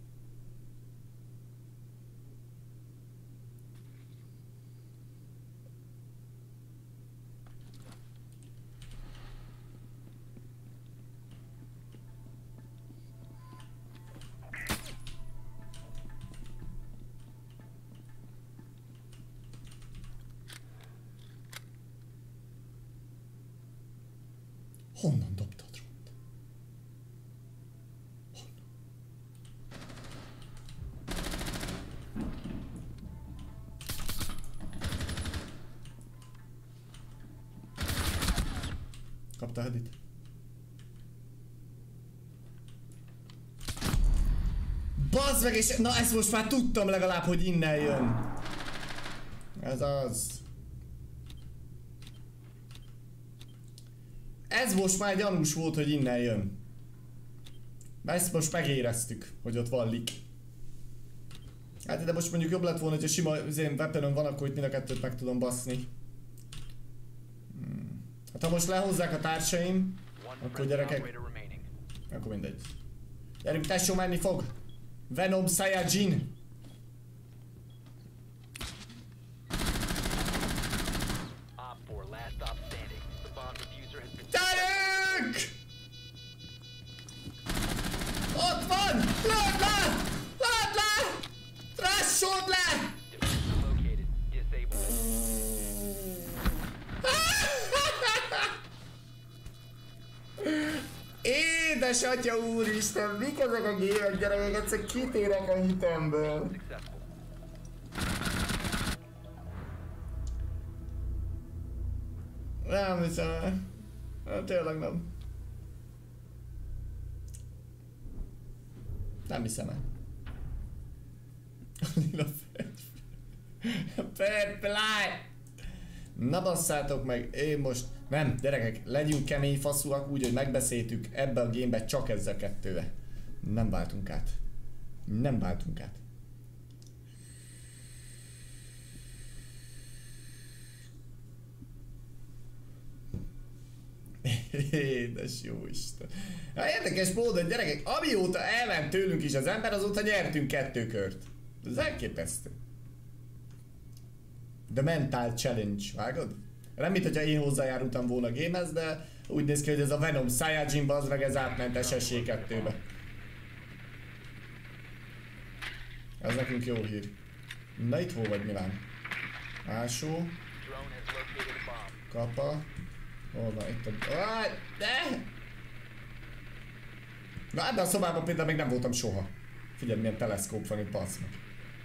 Speaker 1: Honnan dobtad rót? Honnan? Kapta a hedit? Bazd meg, és na ezt most már tudtam legalább, hogy innen jön. Ez az. Ez most már gyanús volt, hogy innen jön. Ezt most megéreztük, hogy ott van lik. Hát de most mondjuk jobb lett volna, hogyha sima weaponon van, akkor itt mind a kettőt meg tudom baszni. Hmm. Hát ha most lehozzák a társaim, akkor gyerekek... Akkor mindegy. Gyerünk, tesó, menni fog! Venom Saiyajin! Gyerünk! Ott van! Lőd le! Lőd le! Trassod le! Édes atya úristen, mik ezek a gémek, gyerekek, egyszer kitérek a hitemből. Nem hiszem el. Nem, tényleg nem. Nem hiszem el. A lila fair play. Na basszátok meg, én most... Nem, gyerekek, legyünk kemény faszúak úgy, hogy megbeszéltük ebbe a gamebe csak ezzel kettővel. Nem váltunk át. Nem váltunk át. Édes jó Isten. Hát érdekes módon, gyerekek, amióta elment tőlünk is az ember, azóta nyertünk kettő kört. Ez elképesztő. The Mental Challenge, vágod? Nem mint hogyha én hozzájárultam volna a gamehez, de úgy néz ki, hogy ez a Venom Saiyajin bazd meg, ez átment es es jé kettőbe. Ez nekünk jó hír. Na itt hol vagy, Milán? Ásó. Kapa. Hol van itt a... Ah, de! Na ebben a szobában például még nem voltam soha. Figyelj, milyen teleszkóp van itt, bassz meg.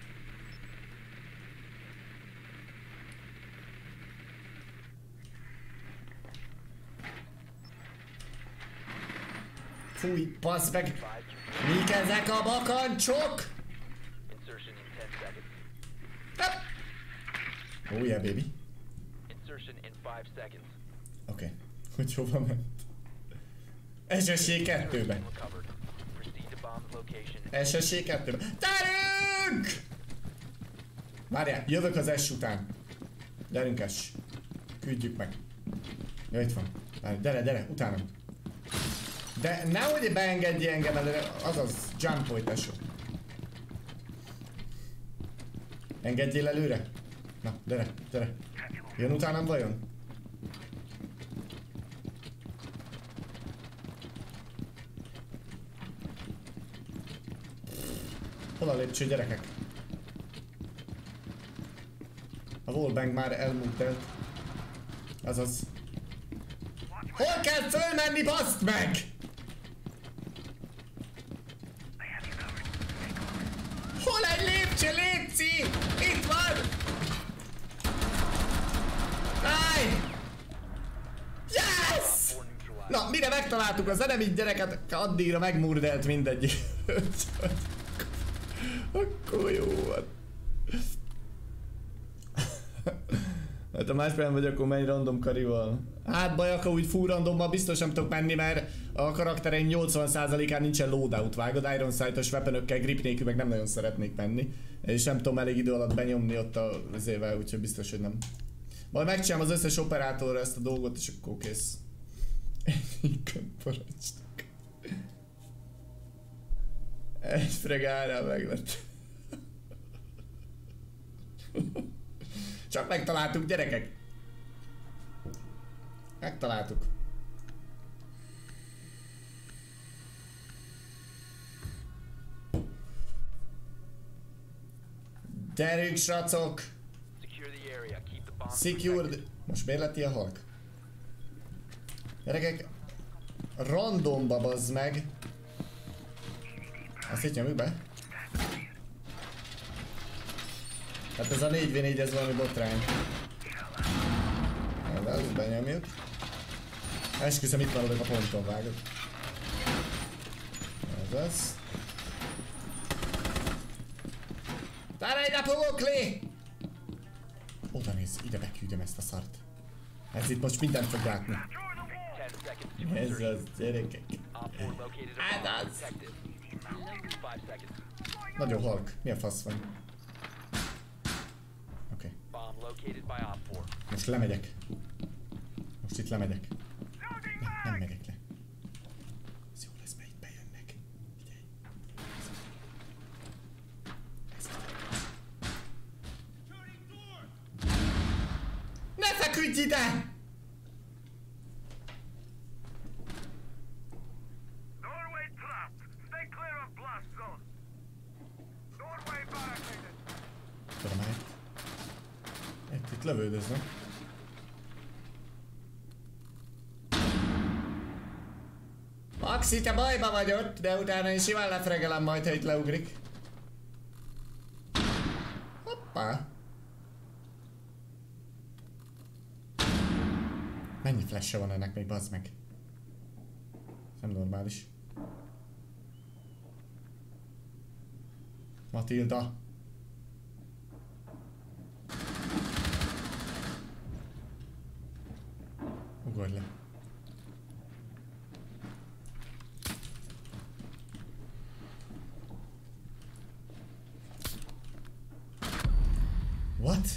Speaker 1: Fúj, bassz meg! Mik ezek a bakancsok? Oh yeah, baby. Oké, okay. Hogy hova ment? es es jé kettőbe. es es jé kettőbe. Gyerünk! Várjál, jövök az S után. Gyerünk S. Küldjük meg. Ja, itt van. Várj, gyere, gyere, utánam. De nehogy beengedj engem előre, azaz, jumpolj tesó. Engedjél előre? Na, gyere, gyere. Jön utánam vajon? Hol a lépcső, gyerekek? A wallbang már elmúlt. Azaz. Hol kell fölmenni, baszd meg? Na, mire megtaláltuk az enemy gyereket, addigra megmurdelt mindegy. Akkor jó van. Hát a máspélben vagy, akkor menj random karival. Hát baj, akkor úgy full randommal biztos nem tudok menni, mert a karaktereim nyolcvan százalékán nincsen loadout, vágod, Iron Sight-os weaponökkel, grip nélkül meg nem nagyon szeretnék menni. És nem tudom elég idő alatt benyomni ott a vizével, úgyhogy biztos, hogy nem. Majd megcsinálom az összes operátorra ezt a dolgot, és akkor kész. Egy fregárral meglett. Csak megtaláltuk, gyerekek! Megtaláltuk. Gyerünk, srácok! Secure the... Most miért lett ilyen halk? Gyerekek, randomba bazd meg. Azt itt nyomjuk be. Hát ez a négy vé négy, ez valami botrány. De ezt benyomjuk. Esküszöm, itt maradok a ponton, vágod. Ez az. Tára ide, pogokli! Oda nézz, ide beküldöm ezt a szart. Ez itt most mindent fog látni. Ez az, gyerekek. Hát az! Nagyon halk. Milyen fasz van? Oké. Okay. Most lemegyek. Most itt lemegyek. Nem, nem megyek le. Ez jó lesz, mert itt bejönnek. Figyelj. Ne feküdj ide! Itt lövődöznek. Maxi, te bajba vagy ott, de utána is simán lefregelem majd, ha itt leugrik. Hoppá! Mennyi flash-e van ennek még, bazd meg? Ez nem normális. Matilda. Ugorj le. What?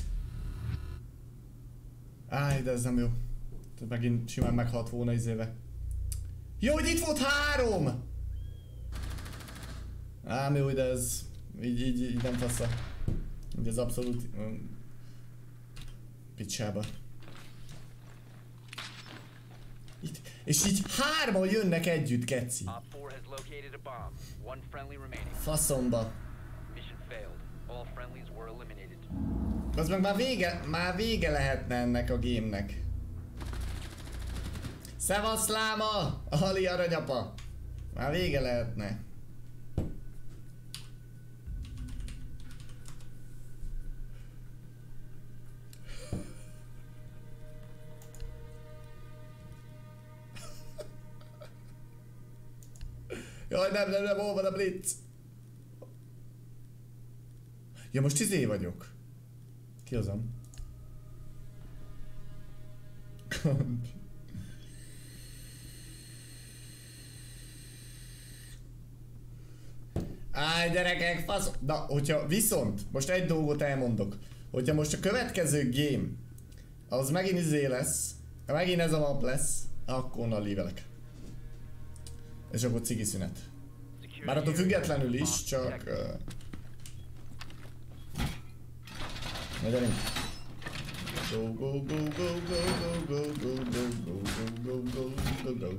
Speaker 1: Áj, de ez nem jó. Tehát megint simán meghalt volna izéve. Jó, hogy itt volt három! Ám jó, de ez... Így, így, így nem fasza. Így ez abszolút... Um, picsába. Itt, és így hárman jönnek együtt, keci. Faszomba. Az meg már vége, már vége lehetne ennek a gémnek. Szevasz láma, Ali aranyapa. Már vége lehetne. Jaj, nem, nem, nem, hol van a blitz? Ja, most izé vagyok. Kihozom. Áj, gyerekek, fasz... Na, hogyha viszont, most egy dolgot elmondok. Hogyha most a következő game, az megint izé lesz, megint ez a map lesz, akkor onnan lívelek. És akkor cigi szünet. Bár attól függetlenül is, csak... Uh... Na gyerünk! Go, go, go, go, go, go, go, go, go, go, go, go, go, go.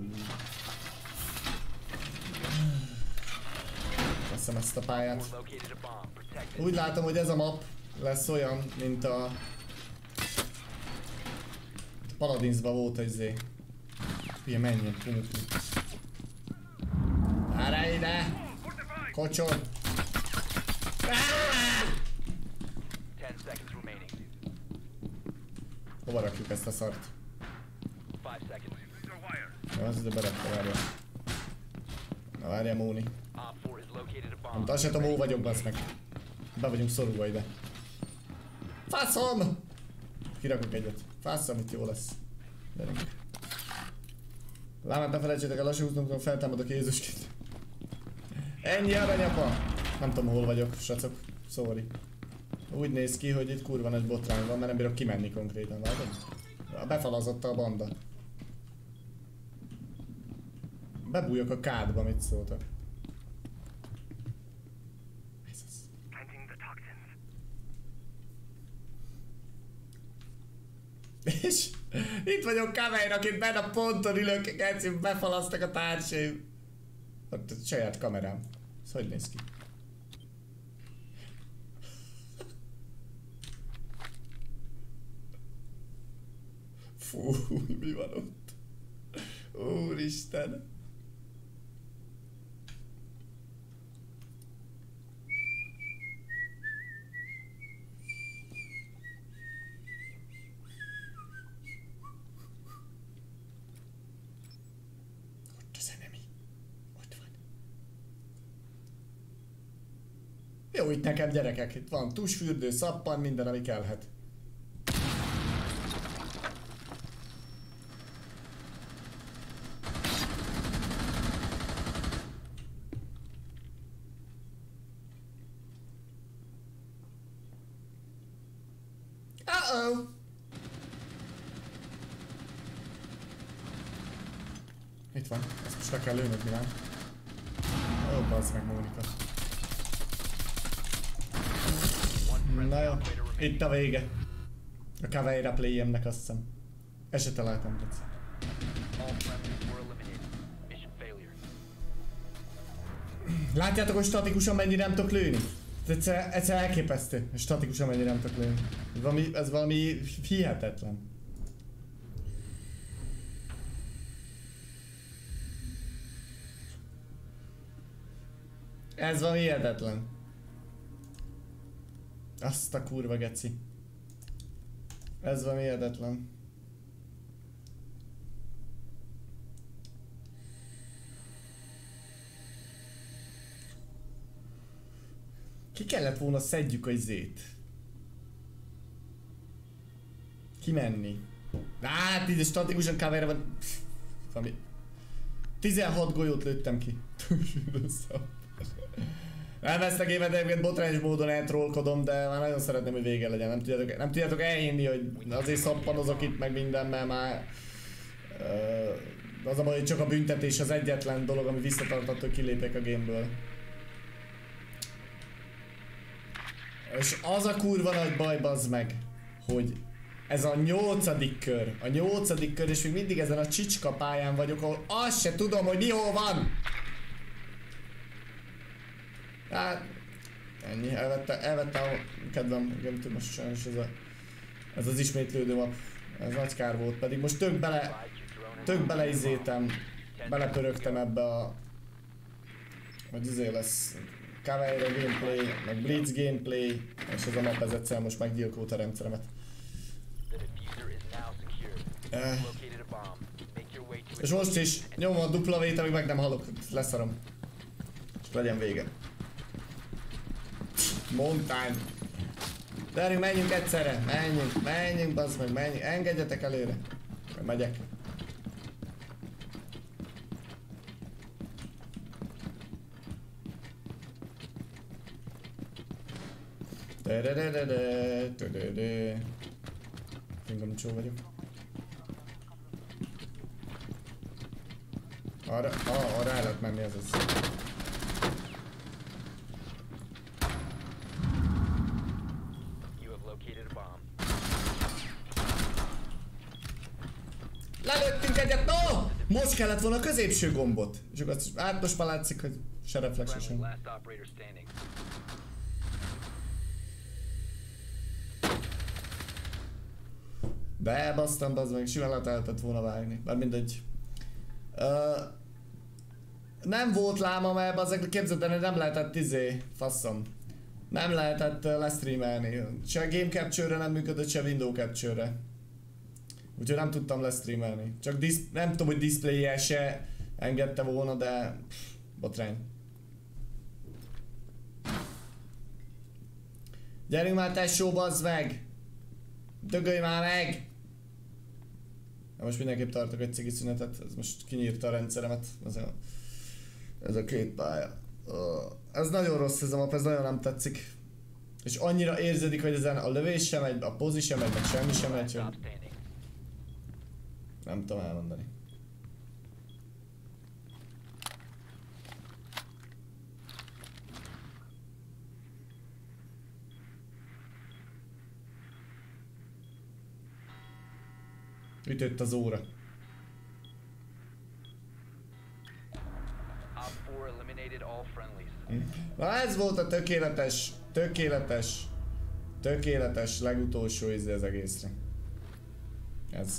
Speaker 1: Veszem ezt a pályát. Úgy látom, hogy ez a map lesz olyan, mint a... Paladinsban volt az izé. Hülye, menjen, kumukli. Várj ide! Kocsol! Hova rakjuk ezt a szart? Na, az ide berakta, várja. Na, várja, Móni. Nem, azt se tudom, hol vagyok, bassz meg. Be vagyunk szorulva ide. Faszom! Kirakok egyet. Faszom, itt jó lesz. Gyerünk. Lámát ne felejtsétek el, lassan húznom, feltámadok Jézusként. Ennyi aranyapa! Nem tudom, hol vagyok, srácok. Sorry. Úgy néz ki, hogy itt kurva nagy botrány van, mert nem bírok kimenni konkrétan, látod? Befalazott a banda. Bebújok a kádba, mit szóltak. És itt vagyok kamerának, itt benne a ponton ülök, geci, befalasztak a társaim. Ott a saját kamerám. Ez hogy néz ki? Fú, mi van ott? Úristen! Ott az enemy. Ott van. Jó, itt nekem gyerekek. Itt van tusfürdő, szappan, minden, ami kellhet. Uh-oh. Itt van, ezt most le kell lőnöd, Milán. Ó, oh, bazd meg, Mónika. Na jó, itt a vége. A Caveira play-emnek, azt hiszem. Ezt se találtam, Deci. Látjátok, hogy statikusan mennyire nem tudok lőni? Ez egyszer elképesztő, statikusan mennyire nem tudok lőni. Ez valami, ez valami hihetetlen. Ez valami hihetetlen. Azt a kurva geci. Ez valami hihetetlen. Ki kellett volna szedjük a izét. Kimenni. Hát, így statikusan Caveira van. Valami. tizenhat golyót lőttem ki. Nem vesztek évedeket, botrányos módon eltrollkodom, de már nagyon szeretném, hogy vége legyen. Nem tudjátok, nem tudjátok elhinni, hogy azért szappanozok itt meg minden, mert már... Uh, az a baj, hogy csak a büntetés az egyetlen dolog, ami visszatartott, hogy kilépek a gameből. És az a kurva nagy baj, bazd meg, hogy ez a nyolcadik kör, a nyolcadik kör, és még mindig ezen a csicska pályán vagyok, ahol azt se tudom, hogy mi hol van! Hát, ennyi, elvette, elvette a kedvem, nem tudom, most sajnos ez, a, ez az ismétlődő map, ez nagy kár volt, pedig most tök bele, tök beleizétem, belepörögtem ebbe a, hogy izé lesz, Caveira gameplay, meg Blitz gameplay, és ez a map ez egyszer most meggyilkolta a rendszeremet. Eh. És most is nyomom a dupla vét, amíg meg nem halok, leszarom. És legyen vége. Montány. Gyerünk, menjünk egyszerre, menjünk, menjünk, bazd meg, menjünk, engedjetek előre. Megyek. Fingom csó vagyok. Arra, ah, arra el lehet menni, ez az. Lelőttünk egyet, no! Most kellett volna a középső gombot. És akkor azt, hát most már látszik, hogy se reflexo sem. De basztam, bazd meg, simán lehet lehetett volna vágni. Bár mindegy. Uh, nem volt láma, mert bazzeg, képzeld el, nem lehetett izé, faszom. Nem lehetett uh, lestreamelni. Se a Game Capture-re nem működött, se Window Capture-re. Úgyhogy nem tudtam lesztreamelni. Csak disz- nem tudom, hogy display-jel se engedte volna, de pff, botrány. Gyerünk már tesó, bazd meg! Dögölj már meg! Na most mindenképp tartok egy cigi szünetet, ez most kinyírta a rendszeremet. Ez a, ez a két pálya. Ez nagyon rossz ez a map, ez nagyon nem tetszik. És annyira érződik, hogy ezen a lövés sem megy, a pozi sem megy, meg semmi sem megy, hogy... Nem tudom elmondani. Ütött az óra. Na ez volt a tökéletes, tökéletes, tökéletes legutolsó íze az egészre. Ez.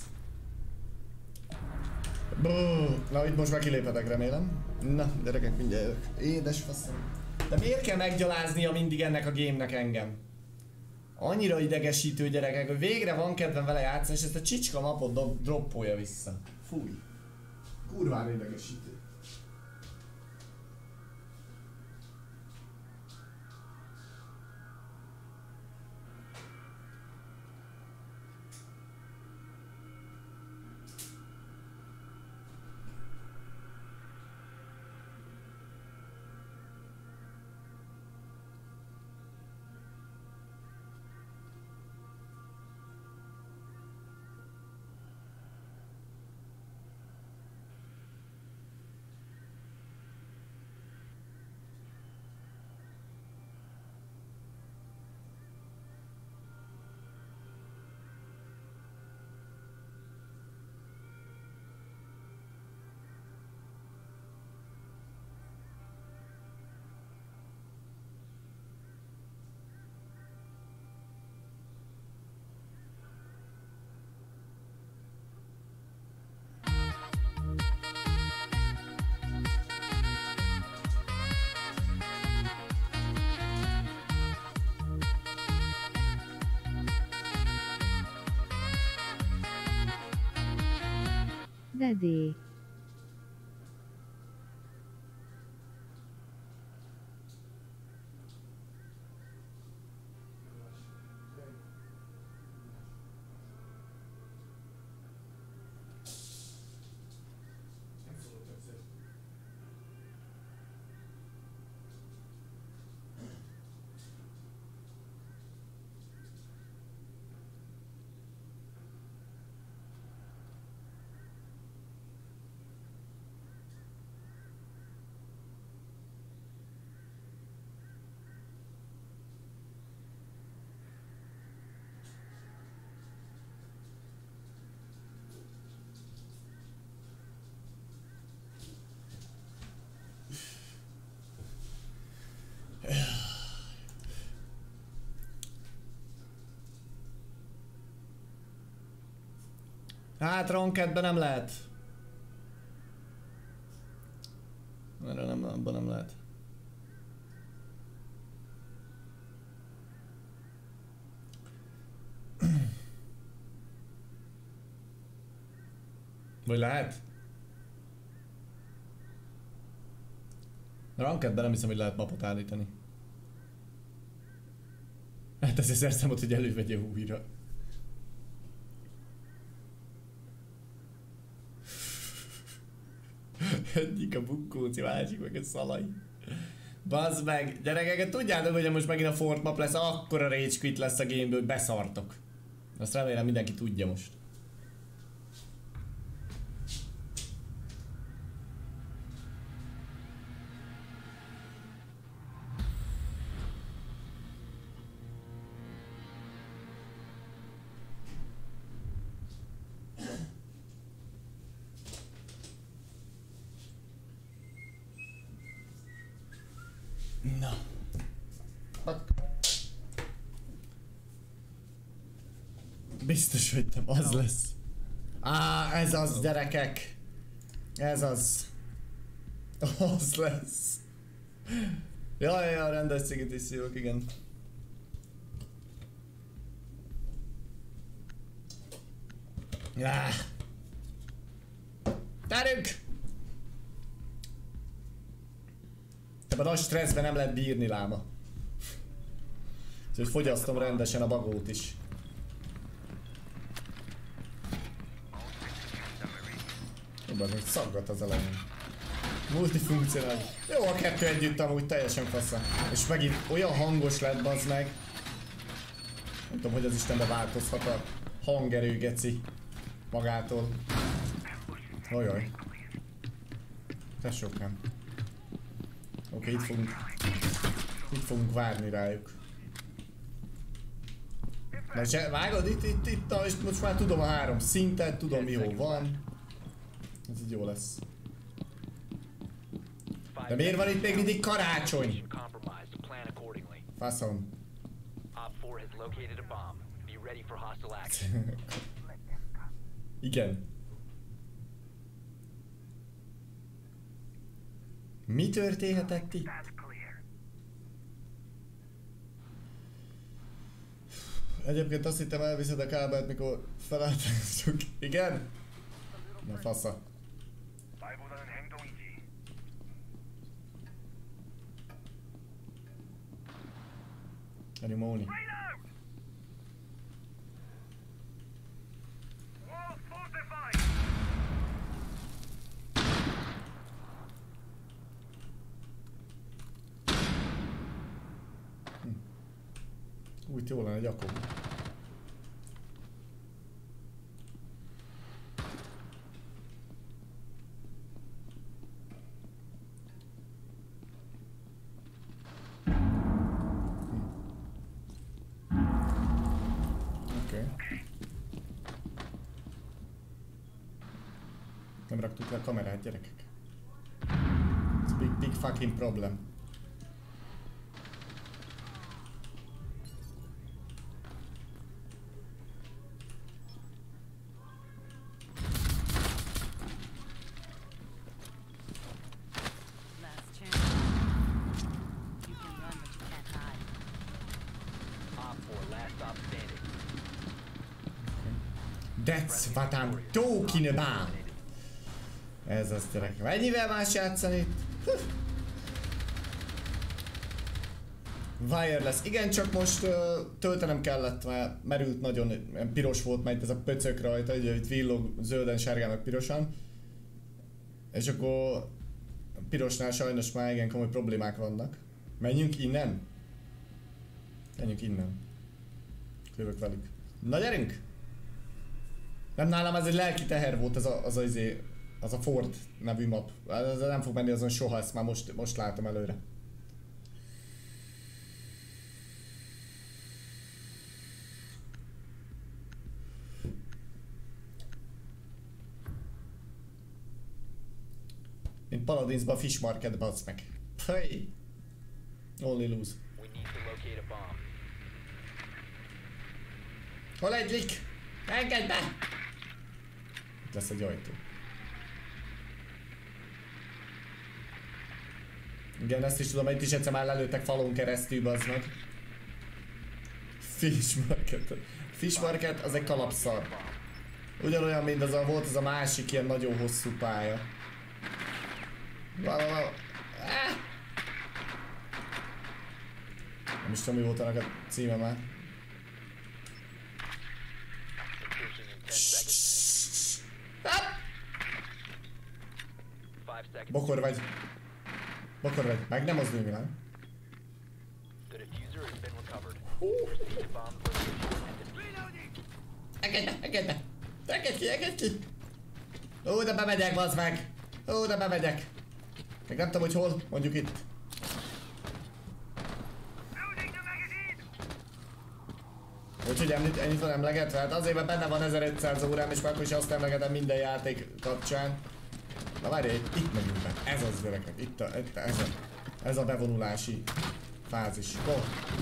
Speaker 1: Bú, na itt most már kiléphetek, remélem. Na, gyerekek, mindjárt jövök. Édes faszom. De miért kell meggyaláznia mindig ennek a gémnek engem? Annyira idegesítő, gyerekek, hogy végre van kedvem vele játszani, és ezt a csicska mapot do droppolja vissza. Fúj. Kurvára idegesítő.
Speaker 2: Dedé.
Speaker 1: Hát rankedben nem lehet. Erre nem, abban nem lehet. Vagy lehet? Rankedben nem hiszem, hogy lehet mapot állítani. Hát ezért szerzem ott, hogy elővegye újra. Egyik a bukkóci, másik meg a szalai. Bazd meg, gyerekeket, tudjátok, hogy most megint a Fort map lesz, akkora rage quit lesz a gameből, hogy beszartok. Azt remélem mindenki tudja most. Na. Biztos, hogy nem az lesz. Á, ez az, gyerekek. Ez az. Az lesz. Jaj, jaj, rendes cigit is szívok, igen. Ah. Gyerünk! Ebben a stresszben nem lehet bírni, láma. Úgyhogy fogyasztom rendesen a bagót is. Jobban, hogy szaggat az elején. Multifunkcionális. Jó, a kettő együtt amúgy teljesen fasza. És megint olyan hangos lett, bazd meg. Nem tudom, hogy az Istenbe változhat a hangerő, geci. Magától. Ajaj. Tesókám. Oké, itt fogunk... Itt fogunk várni rájuk. Na se, vágod? Itt, itt, itt, na, és most már tudom a három szintet, tudom mi hol van. Ez így jó lesz. De miért van itt még mindig karácsony? Faszom. Igen. Mi történhetett itt? Egyébként azt hittem elviszed a kábelt, mikor felállítottuk. Igen? Na fasza. Animoni. Úgy jó lenne, Jakob. Oké. Nem raktuk le a kamerát, gyerekek. It's big, big fucking problem. That's what I'm talking about. Ez az, gyerek. Ennyivel más játszani? Wireless. Igen, csak most uh, töltenem kellett, mert merült nagyon, piros volt majd ez a pöcök rajta, ugye itt villog zölden, sárgán, meg pirosan. És akkor pirosnál sajnos már igen komoly problémák vannak. Menjünk innen? Menjünk innen. Jövök velük. Na gyerünk! Nem, nálam ez egy lelki teher volt, az a, az, a, az a Ford nevű map. Ez nem fog menni azon soha, ezt már most, most látom előre. Mint Paladinsba a Fish Market, bazd meg. Hey. Only lose. Hol egy lik? Engedj be! Itt lesz egy ajtó. Igen, ezt is tudom, itt is egyszer már lelőttek falon keresztül, bazd meg. Fish Market. Fish Market az egy kalapszar. Ugyanolyan, mint az a, volt az a másik ilyen nagyon hosszú pálya. Valahol... Ah! Nem is tudom, mi volt annak a címe már. Bokor vagy. Bokor vagy. Meg nem mozdulj, nem? Engedj be, engedj be! Engedj ki, engedj ki! Ó, de bemegyek, bazd meg! Ó, de bemegyek! Meg nem tudom, hogy hol, mondjuk itt. Úgyhogy ennyit van emlegetve, hát azért, mert benne van ezerötszáz órám, és már akkor is azt emlegetem minden játék kapcsán. Na várj, itt megyünk be. Ez az, gyerekek. Itt a, itt a, ez, a, ez a bevonulási fázis. Go!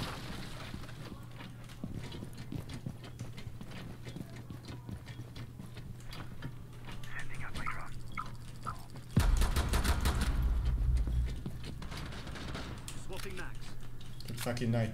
Speaker 1: Good fucking night.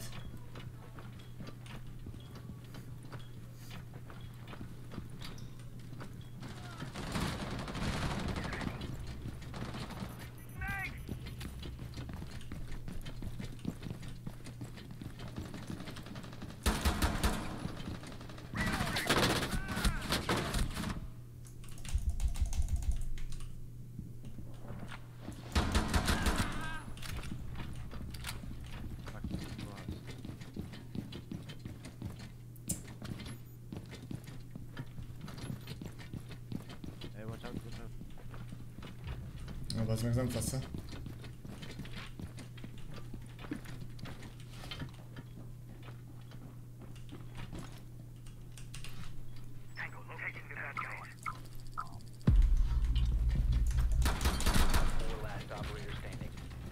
Speaker 1: az meg nem fasza.
Speaker 4: Tango locating the bad guys.
Speaker 3: Four last operator standing.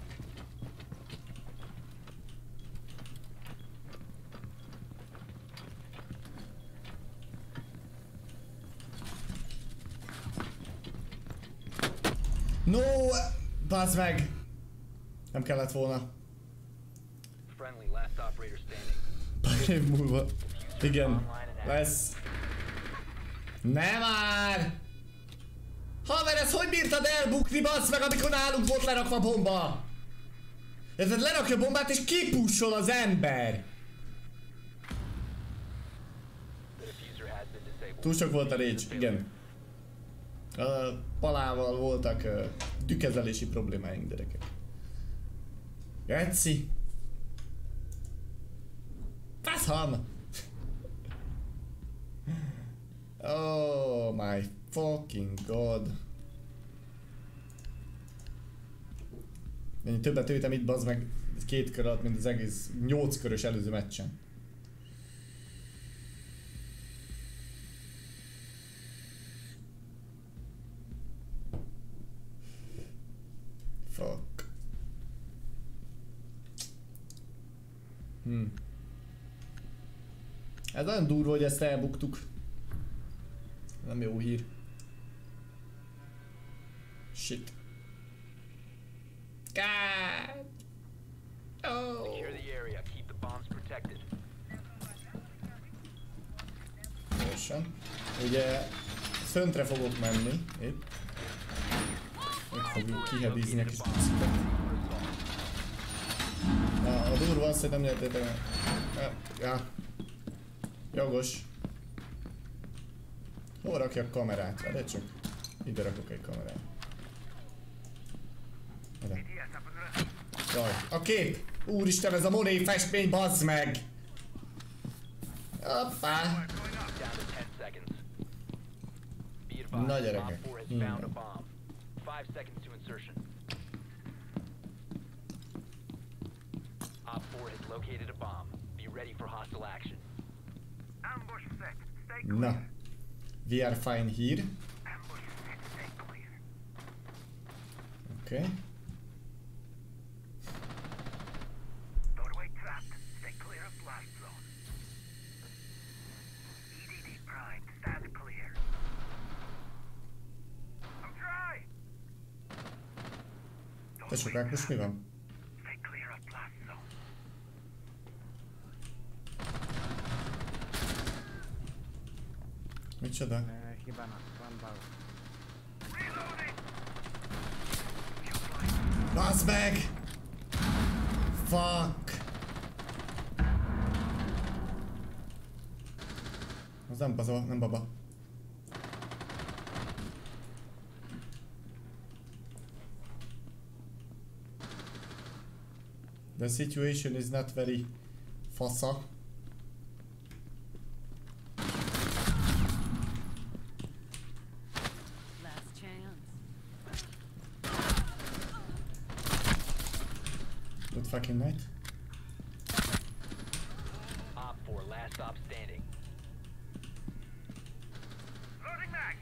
Speaker 1: No! Bazd meg! Nem kellett volna.
Speaker 3: Friendly last operator standing.
Speaker 1: Pár év múlva. Igen. Lesz. Ne már! Haver, ezt hogy bírtad elbukni, bazd meg, amikor nálunk volt lerakva bomba? Ez lerakja a bombát és kipussol az ember.
Speaker 3: The diffuser has been disabled.
Speaker 1: Túl sok volt a rage, igen. A palával voltak uh, tükezelési problémáink, gyerekek. Geci! Faszham! Oh my fucking god. Mennyi többet ültem itt, bazd meg két kör alatt, mint az egész nyolc körös előző meccsen. Fuck. Hmm. Ez nagyon durva, hogy ezt elbuktuk. Nem jó hír. Shit. God. Oh.
Speaker 3: Secure the area. Keep the bombs protected.
Speaker 1: Gyorsan. Ugye föntre fogok menni. Itt. Meg fogjuk kihedizni a kis piciket. Na, a durva azt, hogy nem nyertétek meg. Ja. Jogos. Hol rakjak kamerát? Várj csak. Ide rakok egy kamerát. Ide. Jaj. A kép! Úristen, ez a Monet festmény, bazd meg! Hoppá!
Speaker 3: Down to ten seconds. Be advised,
Speaker 1: Na
Speaker 3: Op
Speaker 1: gyerekek.
Speaker 3: four has found a
Speaker 1: Innen.
Speaker 3: bomb. Five seconds to insertion. Op four has located a bomb. Be ready for hostile action.
Speaker 4: Ambush set. Stay clear.
Speaker 1: Na. We are fine here.
Speaker 4: Ambush set. Stay clear.
Speaker 1: Okay.
Speaker 4: Doorway trapped. Stay clear of blast zone. E D D prime. Stand clear. I'm dry.
Speaker 1: Te sokák, most mi van?
Speaker 4: Stay clear of blast zone.
Speaker 1: Micsoda?
Speaker 10: Uh, Hibana, one bar.
Speaker 4: Reloading.
Speaker 1: Bazd meg! Fuck! Az nem baza, nem baba. The situation is not very fasza.
Speaker 8: Last chance.
Speaker 1: Good fucking night.
Speaker 3: Op four, last stop standing.
Speaker 4: Loading mag.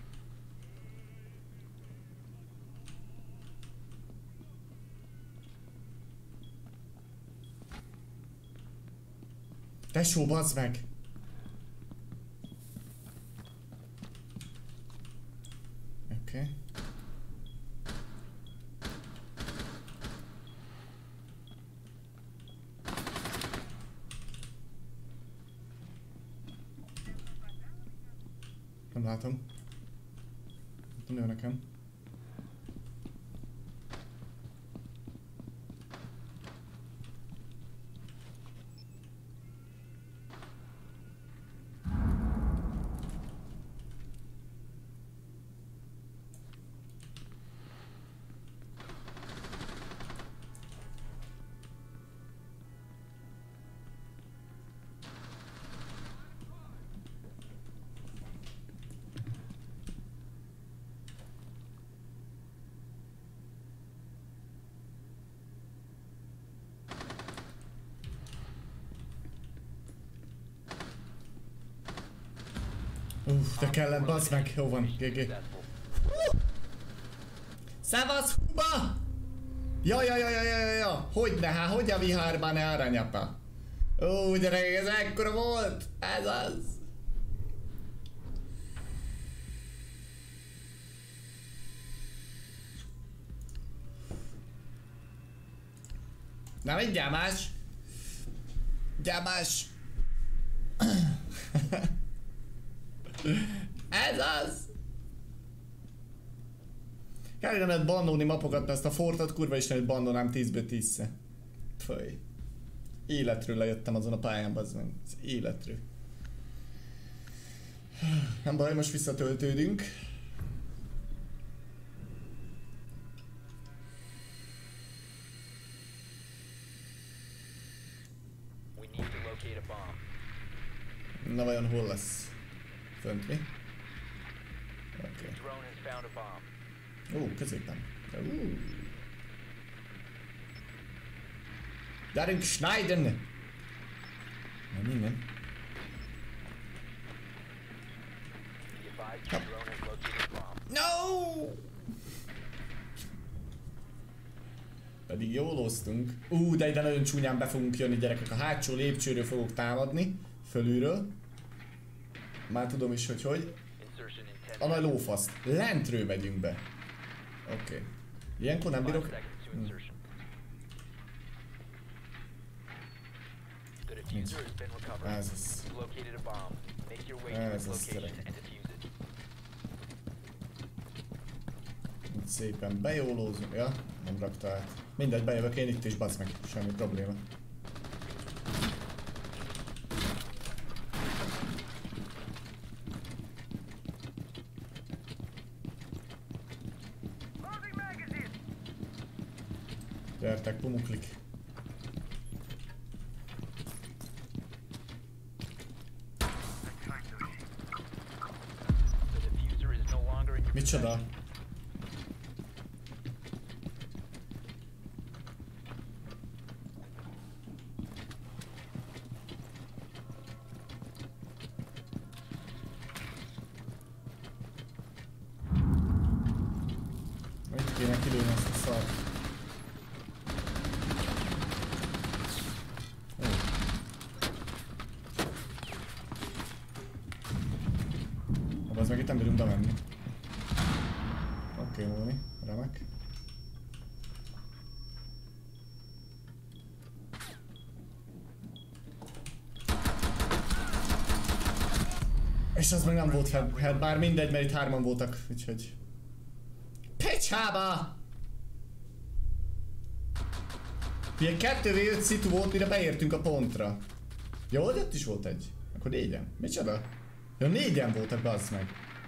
Speaker 1: Tesó, bazd meg! Oké. Okay. Nem látom. Nem tudom, nekem. Uff, de kellett, bazd meg, jó van, gé gé. Szevasz, Huba! Ja, ja, ja, ja, ja, ja, hogyne, hát hogy a vihárban ne aranyapa? Ó, gyerek, ez ekkora volt! Ez az! Na, mit gyámás? Gyámás! Ez az! Kellene lehet bandolni mapokat, mert ezt a fortot kurva is nem bandolnám tízből tízszer. Föj. Életről lejöttem azon a pályán, bazd meg. Az életről. Nem baj, most visszatöltődünk.
Speaker 3: We need to locate a bomb.
Speaker 1: Na vajon hol lesz? Fönt mi? Oké.
Speaker 3: Drone has found a bomb.
Speaker 1: Ó, középen. Ó. Gyerünk schneiden! Nem innen.
Speaker 3: Be advised your drone has located a bomb.
Speaker 1: No! Pedig jól osztunk. Ú, de ide nagyon csúnyán be fogunk jönni, gyerekek. A hátsó lépcsőről fogok támadni. Fölülről. Már tudom is, hogy hogy.
Speaker 3: Insertion in ten
Speaker 1: A nagy lófaszt. Lentről megyünk be. Oké. Okay. Ilyenkor nem bírok...
Speaker 3: seconds to
Speaker 1: Hm.
Speaker 3: insertion. The diffuser has been recovered.
Speaker 1: Ez az.
Speaker 3: You've located a bomb. Make your way to
Speaker 1: Ez
Speaker 3: its
Speaker 1: az,
Speaker 3: location
Speaker 1: gyerek.
Speaker 3: and defuse it.
Speaker 1: Itt szépen bejólózunk. Ja, nem rakta át. Mindegy, bejövök én itt is, bazd meg. Semmi probléma. Gyertek, pumuklik.
Speaker 3: The diffuser is no longer in your
Speaker 1: Micsoda? Itt kéne kilőni ezt a szart. Ó. Az meg itt nem bírunk bemenni. Oké, okay, Móni, remek. És az meg nem volt head, head, bár mindegy, mert itt hárman voltak, úgyhogy... Pecsába! Ilyen kettő vé öt szitu volt, mire beértünk a pontra. Jó, hogy ott is volt egy. Akkor négyen. Micsoda? Ja, négyen voltak, bazd meg.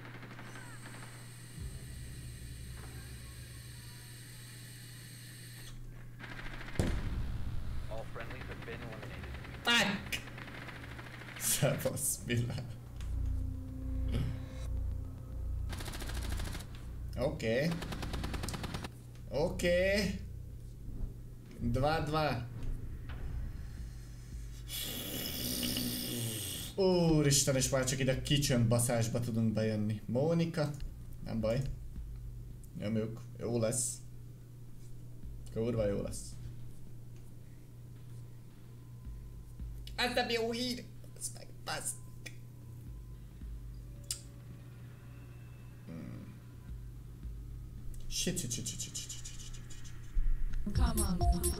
Speaker 3: All friendlies have been eliminated.
Speaker 1: Fuck! Szevasz, Miller. Oké. Oké. Dva, dva. Úristen, és már csak ide a kitchen baszásba tudunk bejönni. Mónika. Nem baj. Nyomjuk. Jó lesz. Kurva jó lesz. Ez nem jó hír. Ez meg basz. Hmm. Shit, shit, shit, shit, shit, shit, shit, shit, shit.
Speaker 2: Come on.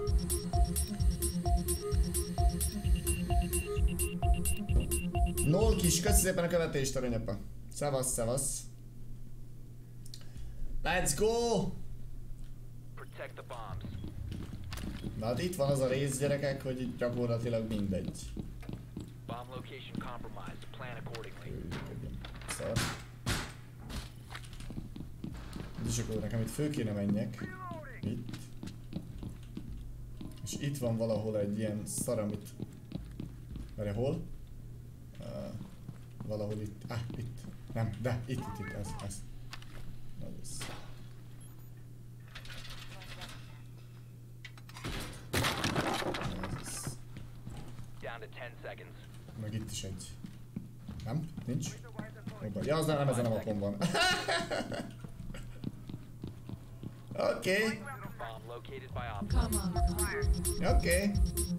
Speaker 1: Nol kis, köszi szépen a követést, aranyapa. Szevasz, szevasz. Let's go!
Speaker 3: Protect the bombs.
Speaker 1: Na hát itt van az a rész, gyerekek, hogy itt gyakorlatilag mindegy.
Speaker 3: Bomb location compromised. Plan accordingly.
Speaker 1: Szar. És akkor nekem itt föl kéne menjek. Itt. És itt van valahol egy ilyen szar, amit... Várj, hol? Uh, valahol itt. Ah, itt. Nem, de itt, itt, itt, ez, ez. Ez. Ez.
Speaker 3: Down to ten seconds.
Speaker 1: Meg itt is egy. Nem? Nincs? Ja, az nem ezen a mapon van. Oké. Okay.
Speaker 3: Bomb located by op.
Speaker 2: Come on.
Speaker 1: Oké. Okay.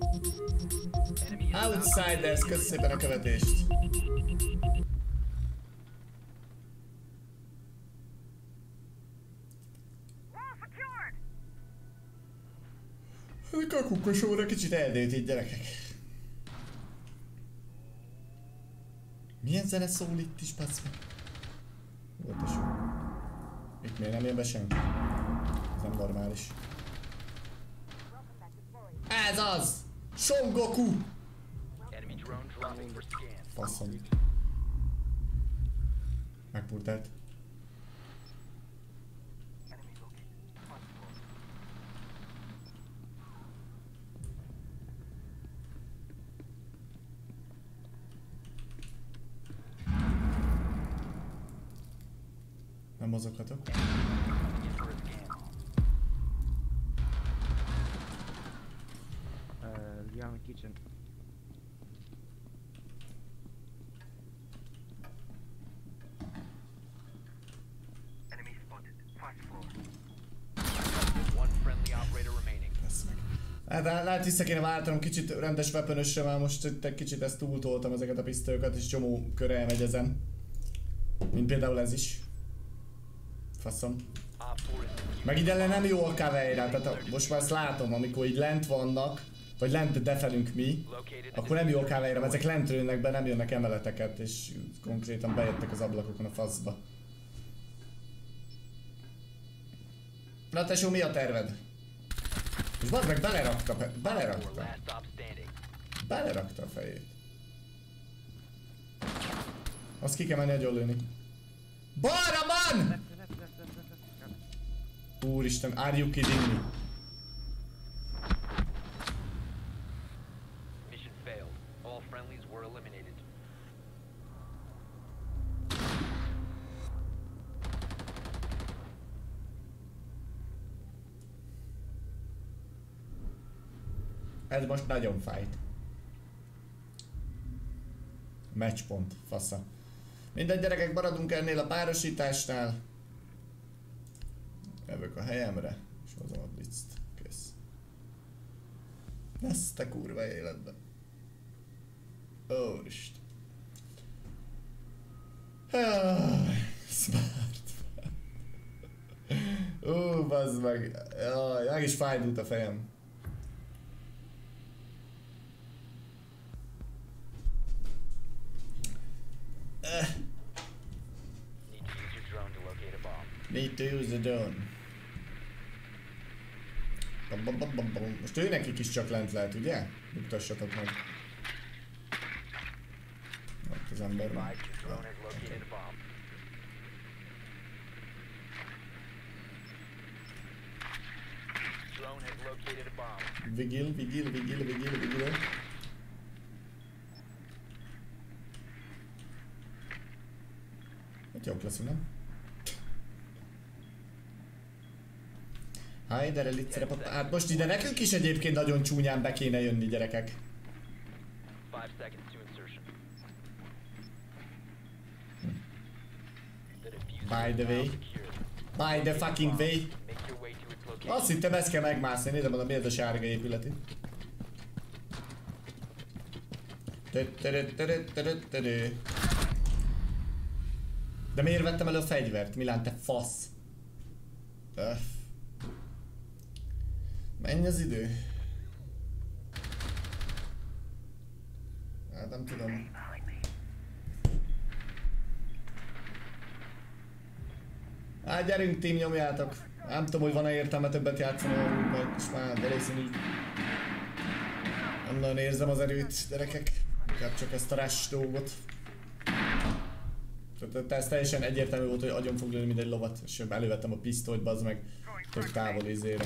Speaker 1: Outsiders, kösz szépen a követést. A kukosóra kicsit eldőlt így, gyerekek. Milyen zene szól itt is, bassz meg? Volt a só. Itt miért nem jön be senki? Ez nem normális. Ez az! Son Goku!
Speaker 3: Enemy drone dropping for scan.
Speaker 1: Faszom. Megpultált. Nem mozoghatok.
Speaker 10: Uh, Young Kitchen.
Speaker 4: Enemy spotted. First floor.
Speaker 3: One friendly operator remaining.
Speaker 1: Lesz meg. Hát lehet vissza kéne váltanom kicsit rendes weaponösre, már most itt egy kicsit ezt túltoltam ezeket a pisztolyokat, és csomó kör elmegy ezen. Mint például ez is. Faszom. Meg ide le nem jó a coverre, tehát a, most már ezt látom, amikor így lent vannak, vagy lent defelünk mi, akkor nem jó a coverre, mert ezek lentről jönnek be, nem jönnek emeleteket, és konkrétan bejöttek az ablakokon a faszba. Na tesó, mi a terved? És bazd meg belerakta, belerakta.
Speaker 3: Last stop standing.
Speaker 1: Belerakta a fejét. Azt ki kell menni agyonlőni. Balra van! Úristen, are you kidding me?
Speaker 3: Mission failed. All friendlies were eliminated.
Speaker 1: Ez most nagyon fájt. Matchpont, fasza. Mindegy, gyerekek, maradunk ennél a párosításnál. Jövök a helyemre, és hozom a blitzt. Kész. Ezt te kurva életben. Ó, Isten. Smart. Ó, bazd meg. Jaj, meg is fájdult a fejem. Uh. Need to use the drone. Bum, bum, bum, bum, bum. Most ő nekik is csak lent lehet, ugye? Mutassatok meg. Ott az ember van. Vigil, vigil, vigil, vigil, vigil. Hát jók leszünk, nem? Háj, de liccere papa. Hát most ide nekünk is egyébként nagyon csúnyán be kéne jönni, gyerekek. By the way. By the fucking way. Azt hittem, ezt kell megmászni, nézd, mondom, mi ez a sárga épületi. De miért vettem elő a fegyvert? Milán, te fasz? Öff. Menj az idő. Hát nem tudom. Hát gyerünk, team, nyomjátok. Nem tudom, hogy van-e értelme többet játszani, majd most már valószínűleg nem nagyon érzem az erőt, gyerekek. Inkább csak ezt a rush dolgot. Tehát ez teljesen egyértelmű volt, hogy agyon fog lőni mindegy lovat, és elővettem a pisztolyt, bazd meg, tök távol izére.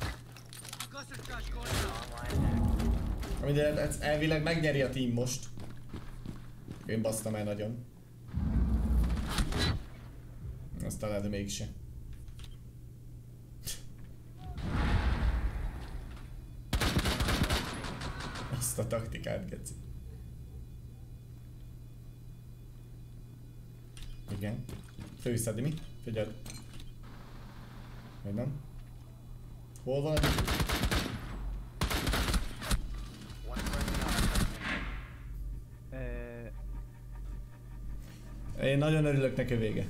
Speaker 1: Ami de ez elvileg megnyeri a team most. Én basztam el nagyon. Aztán lehet, de mégse. Azt a taktikát, geci. Igen. Főszedi mi? Figyeld. Vagy nem? Hol van? Én nagyon örülök neki, vége.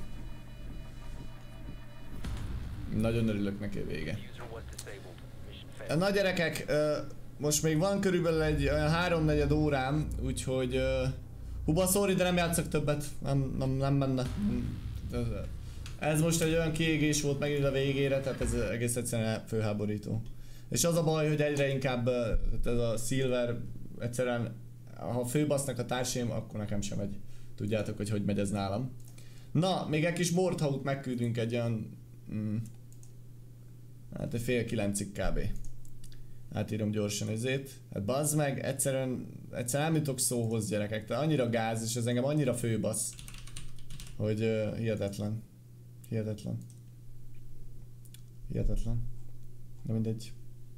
Speaker 1: Nagyon örülök neki, vége. Na gyerekek, most még van körülbelül egy olyan háromnegyed órám, úgyhogy... Huba, sorry, de nem játszok többet. Nem, nem, nem menne. Ez most egy olyan kiégés volt megint a végére, tehát ez egész egyszerűen fölháborító. És az a baj, hogy egyre inkább ez a Silver egyszerűen, ha főbasznak a társaim, akkor nekem sem megy. Tudjátok, hogy hogy megy ez nálam. Na, még egy kis Mordhaut megküldünk egy olyan... Mm, hát egy fél kilencig kb. Átírom gyorsan ezért. Hát bazd meg, egyszerűen, egyszerűen nem jutok szóhoz, gyerekek. De annyira gáz, és ez engem annyira főbasz, hogy uh, hihetetlen. Hihetetlen. Hihetetlen. De mindegy.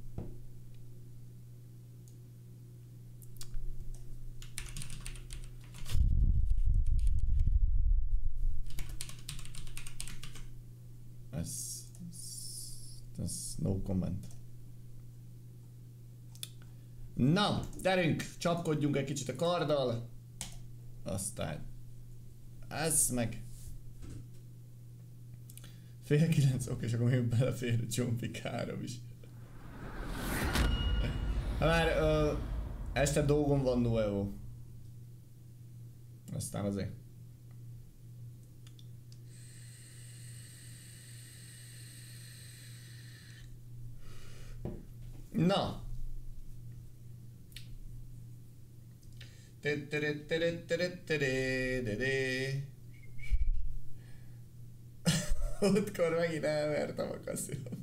Speaker 1: Ez... Ez no comment. Na, gyerünk, csapkodjunk egy kicsit a karddal. Aztán... Ez meg... Fél kilenc, oké, és akkor még belefér a John Wick három is. Ha már ö, este dolgom van, Nuevo. Aztán azért. Na. Ottkor megint elvertem a kaszinót.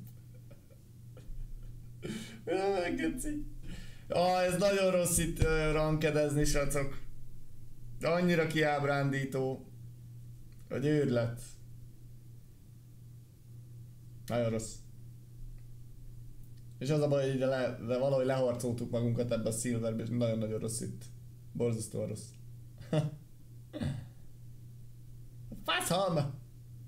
Speaker 1: Jaj, geci. Ah, ez nagyon rossz itt uh, rankedezni, sracok. Annyira kiábrándító, hogy őrület. Nagyon rossz. És az a baj, hogy ide le, de valahogy leharcoltuk magunkat ebbe a Silverbe, és nagyon-nagyon rossz itt. Borzasztóan rossz. Faszhalma!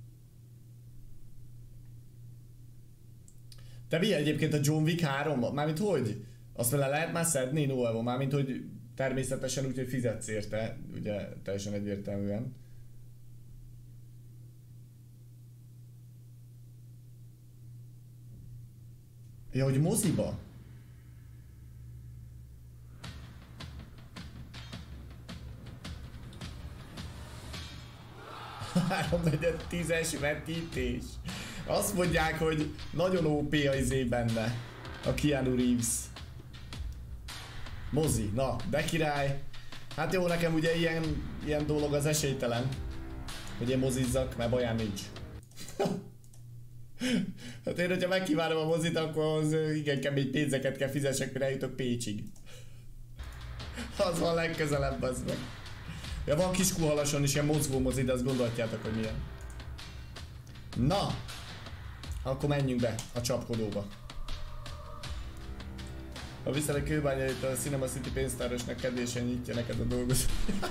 Speaker 1: Te mi egyébként a John Wick három? Mármint hogy? Azt vele lehet már szedni? No, mármint hogy természetesen úgy, hogy fizetsz érte, ugye teljesen egyértelműen. Ja, hogy moziba? háromnegyed tízes vetítés. Azt mondják, hogy nagyon ó pé a izé benne. A Keanu Reeves. Mozi, na, de király. Hát jó, nekem ugye ilyen, ilyen dolog az esélytelen, hogy én mozizzak, mert baján nincs. Hát én, hogyha megkívánom a mozit, akkor az igen kemény pénzeket kell fizessek, mire eljutok Pécsig. Az van legközelebb, az meg. Ja, van Kiskunhalason is ilyen mozgó mozi, de azt gondolhatjátok, hogy milyen. Na! Akkor menjünk be a csapkodóba. Ha viszel egy kőbányait a Cinema City pénztárosnak, kedvésen nyitja neked a dolgot.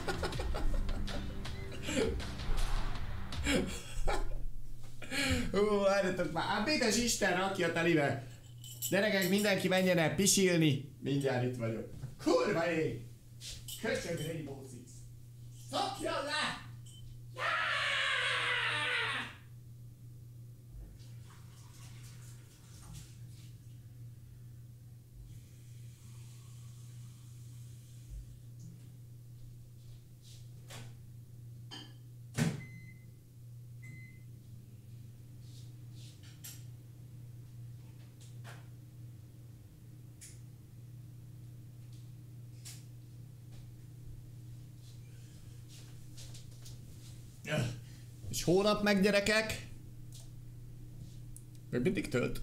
Speaker 1: Hú, várjatok már. Hát Péter Isten rakja telibe. Gyerekek, mindenki menjen el pisilni. Mindjárt itt vagyok. Kurva ég! Köszönöm, Rainbow Six. Szokjon le! És hónap meg, gyerekek? Még mindig tölt.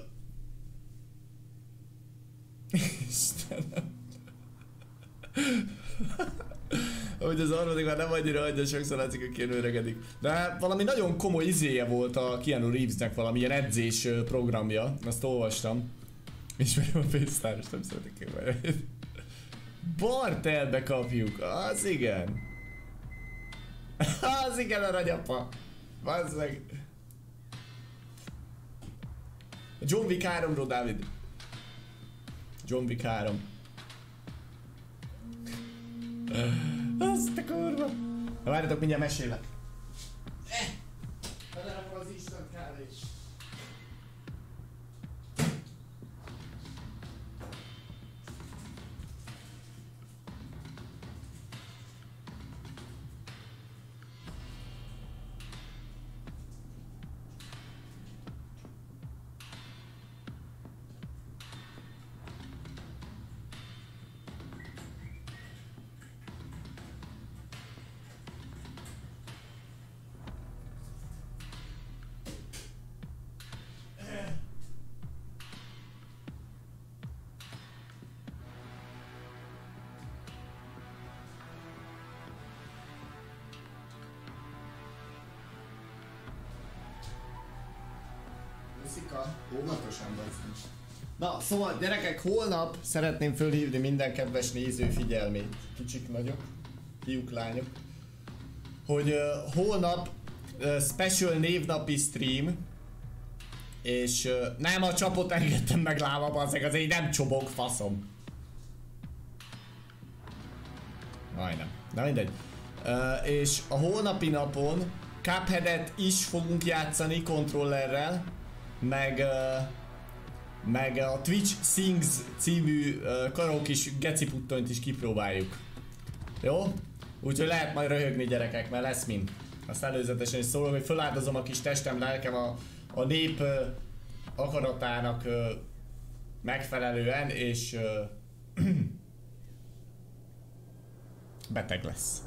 Speaker 1: Istenem. Ahogy az harmadik már nem annyira adja, sokszor látszik, hogy Keanu öregedik. De valami nagyon komoly izéje volt a Keanu Reevesnek, valamilyen edzés programja. Azt olvastam. Ismerem a pénztáros, nem szeretek kívánni. Bartelbe kapjuk, az igen. Az igen aranyapa. Bazzeg. John Wick háromról, Dávid. John Wick három. Azt a kurva. Na várjatok, mindjárt mesélek. Eh! Belerakom az instant kávét. Szika, óvatosan bazdmeg. Na, szóval gyerekek, holnap szeretném fölhívni minden kedves néző figyelmét, kicsik, nagyok, fiúk, lányok, hogy uh, holnap uh, special névnapi stream, és uh, nem a csapot engedtem meg lába, bazdmeg, azért nem csobog, faszom. Majdnem, na mindegy. Uh, és a holnapi napon Cupheadet is fogunk játszani kontrollerrel, meg, uh, meg a Twitch Sings című uh, karaokis geciputtonyt is kipróbáljuk. Jó? Úgyhogy lehet majd röhögni, gyerekek, mert lesz mind. Azt előzetesen is szólom, hogy feláldozom a kis testem, lelkem a, a nép uh, akaratának uh, megfelelően, és uh, beteg lesz.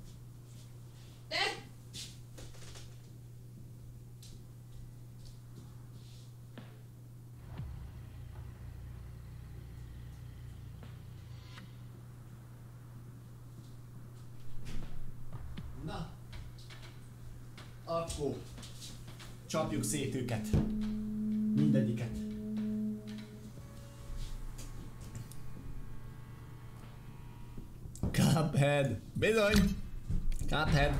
Speaker 1: Na, akkor csapjuk szét őket. Mindegyiket. Cuphead. Bizony. Cuphead.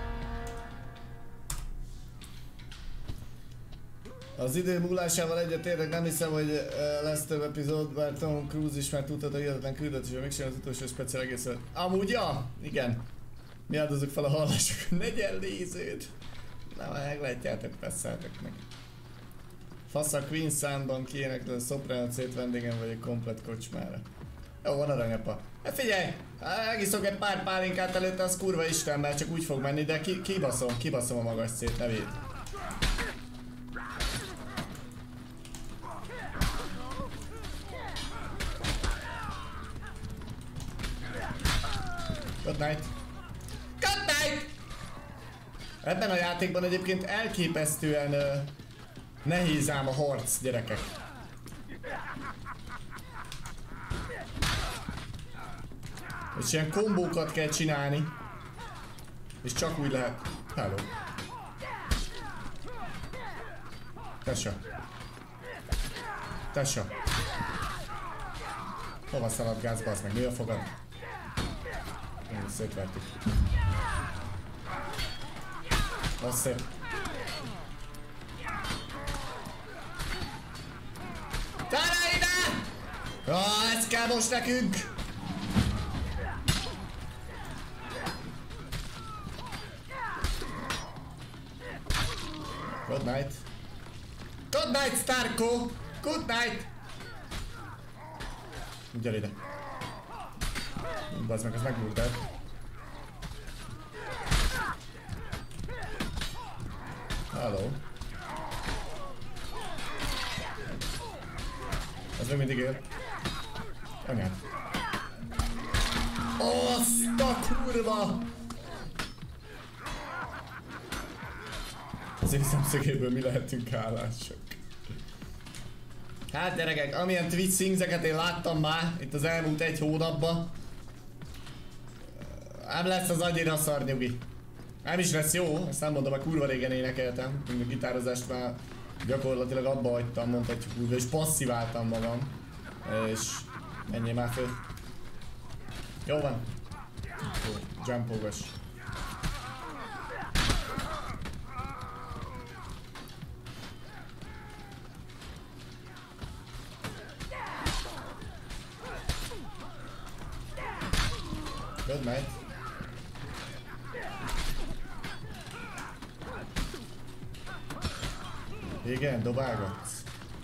Speaker 1: Az idő múlásával egyetértek, nem hiszem, hogy lesz több epizód, bár Tom Cruise is már tudta a hihetetlen küldetésről, mégsem az utolsó speciál egészen. Amúgy ja, igen. Mi áldozzuk fel a hallások, negyen nézőt. Na, meglátjátok, passzeltek meg. Fasz a Queen Soundban kiénekel a Soprano C-t, vendégem vagyok komplet kocsmára. Jó, van aranyapa. Hát figyelj, megiszok egy pár pálinkát előtte, az kurva isten, mert csak úgy fog menni, de ki, kibaszom, kibaszom a magas C-t, nevét. Good night. Good night! Ebben a játékban egyébként elképesztően uh, nehéz ám a harc, gyerekek. És ilyen kombókat kell csinálni. És csak úgy lehet. Hello. Tessa. Tessa. Hova szaladgálsz, bassz meg? Mi a fogad? Én szétvertük. Az szép. Gyere ide! Ah, ez kell most nekünk! Good night. Good night, Starko! Good night! Gyere ide. Bazd meg, az megbúrtál. Hello. Ez még mindig él. Anyád. Azt a kurva! Az én szemszögéből mi lehetünk hálások. Hát gyerekek, amilyen Twitch Singseket én láttam már itt az elmúlt egy hónapban, nem lesz az annyira szar, nyugi. Nem is lesz jó, ezt nem mondom, mert kurva régen énekeltem. A gitározást már gyakorlatilag abba hagytam, mondhatjuk úgy, és passziváltam magam. És menjél már föl. Jó van. Jó, jumpogas. Good night. Igen, dobálgatsz.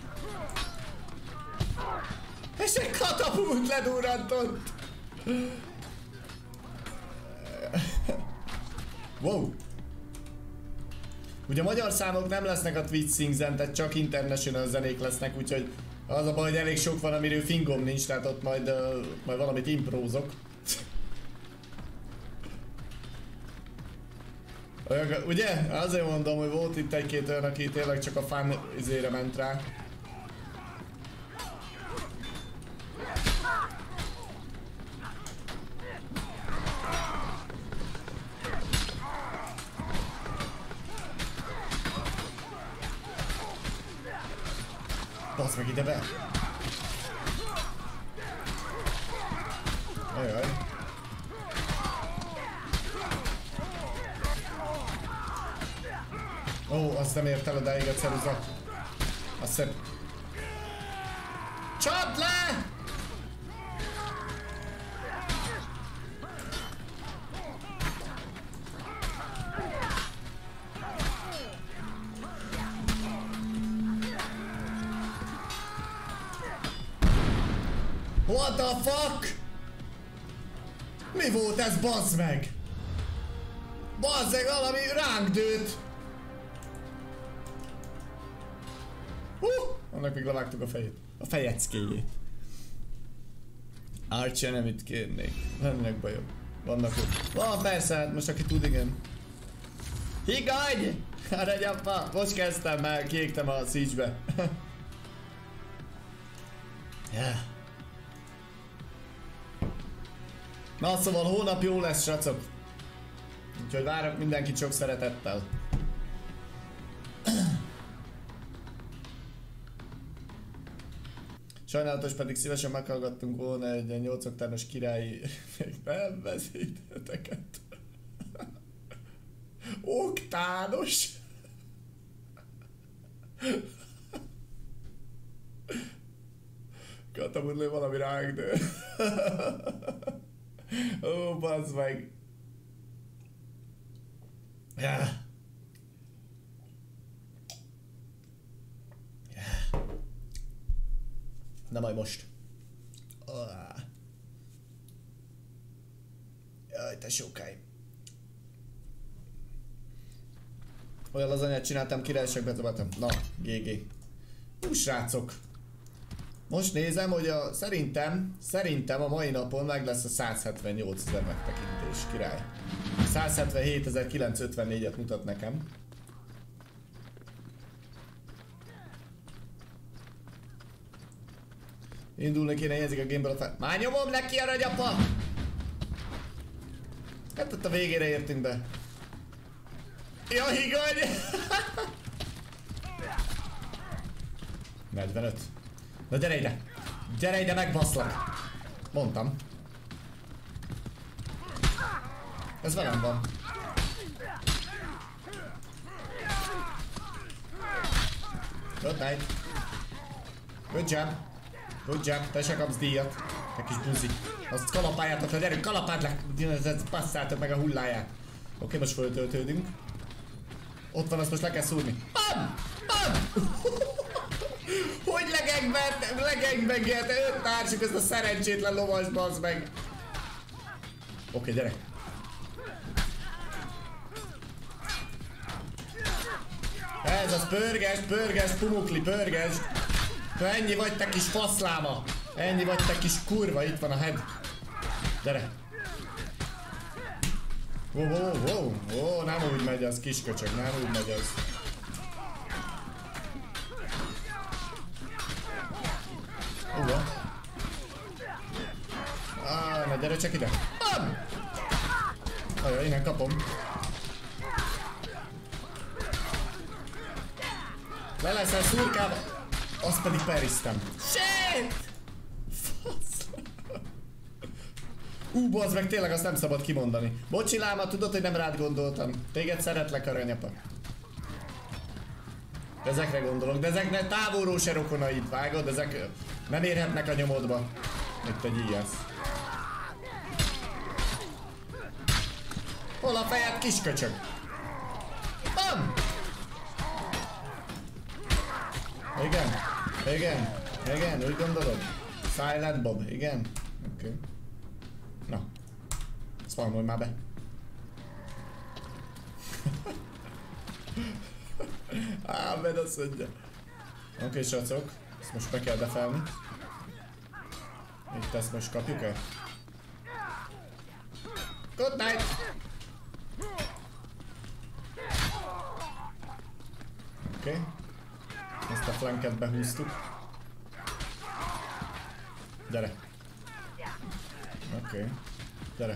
Speaker 1: És egy katapult ledurrantott! Wow! Ugye a magyar számok nem lesznek a Twitch Singsen, tehát csak international zenék lesznek, úgyhogy az a baj, hogy elég sok van, amiről fingom nincs, tehát ott majd, uh, majd valamit imprózok. Ugye? Azért mondom, hogy volt itt egy-két olyan, aki tényleg csak a fun izére ment rá. Basz meg ide be! Ajaj. Ó, azt nem ért el odáig a ceruza. Azt szép. Csapd le! What the fuck? Mi volt ez, bazd meg? Bazd meg, valami ránk dőlt! Hú! Annak még levágtuk a fejét. A fejeckéjét. Archer, nem itt kérnék. Lennek bajok. Vannak ott. Van persze, hát most aki tud, igen. Higagy! Aranyappa! Most kezdtem, már kiégtem a Siege-be. Yeah. Na szóval hónap jó lesz, srácok. Úgyhogy várok mindenkit sok szeretettel. Sajnálatos, pedig szívesen meghallgattunk volna egy nyolc oktános királyi... Még nem beszédeteket. Oktános! Katamurlé valami ránk dől. Ó, bazd meg! Yeah. Yeah. Na majd most. Oh. Jaj, te sokáig. Olyan lazanyát csináltam, királyság betobáltam. Na, gé gé. Hú, srácok. Most nézem, hogy a, szerintem, szerintem a mai napon meg lesz a száz hetvennyolc ezer megtekintés, király. száz hetvenhét ezer kilencszázötvennégyet mutat nekem. Indulni kéne, hiányzik a gameből a fel... Már nyomom neki, aranyapa! Hát ott a végére értünk be. Ja, higany! negyvenöt. Na gyere ide! Gyere ide, megbaszlak! Mondtam. Ez velem van. Good night. Good job. Good job. Te se kapsz díjat. Te kis buzi. Azt kalapáljátok le, gyerünk, kalapáld le! Passzátok meg a hulláját. Oké, okay, most föltöltődünk. Ott van, azt most le kell szúrni. Bam! Bam! Hogy legeng be, legeng meg, te öt társuk ezt a szerencsétlen lovas, bazd meg! Oké, okay, gyere! Ez az, pörges, pörges, pumukli, pörges! Te ennyi vagy, te kis faszláma! Ennyi vagy, te kis kurva, itt van a head! Gyere! Wow, wow, wow, wow, nem úgy megy az, kisköcsög, nem úgy megy az. Uga. Ah, na gyere csak ide. Bam! Ajaj, innen kapom. Le leszel szurkálva. Azt pedig periztem. Shit! Fasz. Ú, bazd meg, tényleg azt nem szabad kimondani. Bocsi láma, tudod, hogy nem rád gondoltam. Téged szeretlek, aranyapa. De ezekre gondolok, de ezeknek távolról se rokonaid, vágod? Ezek nem érhetnek a nyomodba. Itt egy ilyesz. Hol a fejed, kisköcsög? Bam! Igen, igen, igen, úgy gondolod? Silent Bob, igen? Oké. Okay. Na. Spawnolj már be. Á, mert azt mondja. Oké, okay, srácok. Ezt most be kell defelni. Itt ezt most kapjuk el? Good night! Oké. Okay. Ezt a flanket behúztuk. Gyere. Oké. Okay. Gyere.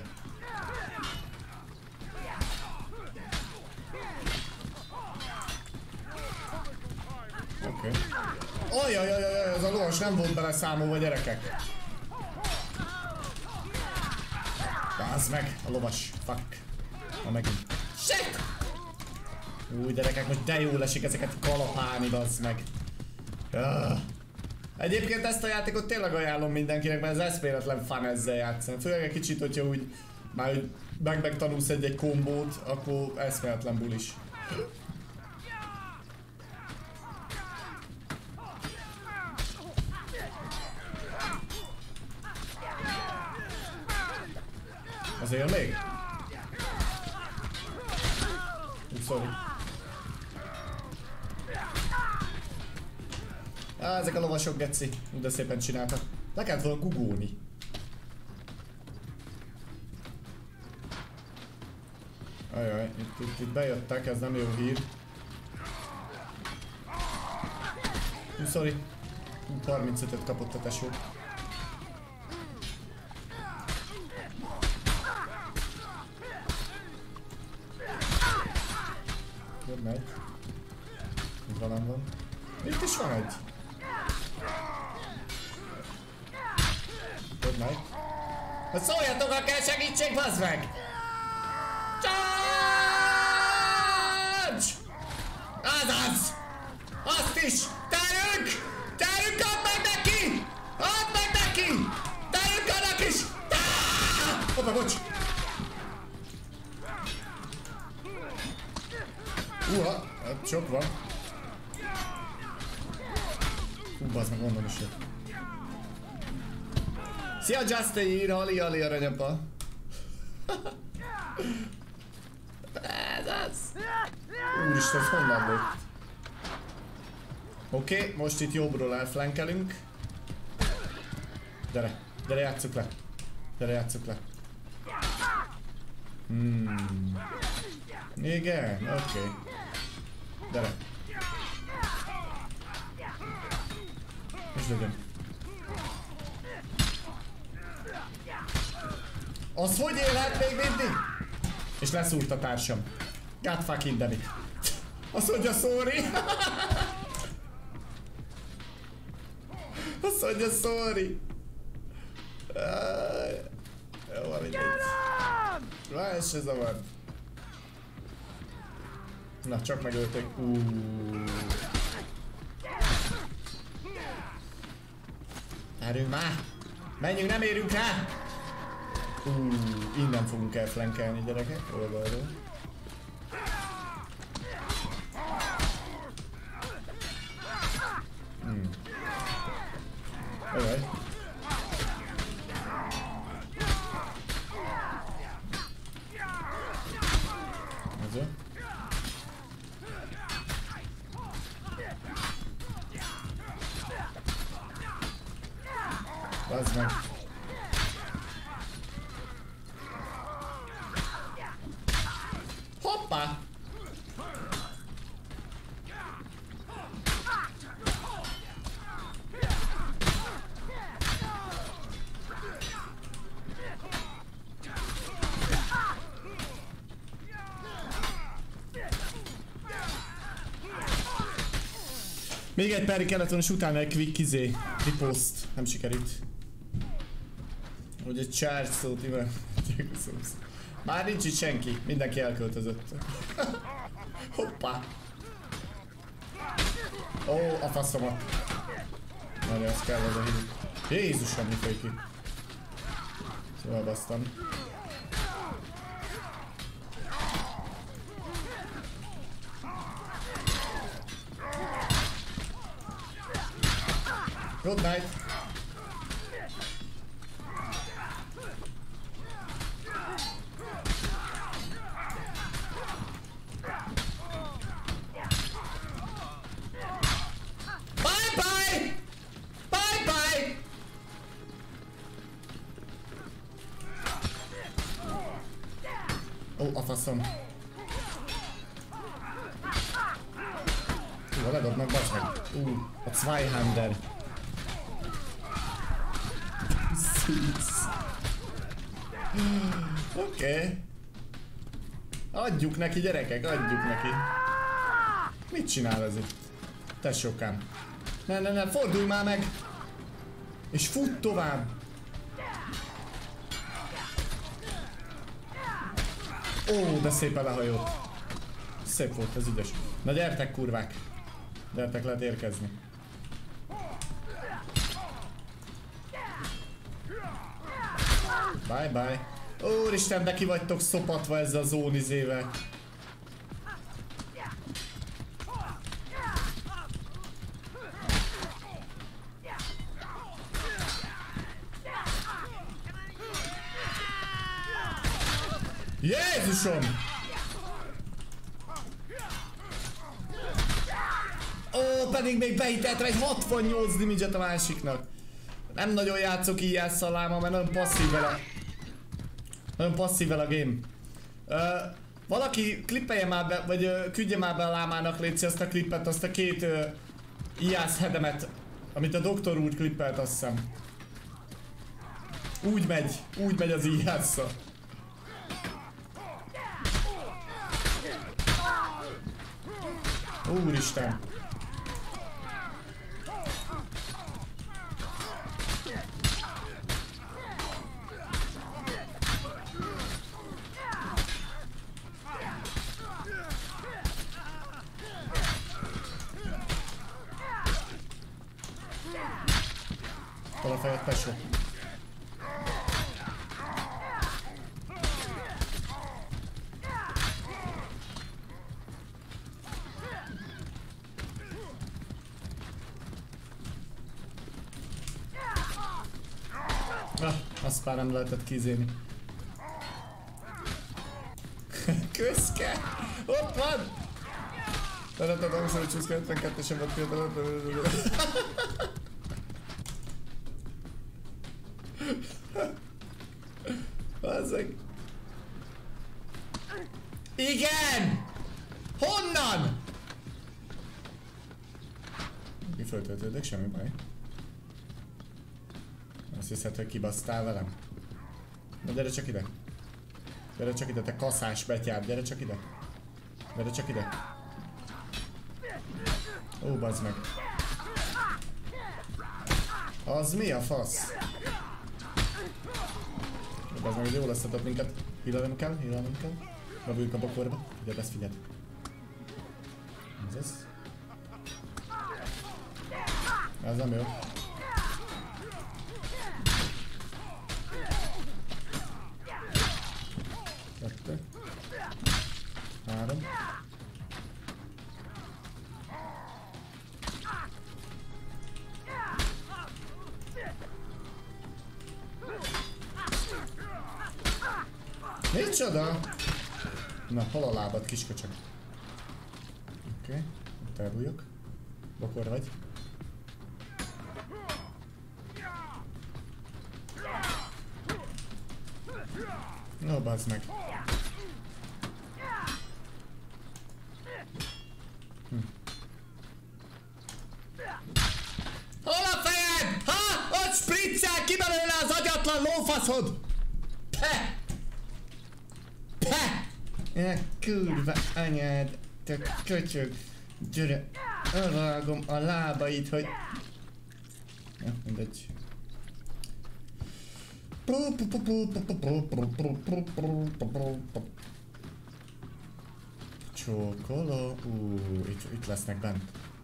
Speaker 1: Oké. Okay. Ojjajajajaj, ez a lovas nem volt bele számolva, gyerekek. Bázd meg, a lovas. Fuck. Na megint. Shit! Új gyerekek, most de jól esik ezeket kalapálni, bazd meg. Uh. Egyébként ezt a játékot tényleg ajánlom mindenkinek, mert ez eszméletlen fun ezzel játszani. Főleg egy kicsit, hogyha úgy már úgy meg megtanulsz egy-egy kombót, akkor eszméletlen bulis. Azért még? Uh, sorry. Á, ezek a lovasok geci. De szépen csináltak. Le kellett volna gugolni. Ajaj, itt, itt, itt bejöttek, ez nem jó hír. Uh, sorry. Uh, harmincötöt kapott a tesó. Jobb megy. Itt valami van. Itt is van egy. Good night. Hát szóljatok, ha kell segítség, bazd meg! Charge! Azaz! Azt is! Terünk! Terünk, add meg neki! Add meg neki! Terünk annak is! Hoppa, bocs! Uha, hát sok van. Hú, bazd meg, onnan is jött. Szia Justin, Ali Ali aranyapa. Ez az. Úristen, ez honnan volt? Oké, okay, most itt jobbról elflankelünk. Gyere, gyere játsszuk le. Gyere játsszuk le. Hmm. Igen, oké. Okay. Gyere. És legyen. Az hogy élhet még mindig? És leszúrt a társam. God fucking damn it. Azt mondja sorry. Azt mondja sorry. Uh, jó, van mindegy. Várj, se zavar. Na, csak megölték. Uuuuh. Erünk már! Menjünk, nem érünk rá! Uuuuh, innen fogunk elflankelni, gyerekek, oldalról. Hmm. Ajaj. Ez jó. Bazd meg. Hoppá! Még egy perrig kellett volna, és utána egy quick izé, ripost. Nem sikerült. Hogy egy charge szót, Ivan. Már nincs itt senki, mindenki elköltözött. Hoppá! Ó, a faszomat. Nagyon ez kell az a hív. Jézusom, mi folyik itt? Szóval basztam. Good night. Bye bye! Bye bye! Ó, a faszom. Ú, ledobnak, bassz meg. Ú, a Zweihander. Szísz. Oké. Okay. Adjuk neki, gyerekek, adjuk neki. Mit csinál ez itt? Tesókám. Ne, ne, ne, fordulj már meg! És fut tovább! Ó, de szépen lehajolt. Szép volt, ez ügyes. Na gyertek, kurvák! Gyertek, lehet érkezni. Bye bye. Úristen, de ki vagytok szopatva ezzel a zónizével. Jézusom! Ó, pedig még beítettem egy hatvannyolc damage-et a másiknak. Nem nagyon játszok ilyen szaláma, mert nagyon passzív vele. Nagyon passzív vele a game. Uh, valaki klippelje már be, vagy uh, küldje már be a lámának, létszi azt a klippet, azt a két uh, ijász hedemet, amit a doktor úr klippelt, azt hiszem. Úgy megy, úgy megy az ijásza. Úristen! Hol a fejed, Pesó? Ah, azt már nem lehetett kizélni. Köszke! Ott van! Szeretett a húsz hetvenkettesen volt például. Bazzeg. Igen! Honnan? Mi föltöltődök? Semmi baj. Azt hiszed, hogy kibasztál velem? Na gyere csak ide. Gyere csak ide, te kaszás betyár, gyere csak ide. Gyere csak ide. Ó, bazd meg. Az mi a fasz? Bazd meg, hogy jól összetett minket. Hílalom kell, hílalom kell. Bebújjuk a bokorba. Figyeld, ezt figyeld. Ez az. Ez nem jó. Kettő. Három. Micsoda? Na, hol a lábad, kiskacsak? Oké, okay. Ott elbújok. Bokor vagy. No, bazd meg. Hm. Hol a fejed? Ha? Ott spriccel ki belőle az agyatlan lófaszod! Pe! Pe! Ja, kurva anyád, te köcsög. Gyere, elvágom a lábait, hogy... Ja, mindegy. Csókoló. Ú, itt, itt lesznek bent.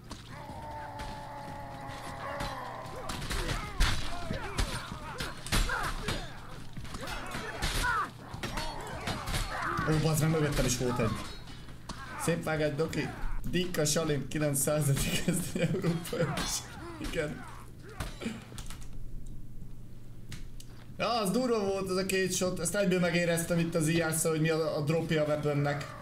Speaker 1: Ó, bazd meg, mögöttem is volt egy. Szép vágány, Doki. Dikka Salim kilencszázadik kezdeni Európa. Igen. Ja, az durva volt az a két shot, ezt egyből megéreztem itt az i á-szal, hogy mi a, a dropja a weaponnek.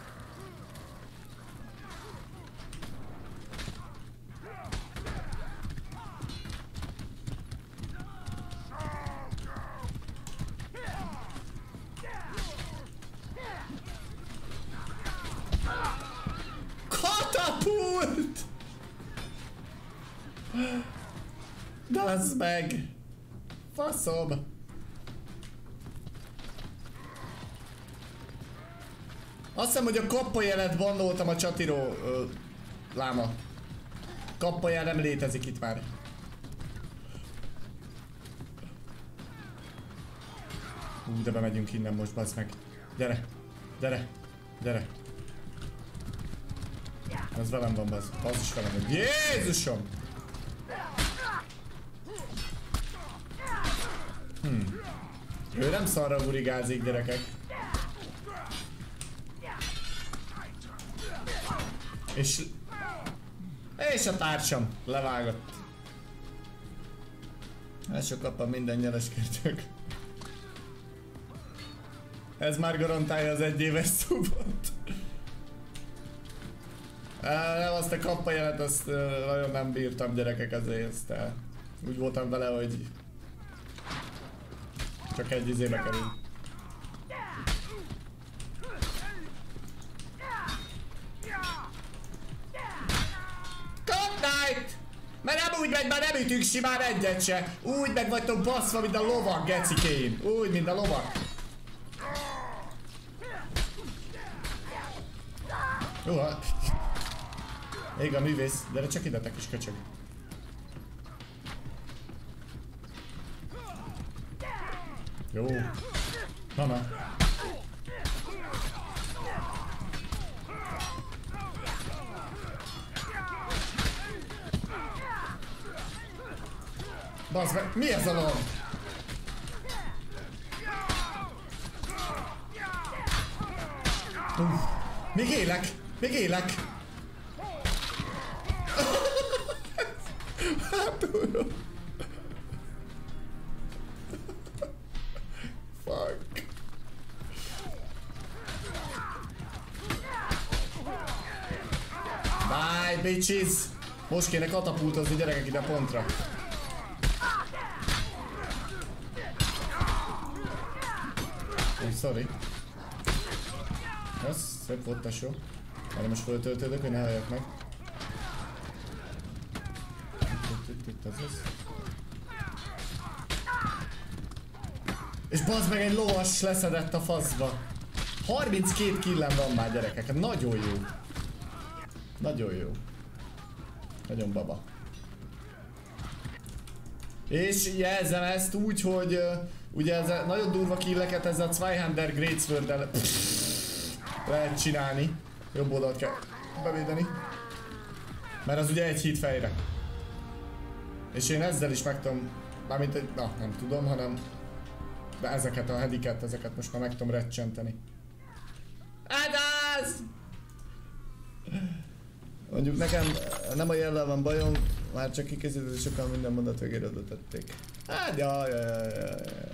Speaker 1: Katapult! Bazd meg! Faszom! Azt hiszem, hogy a kappajelet bandoltam a csatiro ö, láma. Kappajel nem létezik itt már. Hú, de bemegyünk innen most, bazd meg. Gyere, gyere, gyere. Az velem van, bazd. Az is velem van. Jézusom! Hmm. Ő nem szarra gurigázik, gyerekek. És... És a társam levágott. Ez sok apa minden nyeleskértők. Ez már garantálja az egyéves szubot. Nem, azt a kappa jelet, azt nagyon nem bírtam, gyerekek, azért ezt el. Úgy voltam vele, hogy csak egy izébe kerül. Knight! Mert nem úgy megy, már nem ütünk simán egyet se. Úgy meg vagytok baszva, mint a lovak, gecikén. Úgy, mint a lovak. Jó, ég a művész. Gyere csak ide, te kis köcsög. Jó. Na, na. Bazd meg, mi ez a lom? Uh, még élek, még élek. Hátulról. Fuck. Bye, bitches. Most kéne katapultozni, gyerekek, ide pontra. Oh, sorry. Ez szép volt, tesó. Erre most föltöltődök, hogy ne halljak meg. Itt az az. És bazd meg, egy lovas leszedett a faszba. harminckét killem van már, gyerekek. Nagyon jó. Nagyon jó. Nagyon baba. És jelzem ezt úgy, hogy uh, ugye ez a nagyon durva killeket ezzel a Zweihander Greatsword-del lehet csinálni. Jobb oldalt kell bevédeni. Mert az ugye egy hit fejre. És én ezzel is meg tudom, mármint egy, na nem tudom, hanem de ezeket a headiket, ezeket most már meg tudom recsenteni. Hát az! Mondjuk nekem nem a jellel van bajom, már csak kikészített, és sokan minden mondat végére oda tették. Hát jaj, jaj, jaj, jaj.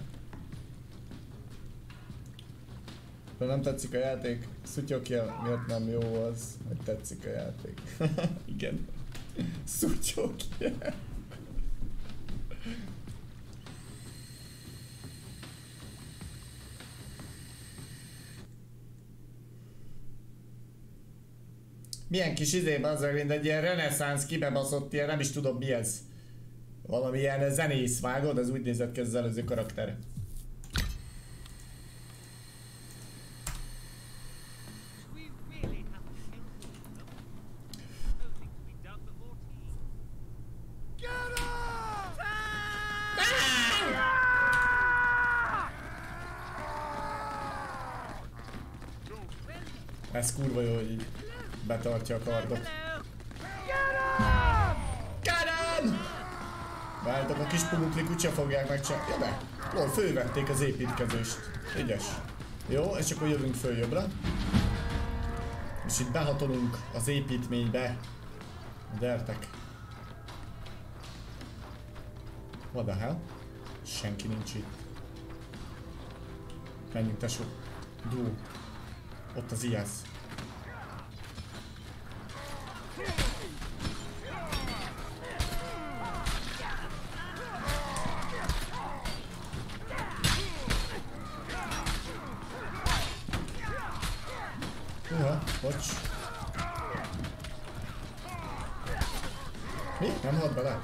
Speaker 1: Ha nem tetszik a játék, szutyokja, miért nem jó az, hogy tetszik a játék. Igen. Szutyokja. Milyen kis izé, bazzag, mint egy ilyen reneszánsz kibebaszott, ilyen nem is tudom mi ez. Valami ilyen zenész, vágod? Ez úgy nézett ki az előző karakter. Ez kurva jó, hogy így betartja a kardot. Kárem! Várjátok, a kis pumuklik úgyse fogják megcsinálni. Ja be! Lol, fölvették az építkezést. Ügyes. Jó, és akkor jövünk föl jobbra. És itt behatolunk az építménybe. Gyertek. What the hell? Senki nincs itt. Menjünk, tesó. Dú. Ott az i es. Uha, bocs. Mi? Nem halt bele?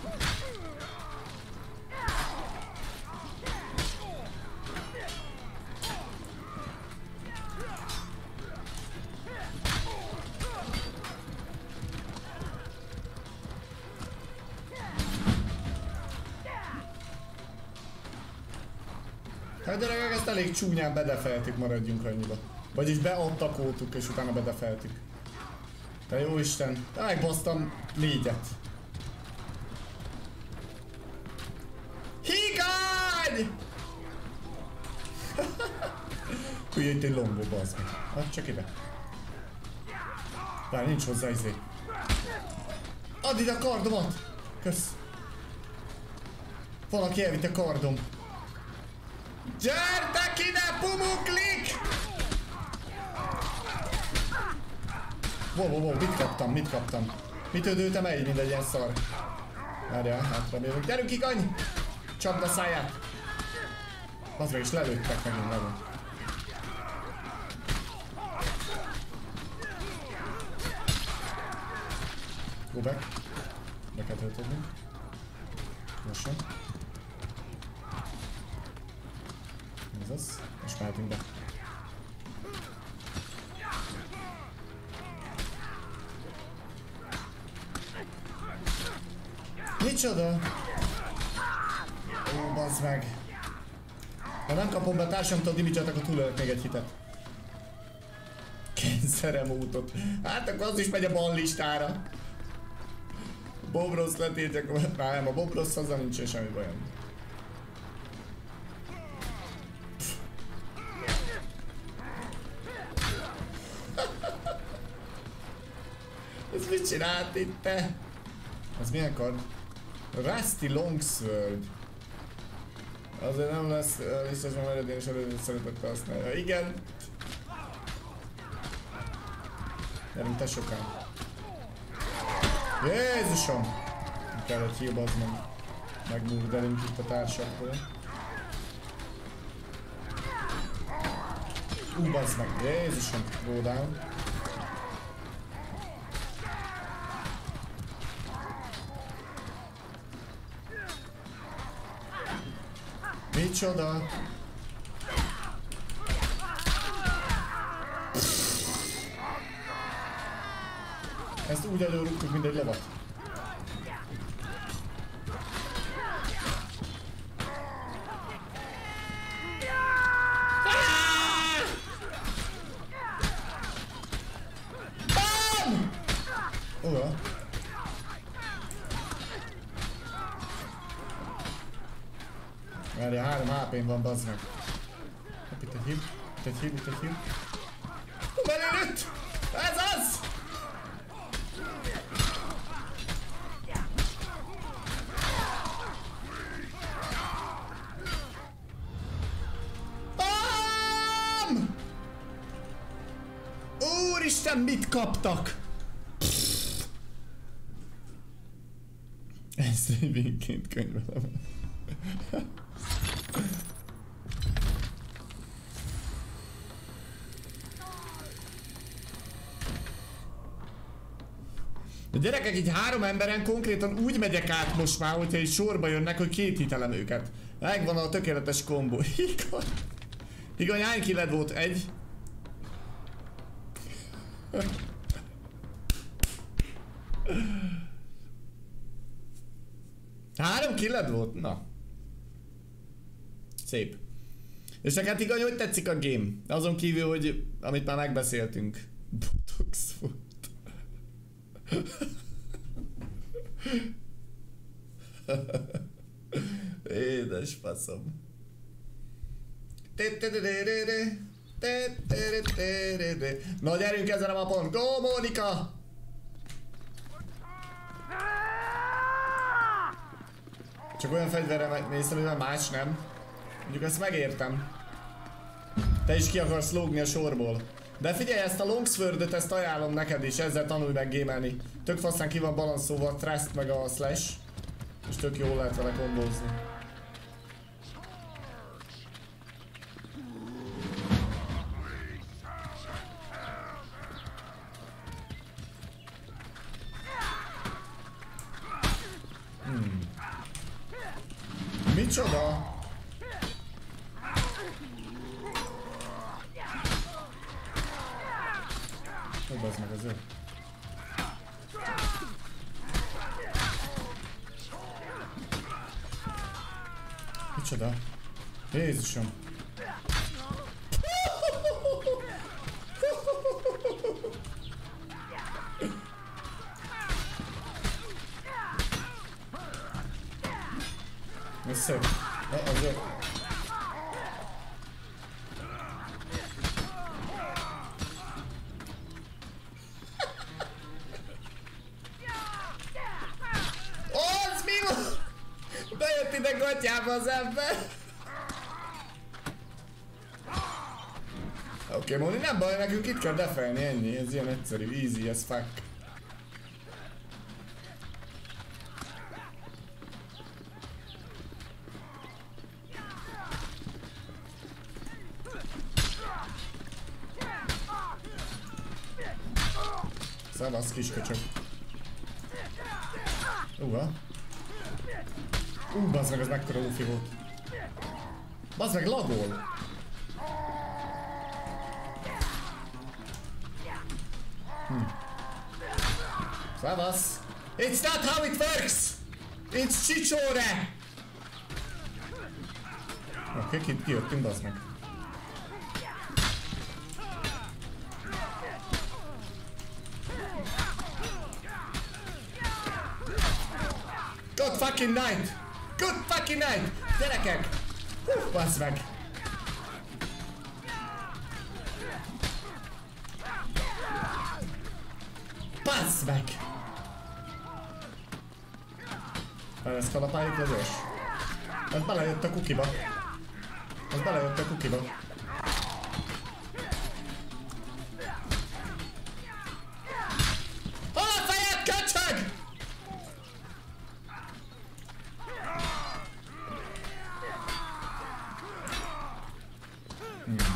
Speaker 1: Hát gyerekek, ezt elég csúnyán bedefeltük, maradjunk annyiba. Vagyis beattakoltuk és utána bedefeltük. De jó Isten, de megbasztam négyet. Higány! Hülye, itt egy lombó, bazd meg. Add csak ide. Bár nincs hozzá izé. Add ide a kardomat! Kösz. Valaki elvitt a kardom. Gyertek ide, pumuklik! Wow, wow, wow, mit kaptam, mit kaptam? Mit ödöltem el így, mint egy ilyen szar? Várjál, hátra mérünk. Gyerünk, Igany! Csapd a száját! Azra is lelőttek megint lelő. Go back. Be kell töltödnünk. Lassan. Ez az. Most mehetünk be. Micsoda? Ó, bazd meg. Ha nem kapom be a társamtól dimidzsát, akkor túlölök még egy hitet. Kényszerem útot. Hát akkor az is megy a bal listára. Bob Ross letétjek, nem, a Bob Ross azzal nincsen semmi bajom. Ez mit csinált itt te? Az milyen kard? Rusty Longsword. Azért nem lesz biztos, hogy majd én is előtt szeretett használni. Igen. Gyerünk te sokan. Jézusom! Nem kellett hírbazd meg. Megmurdelünk itt a társakról. Ú, bazd meg. Jézusom! Go down. Micsoda? Ezt úgy előrúgtuk, mint egy lovat. Bam! Oda. Várja, három há pén van, bazd meg. Hopp, itt egy hív, itt egy hív, itt egy hív. Hú, belőlött! Ez az! Bam! Úristen, mit kaptak? Ezt révényként könyvelem. A gyerekek, így három emberen konkrétan úgy megyek át most már, hogyha így sorba jönnek, hogy két hitelem őket. Megvan a tökéletes kombó. Igaz? Igaz, hány killed volt? Egy? Három killed volt? Na. Szép. És neked igaz, hogy tetszik a game? Azon kívül, hogy amit már megbeszéltünk. Botox volt. Édes faszom. Na gyerünk ezen a mapon. Go, Mónika! Csak olyan fegyverre mész, amivel más nem. Mondjuk ezt megértem. Te is ki akarsz lógni a sorból. De figyelj, ezt a Longsword-öt, ezt ajánlom neked is, ezzel tanulj meg gémelni. Tök faszán ki van balanszolva a Thrust meg a Slash. És tök jól lehet vele kombózni. Hmm. Micsoda? Hogy bazd meg az ő? Micsoda? Jézusom! Ez szép. Az jó. Az mi van? Bejött ide gatyába az ember! Oké, okay, Moni, nem baj, nekünk itt kell defelni, ennyi, ez ilyen egyszerű, easy as fuck. Szevasz, kisköcsök. Uha. Ú, bazd meg, az mekkora lufi volt. Bazd meg, lagol! Hm. Szevasz! It's not how it works! It's csicsóre! Oké, okay, ki, kijöttünk, bazd meg. Good fucking night! Good fucking night! Gyerekek! Hú, bazd meg! Bazd meg! Ezt kalapáljuk le gyors. Ez belejött a kukiba. Ez belejött a kukiba. Hol a fejed, köcsög?! Hmm.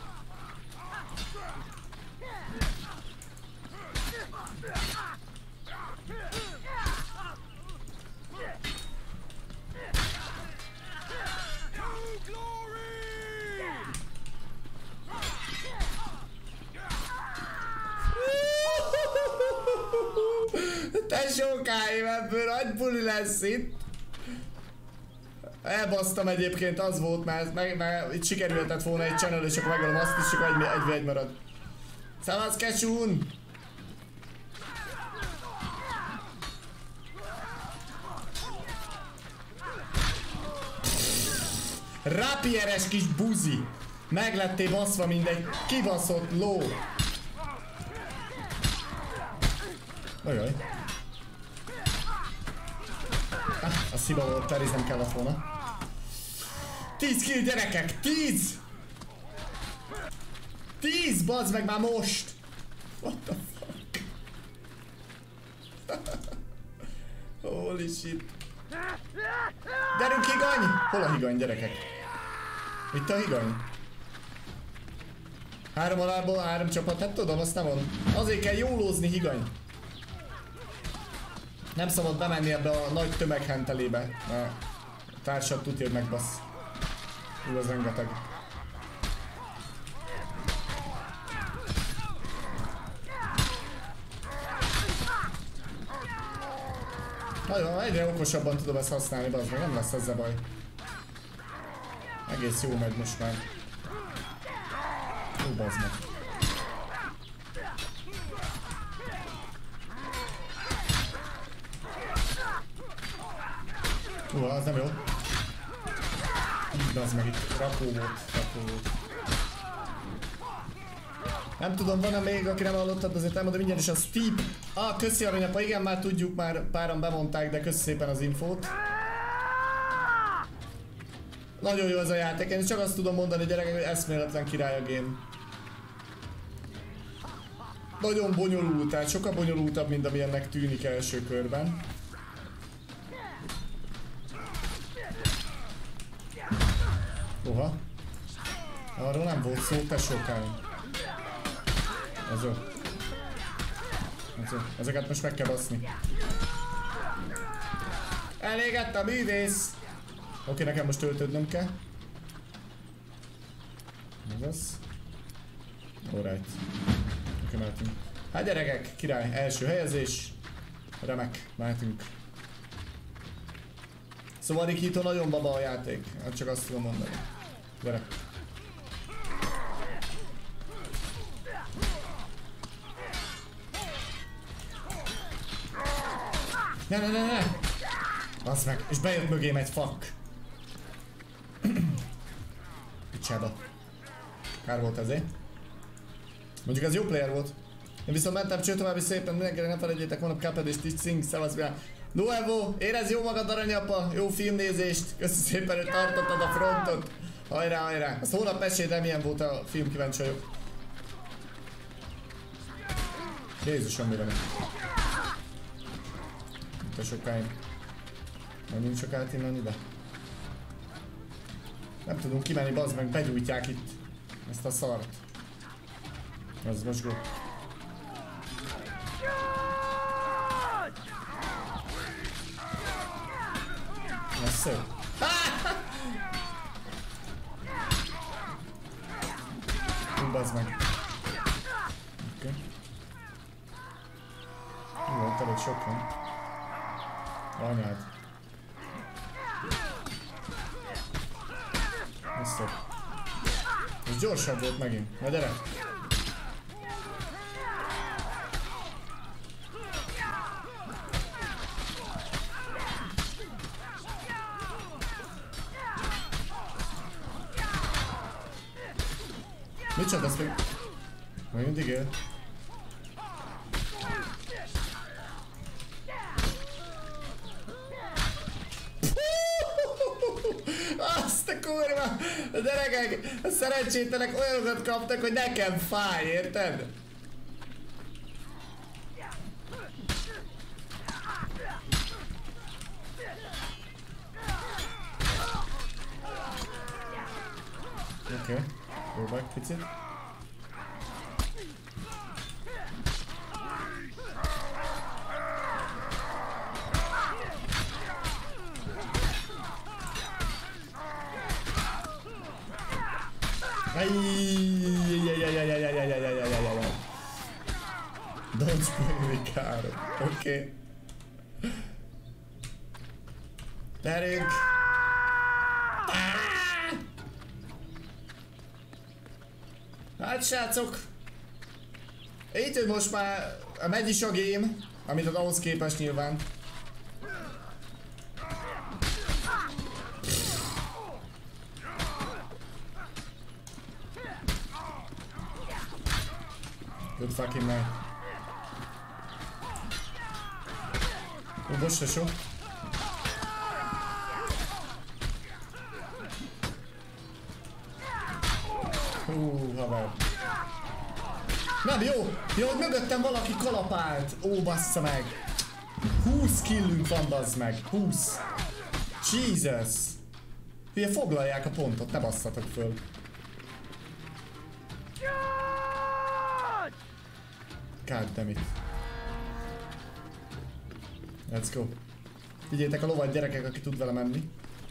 Speaker 1: Te sokáim, ebből nagy buli lesz itt. Elbasztam egyébként, az volt, mert, mert, mert itt sikerülhetett volna egy channel, és akkor megölöm azt is, csak egy, egy, egy marad. Szevasz, Kesún! Rapieres kis buzi! Meglettél baszva, mint egy kibaszott ló! Ajaj. Ah, a sziba volt, teriznem kellett volna. tíz kill, gyerekek! tíz! tíz, bazd meg már most! What the fuck? Holy shit. Gyerünk, higany! Hol a higany, gyerekek? Itt a higany. Három alából, három csapat, hát tudom, azt nem mondom. Azért kell jólózni, higany. Nem szabad bemenni ebbe a nagy tömeghentelébe. A társad tudja, hogy megbasz. Ú, az rengeteg. Nagyon, egyre okosabban tudom ezt használni, bazd meg, nem lesz ezzel baj. Egész jó megy most már. Ó, bazd meg. Hú, az nem jó. Bazd meg, itt rakó volt, rakó volt. Nem tudom, van-e még, aki nem hallottad, azért elmondom mindjárt is a Steep. Ah, köszi aranyapa, igen, már tudjuk, már páran bemondták, de köszi szépen az infót. Nagyon jó az a játék, én csak azt tudom mondani gyerekek, hogy eszméletlen király a game. Nagyon bonyolult, tehát sokkal bonyolultabb, mint amilyennek tűnik első körben. Oha. Arról nem volt szó, te sokáig. Ez jó. Ez jó. Ezeket most meg kell baszni. Elégett a művész! Oké, okay, nekem most töltődnöm kell. Ez az. Alright. Oké, okay, mehetünk. Hát gyerekek, király, első helyezés. Remek, mehetünk. Szóval Rikito nagyon baba a játék, hát csak azt tudom mondani. Gyere. Ne, ne, ne, ne! Basz meg, és bejött mögém egy fuck. Picsába. Kár volt ezért. Mondjuk ez jó player volt. Én viszont mentem cső további szépen, mindenkire ne felejtjétek, van a Cuphead és Teach Sing, szevasz mivel. Nuevo, érezd jó magad aranyapa, jó filmnézést, köszi szépen, hogy tartottad a frontot. Hajrá, hajrá. Azt hónap meséld el, milyen volt a film, kíváncsi vagyok. Jézusom, mire megy. Itt a sokáig. Menjünk csak át innen ide. Nem tudunk kimenni, bazd meg, begyújtják itt ezt a szart. Ez most go. Ez szép. Hú, bazd meg. Oké. Okay. Jó, elég sok van. Anyád. Ez szép. Ez gyorsabb volt megint. Na gyere! Mit csinálsz még? Még mindig él. Azt a kurva! A gyerekek, a szerencsétlenek olyanokat kaptak, hogy nekem fáj, érted? Oké, okay. Go back picit. Don't spoil me, Caro. Oké. Okay. Gyerünk! Hát srácok! Így, hogy most már megy is a game, amit az ahhoz képest nyilván. Good fucking night. Ó, bocs, tesó. Hú, haver. Nem, jó! Jó, hogy mögöttem valaki kalapált. Ó, bassza meg. húsz killünk van, bazd meg. húsz. Jesus. Hülye, foglalják a pontot, ne basszatok föl. God damn it. Let's go. Vigyétek a lovat, gyerekek, aki tud vele menni.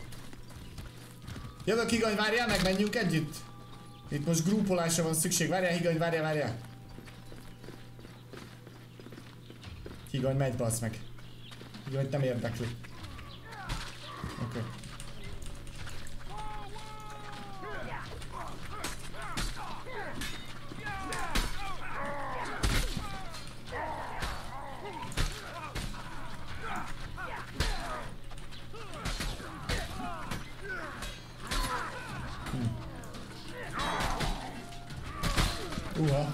Speaker 1: Jövök, Higany, várjál meg, menjünk együtt. Itt most grúpolásra van szükség. Várjál, Higany, várjál, várjál. Higany, megy, bassz meg. Higany, nem érdekli. Oké. Okay. Uha.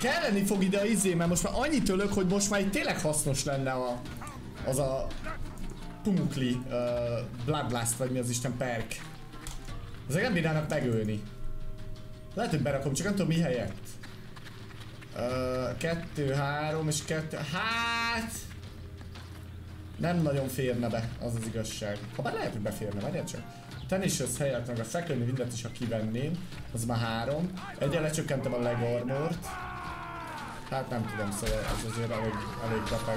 Speaker 1: kelleni fog ide a izé, mert most már annyit ölök, hogy most már itt tényleg hasznos lenne a, az a Pumukli uh, Blood Blast, vagy mi az Isten perk. Ezek nem bírnának megölni. Lehet, hogy berakom, csak nem tudom mi helyett. Uh, kettő, három és kettő... Hát... Nem nagyon férne be, az az igazság. Habár lehet, hogy beférne, várjál csak. Tenacious helyett meg a Second Windet is, ha kivenném, az már három. Egyen lecsökkentem a leg armort. Hát nem tudom, szóval ez azért elég, elég beteg.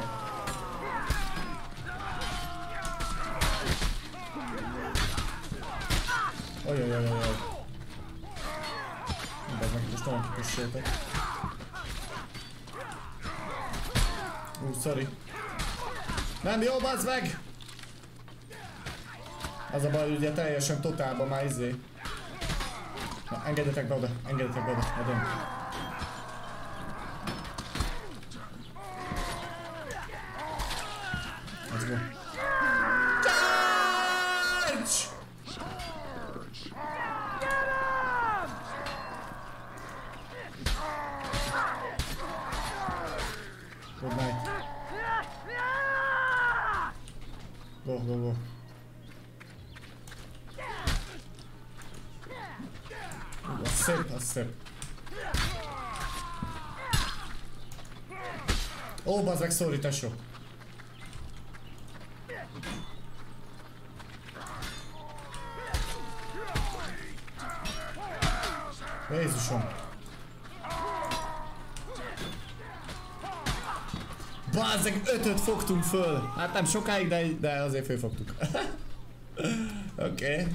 Speaker 1: Ojjajjajjaj. Mindez meg most nagyon kipussoltak. Ú, uh, sorry. Nem jó, bazd meg! Az a baj, ugye teljesen totálban már izé. Na, engedjetek be oda, engedjetek be oda, adom. Let's go. Charge! Good night. Go, go, go. Az szép, az szép. Ó, bazd meg, sorry, tesó. Jézusom. Bazzeg, ötöt fogtunk föl. Hát nem sokáig, de, de azért fölfogtuk. Oké. Okay.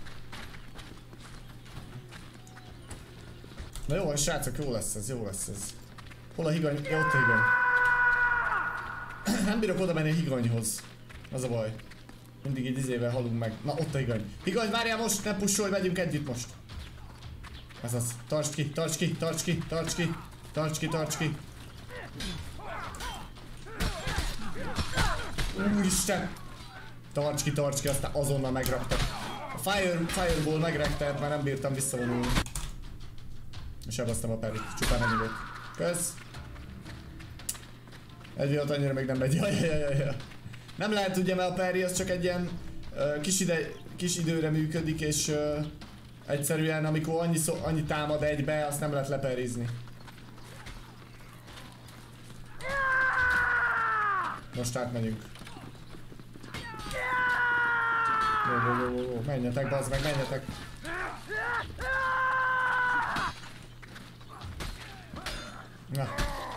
Speaker 1: Na jó, srácok, jó lesz ez, jó lesz ez. Hol a higany? Ja, ott a higany. Nem bírok oda menni a higanyhoz. Az a baj. Mindig így izével halunk meg. Na, ott a higany. Higany, várjál most, ne pusolj, megyünk együtt most. Ez az. Tartsd ki, tartsd ki, tartsd ki, tartsd ki, tartsd ki, tartsd ki. Úristen! Tarts ki, tarts ki, aztán azonnal megraktak. A fire, Fireball megrektett, már nem bírtam visszavonulni. És elbasztam a perit, csupán ennyi volt. Kösz! Egy viat annyira még nem megy, jaj, jaj, jaj, jaj. Nem lehet ugye, mert a peri az csak egy ilyen uh, kis, ide, kis időre működik, és uh, egyszerűen amikor annyi, szó, annyi támad egybe, azt nem lehet leperizni. Most átmegyünk. Go, go, go, go, go. Menjetek, bazd meg, menjetek! Na.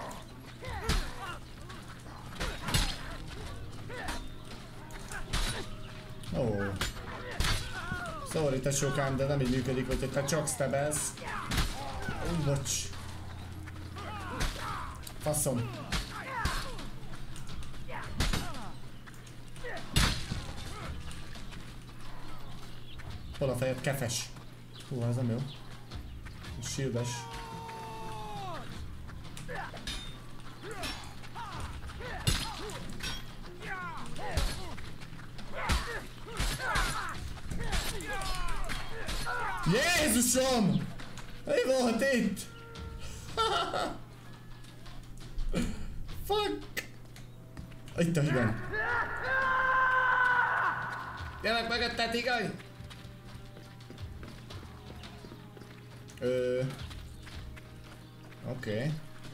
Speaker 1: Ó. Oh. Sorry, tesókám, de nem így működik, hogy te csak stebelsz. Úgy, bocs. Faszom. Hol a fejed? Kefes. Hú, ez nem jó. Shieldes. Jézusom! Mi volt itt? Fuck! Itt a higany. Jönnek mögötted, higany! Ö... Oké. Okay.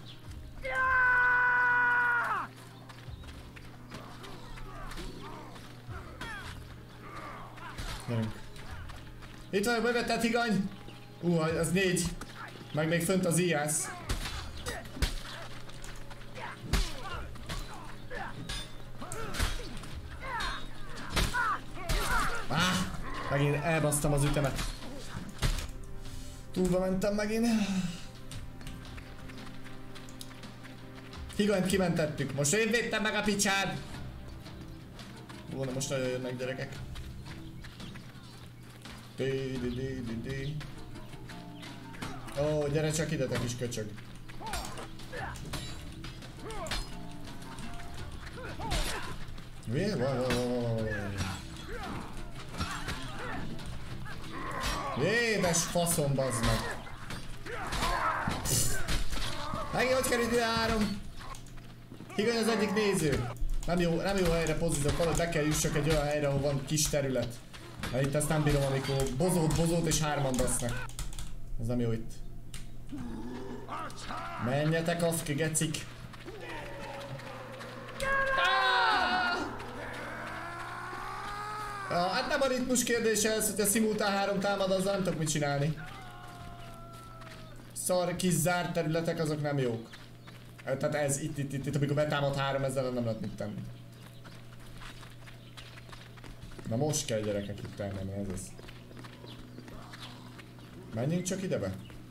Speaker 1: Gyerünk. Itt vagyok mögötted, higany! Ú, az négy. Meg még fönt az ijász. Ah! Megint elbasztam az ütemet. Túlba mentem megint. Higanyt kimentettük. Most én védtem meg a picsád. Volna most nagyon jönnek gyerekek. Di, di, di, di, di. Ó, gyere csak ide, te kis köcsög. Mi? Édes faszom, bazd meg. Megint hogy került ide három? Higany az egyik néző. Nem jó, nem jó helyre pozízok, valahogy be kell jussak egy olyan helyre, ahol van kis terület. Mert itt ezt nem bírom, amikor bozót, bozót és hárman basznak. Ez nem jó itt. Menjetek afki, gecik! Ah, hát nem a ritmus kérdése ez, hogyha szimultán három támad, azzal nem tudok mit csinálni. Szar kis zárt területek azok nem jók. Tehát ez itt, itt, itt, itt amikor betámad három, ezzel nem lehet mit tenni. Na most kell gyerekek itt tennem, ez az. Menjünk csak ide be.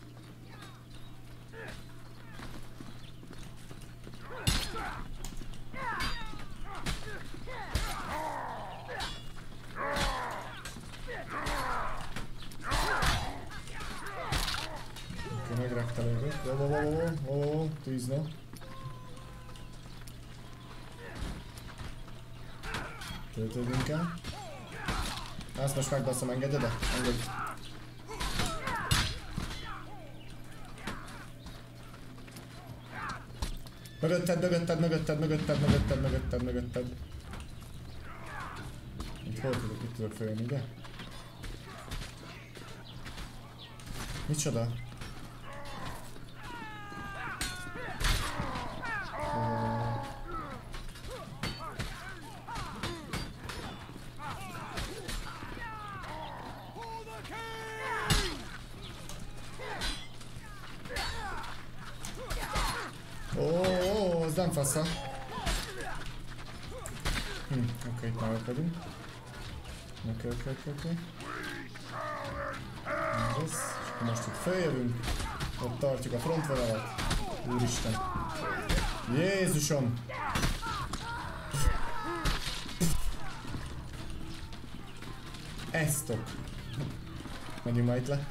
Speaker 1: Oké, megrakta őket. Jó, jó, jó, jó, jó, tűzne. Töltődünk el. Ezt most megbaszom, engedj ide? Engedj. Mögötted, mögötted, mögötted, mögötted, mögötted, mögötted, mögötted. Itt hol tudok, itt tudok följönni, ide? Micsoda? Ó, ó, ez nem fasza. Hm, oké, itt már vagyunk. Oké, oké, oké, oké. Ez, és akkor most itt följövünk. Ott tartjuk a frontvonalat. Úristen. Jézusom! Eztok. Menjünk már itt le.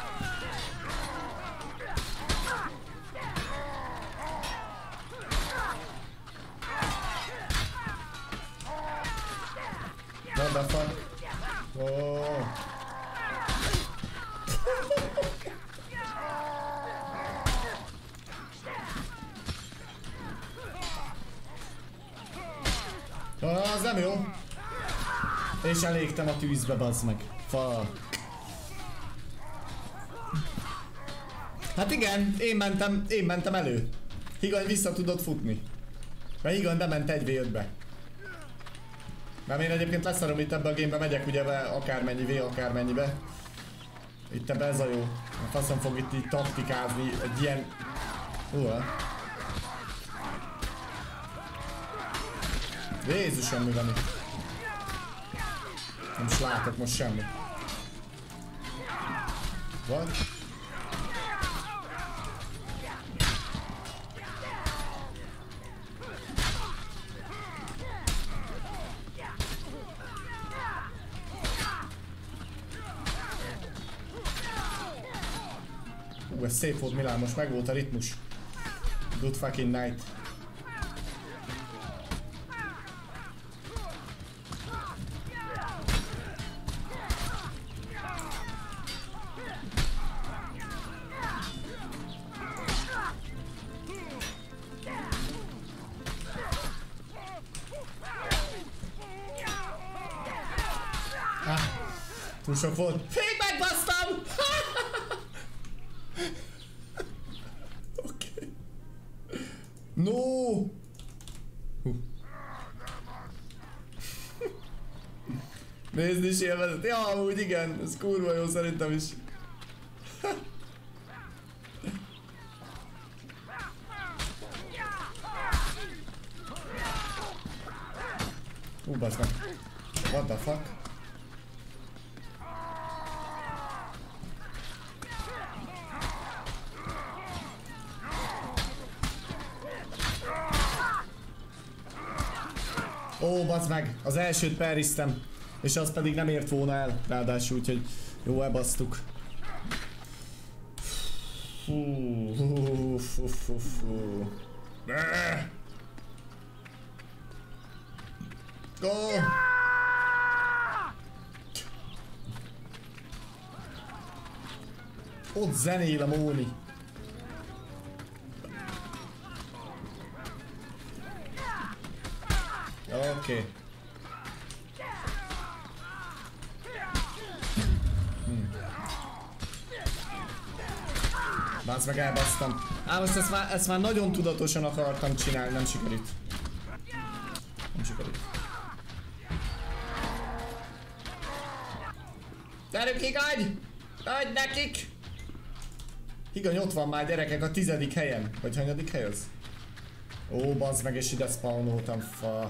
Speaker 1: What the fuck? Oh. Az nem jó. És elégtem a tűzbe, bazd meg. Fuck. Hát igen, én mentem, én mentem elő. Higany vissza tudott futni. Mert Higany bement egy vé ötbe. Mert én egyébként leszarom itt ebbe a gamebe, megyek ugye be akármennyi V, akármennyibe. Itt ebbe ez a jó. A faszom fog itt így taktikázni egy ilyen... Húha. Jézusom, mi van itt? Nem is látok most semmit. What? Hú, ez szép volt, Milán, most meg volt a ritmus. Good fucking night. Ah, túl sok volt. Fék, megbasztam! Oké. Okay. No! Hú. Nézni is élvezett. Ja, úgy igen, ez kurva jó szerintem is. Hú, bassz meg. What the fuck? Ó, bazd meg, az elsőt periztem, és az pedig nem ért volna el, ráadásul, úgyhogy jó, elbasztuk. Fú, fú, fú, fú, fú. Go! Ott zenél a Móni. oké. Hm. Bánsz meg, elbasztam. Á, most ezt már, ezt már nagyon tudatosan akartam csinálni, nem sikerült. Nem sikerült. Gyerünk, Higany! Adj nekik! Higany ott van már, gyerekek, a tizedik helyen. Vagy hanyadik hely az? Ó, bazd meg, és ide spawnoltam, fa.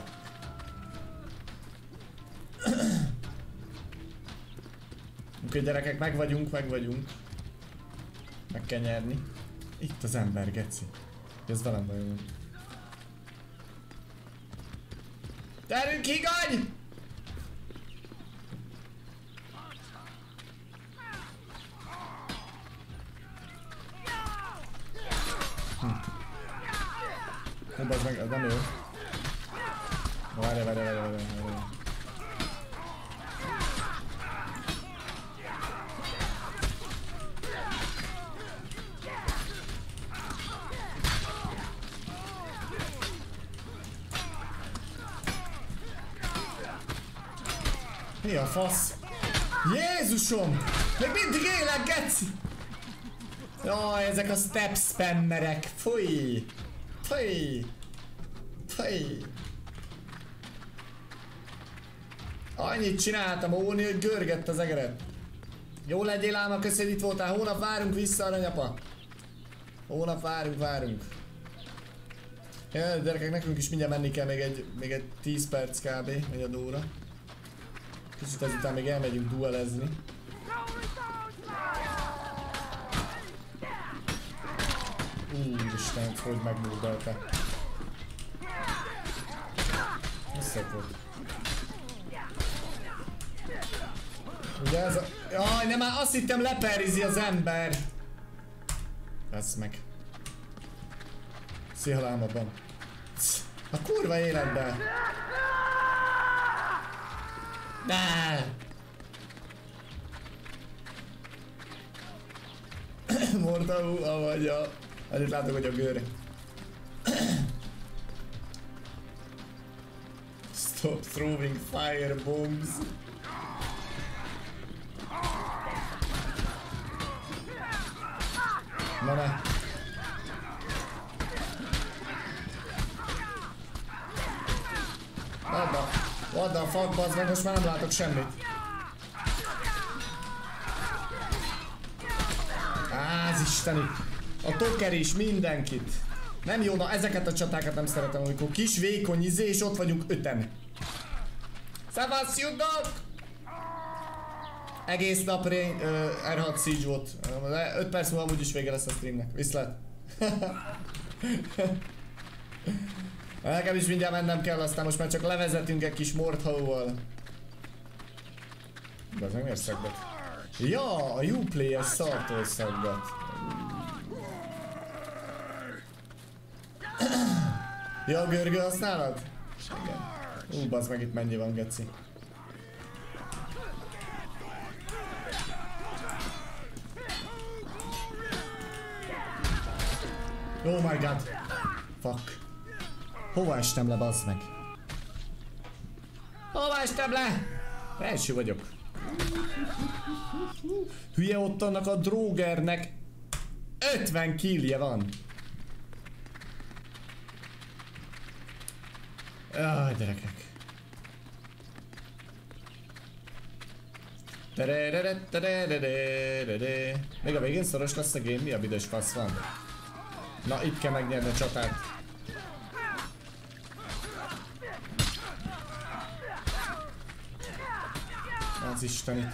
Speaker 1: Oké, gyerekek, meg vagyunk, meg vagyunk. Meg kell nyerni. Itt az ember, geci. Ez velem bajom. Gyerünk, Higany! Hú, bazd meg, ez nem jó. Várja, várja, várja, várja, várja. Mi a fasz? Jézusom! Még mindig élek, geci! Jaj, ezek a step spammerek. Fúj! Fúj! Fúj! Annyit csináltam, Óni, hogy görgett az egeret. Jó legyél ám, köszi, hogy itt voltál. Hónap várunk vissza, aranyapa. Hónap várunk, várunk. Ja, gyerekek, nekünk is mindjárt menni kell, még egy, még egy tíz perc kb. Megy a óra. Kicsit ezután még elmegyünk duelezni. Úristen, hogy megmódolta. Ez szép volt. Ugye ez a... Jaj, nem, már azt hittem leperizi az ember. Vesz meg. Szia lámadban. A kurva életben. Ne! Mortau, avagy a... Annyit látok, hogy a gőre. Stop throwing firebombs. Na ne. What the, what the fuck, bazd meg, most már nem látok semmit. Áz isteni. A toker is, mindenkit. Nem jó, na ezeket a csatákat nem szeretem, amikor kis vékony izé, és ott vagyunk öten. Szevasz, jutok! Egész nap ré, uh, er hat Siege volt. öt perc múlva amúgy is vége lesz a streamnek. Viszlát. Nekem is mindjárt mennem kell, aztán most már csak levezetünk egy kis Mordhauval. De az meg miért szaggat? Ja, a Uplay ez szartól szaggat. Ja, a görgő használod? Igen. Ú, bazd meg, itt mennyi van, geci. Oh my god. Fuck. Hova estem le, bazd meg? Hova estem le? Első vagyok. Hülye, ott annak a drógernek ötven killje van. Jaj, gyerekek. Még a végén szoros lesz a game, mi a büdös fasz van? Na, itt kell megnyerni a csatát. Az isteni.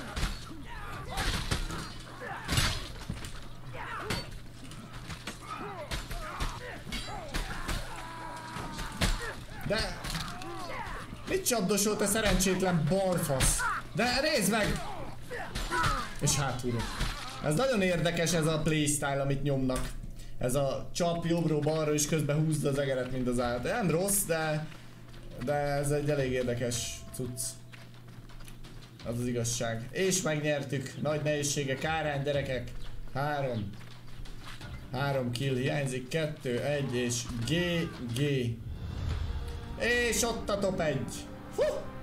Speaker 1: De... Mit csapdosol, te szerencsétlen balfasz? De nézd meg! És hátulról. Ez nagyon érdekes, ez a playstyle, amit nyomnak. Ez a csap jobbról balra és közben húzd az egeret, mint az állat. Nem rossz, de... De ez egy elég érdekes cucc. Az az igazság. És megnyertük. Nagy nehézségek árán, gyerekek. Három. Három kill hiányzik. Kettő, egy és gé gé. És ott a top egy. Hú!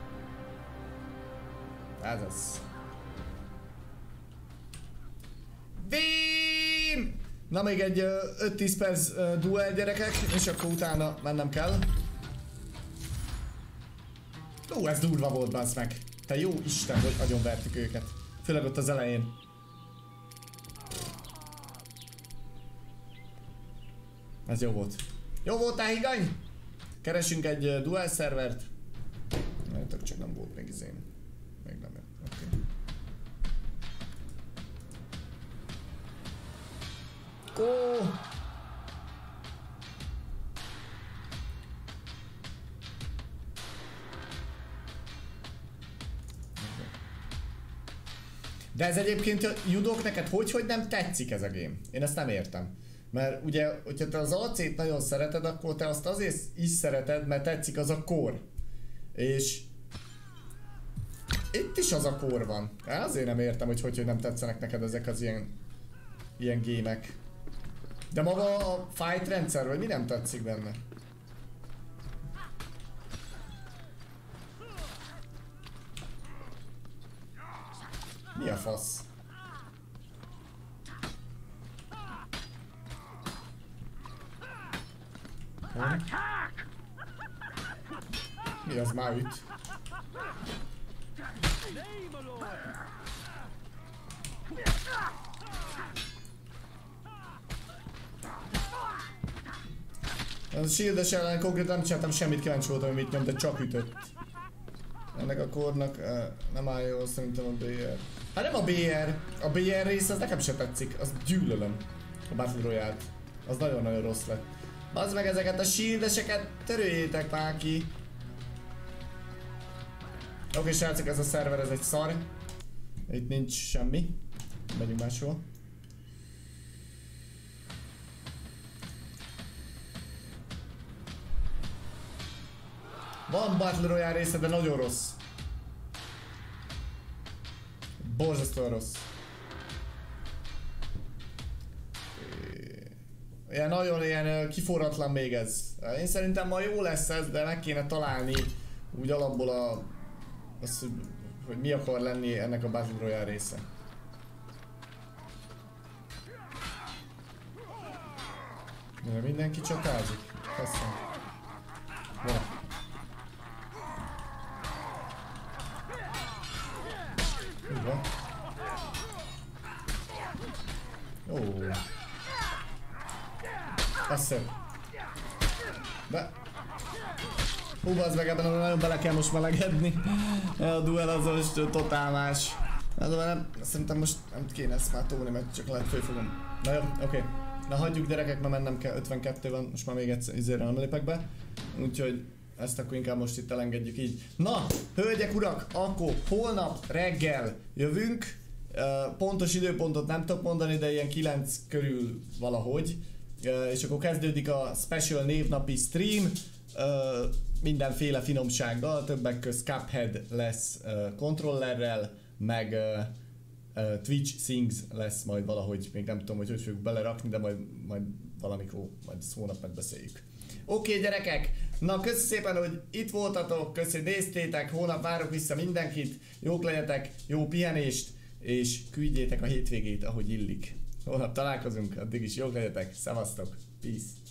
Speaker 1: Ez az. Vím! Na még egy öt-tíz perc uh, duel gyerekek, és akkor utána mennem kell. Ó, ez durva volt, bassz meg. Te jó Isten, hogy agyonvertük őket. Főleg ott az elején. Ez jó volt. Jó voltál, higany? Keresünk egy uh, duel szervert. Na, csak nem volt még izén. Még nem jön. Oké. Okay. Oh. De ez egyébként, Judok, neked hogy, hogy nem tetszik ez a game? Én ezt nem értem. Mert ugye, hogyha te az á cét nagyon szereted, akkor te azt azért is szereted, mert tetszik az a core. És itt is az a core van. Azért nem értem, hogy hogy, hogy nem tetszenek neked ezek az ilyen, ilyen gémek. De maga a fight rendszer, vagy mi nem tetszik benne? Mi a fasz? Hm? Mi az már üt? A shieldes ellen konkrétan nem csináltam semmit, kíváncsi voltam, hogy mit nyom, de csak ütött. Ennek a kornak uh, nem áll jól szerintem a bé er. Hát nem a bé er! A bé er rész az nekem se tetszik, azt gyűlölöm. A Battle Royale-t. Az nagyon-nagyon rossz lett. Bazd meg ezeket a shieldeseket, törőjétek már ki! Oké, okay, srácok, ez a szerver, ez egy szar. Itt nincs semmi. Megyünk máshol. Van Battle Royale része, de nagyon rossz. Borzasztóan rossz. Ilyen nagyon ilyen kiforratlan még ez. Én szerintem ma jó lesz ez, de meg kéne találni úgy alapból a... azt, hogy, hogy mi akar lenni ennek a Battle Royale része. De mindenki csatázik. Köszönöm. Van. Úgy van. Ó. Azt szép. De... Hú, bazd meg, ebben nagyon bele kell most melegedni. A duel az most totál más. Azonban nem, szerintem most nem kéne ezt már tolni, mert csak lehet fölfogom. Na jó, oké. Okay. Na hagyjuk gyerekek, ma mennem kell, ötvenkettő van, most már még egyszer izére nem lépek be. Úgyhogy ezt akkor inkább most itt elengedjük így. Na, hölgyek, urak, akkor holnap reggel jövünk. Pontos időpontot nem tudok mondani, de ilyen kilenc körül valahogy. És akkor kezdődik a special névnapi stream. Mindenféle finomsággal, többek közt Cuphead lesz kontrollerrel, meg Twitch Sings lesz majd valahogy, még nem tudom, hogy hogy fogjuk belerakni, de majd, majd valamikor, majd ezt hónap megbeszéljük. Oké, okay, gyerekek, na köszi szépen, hogy itt voltatok, köszi, hogy néztétek, hónap várok vissza mindenkit, jók legyetek, jó pihenést, és küldjétek a hétvégét, ahogy illik. Holnap találkozunk, addig is jók legyetek, szevasztok, peace!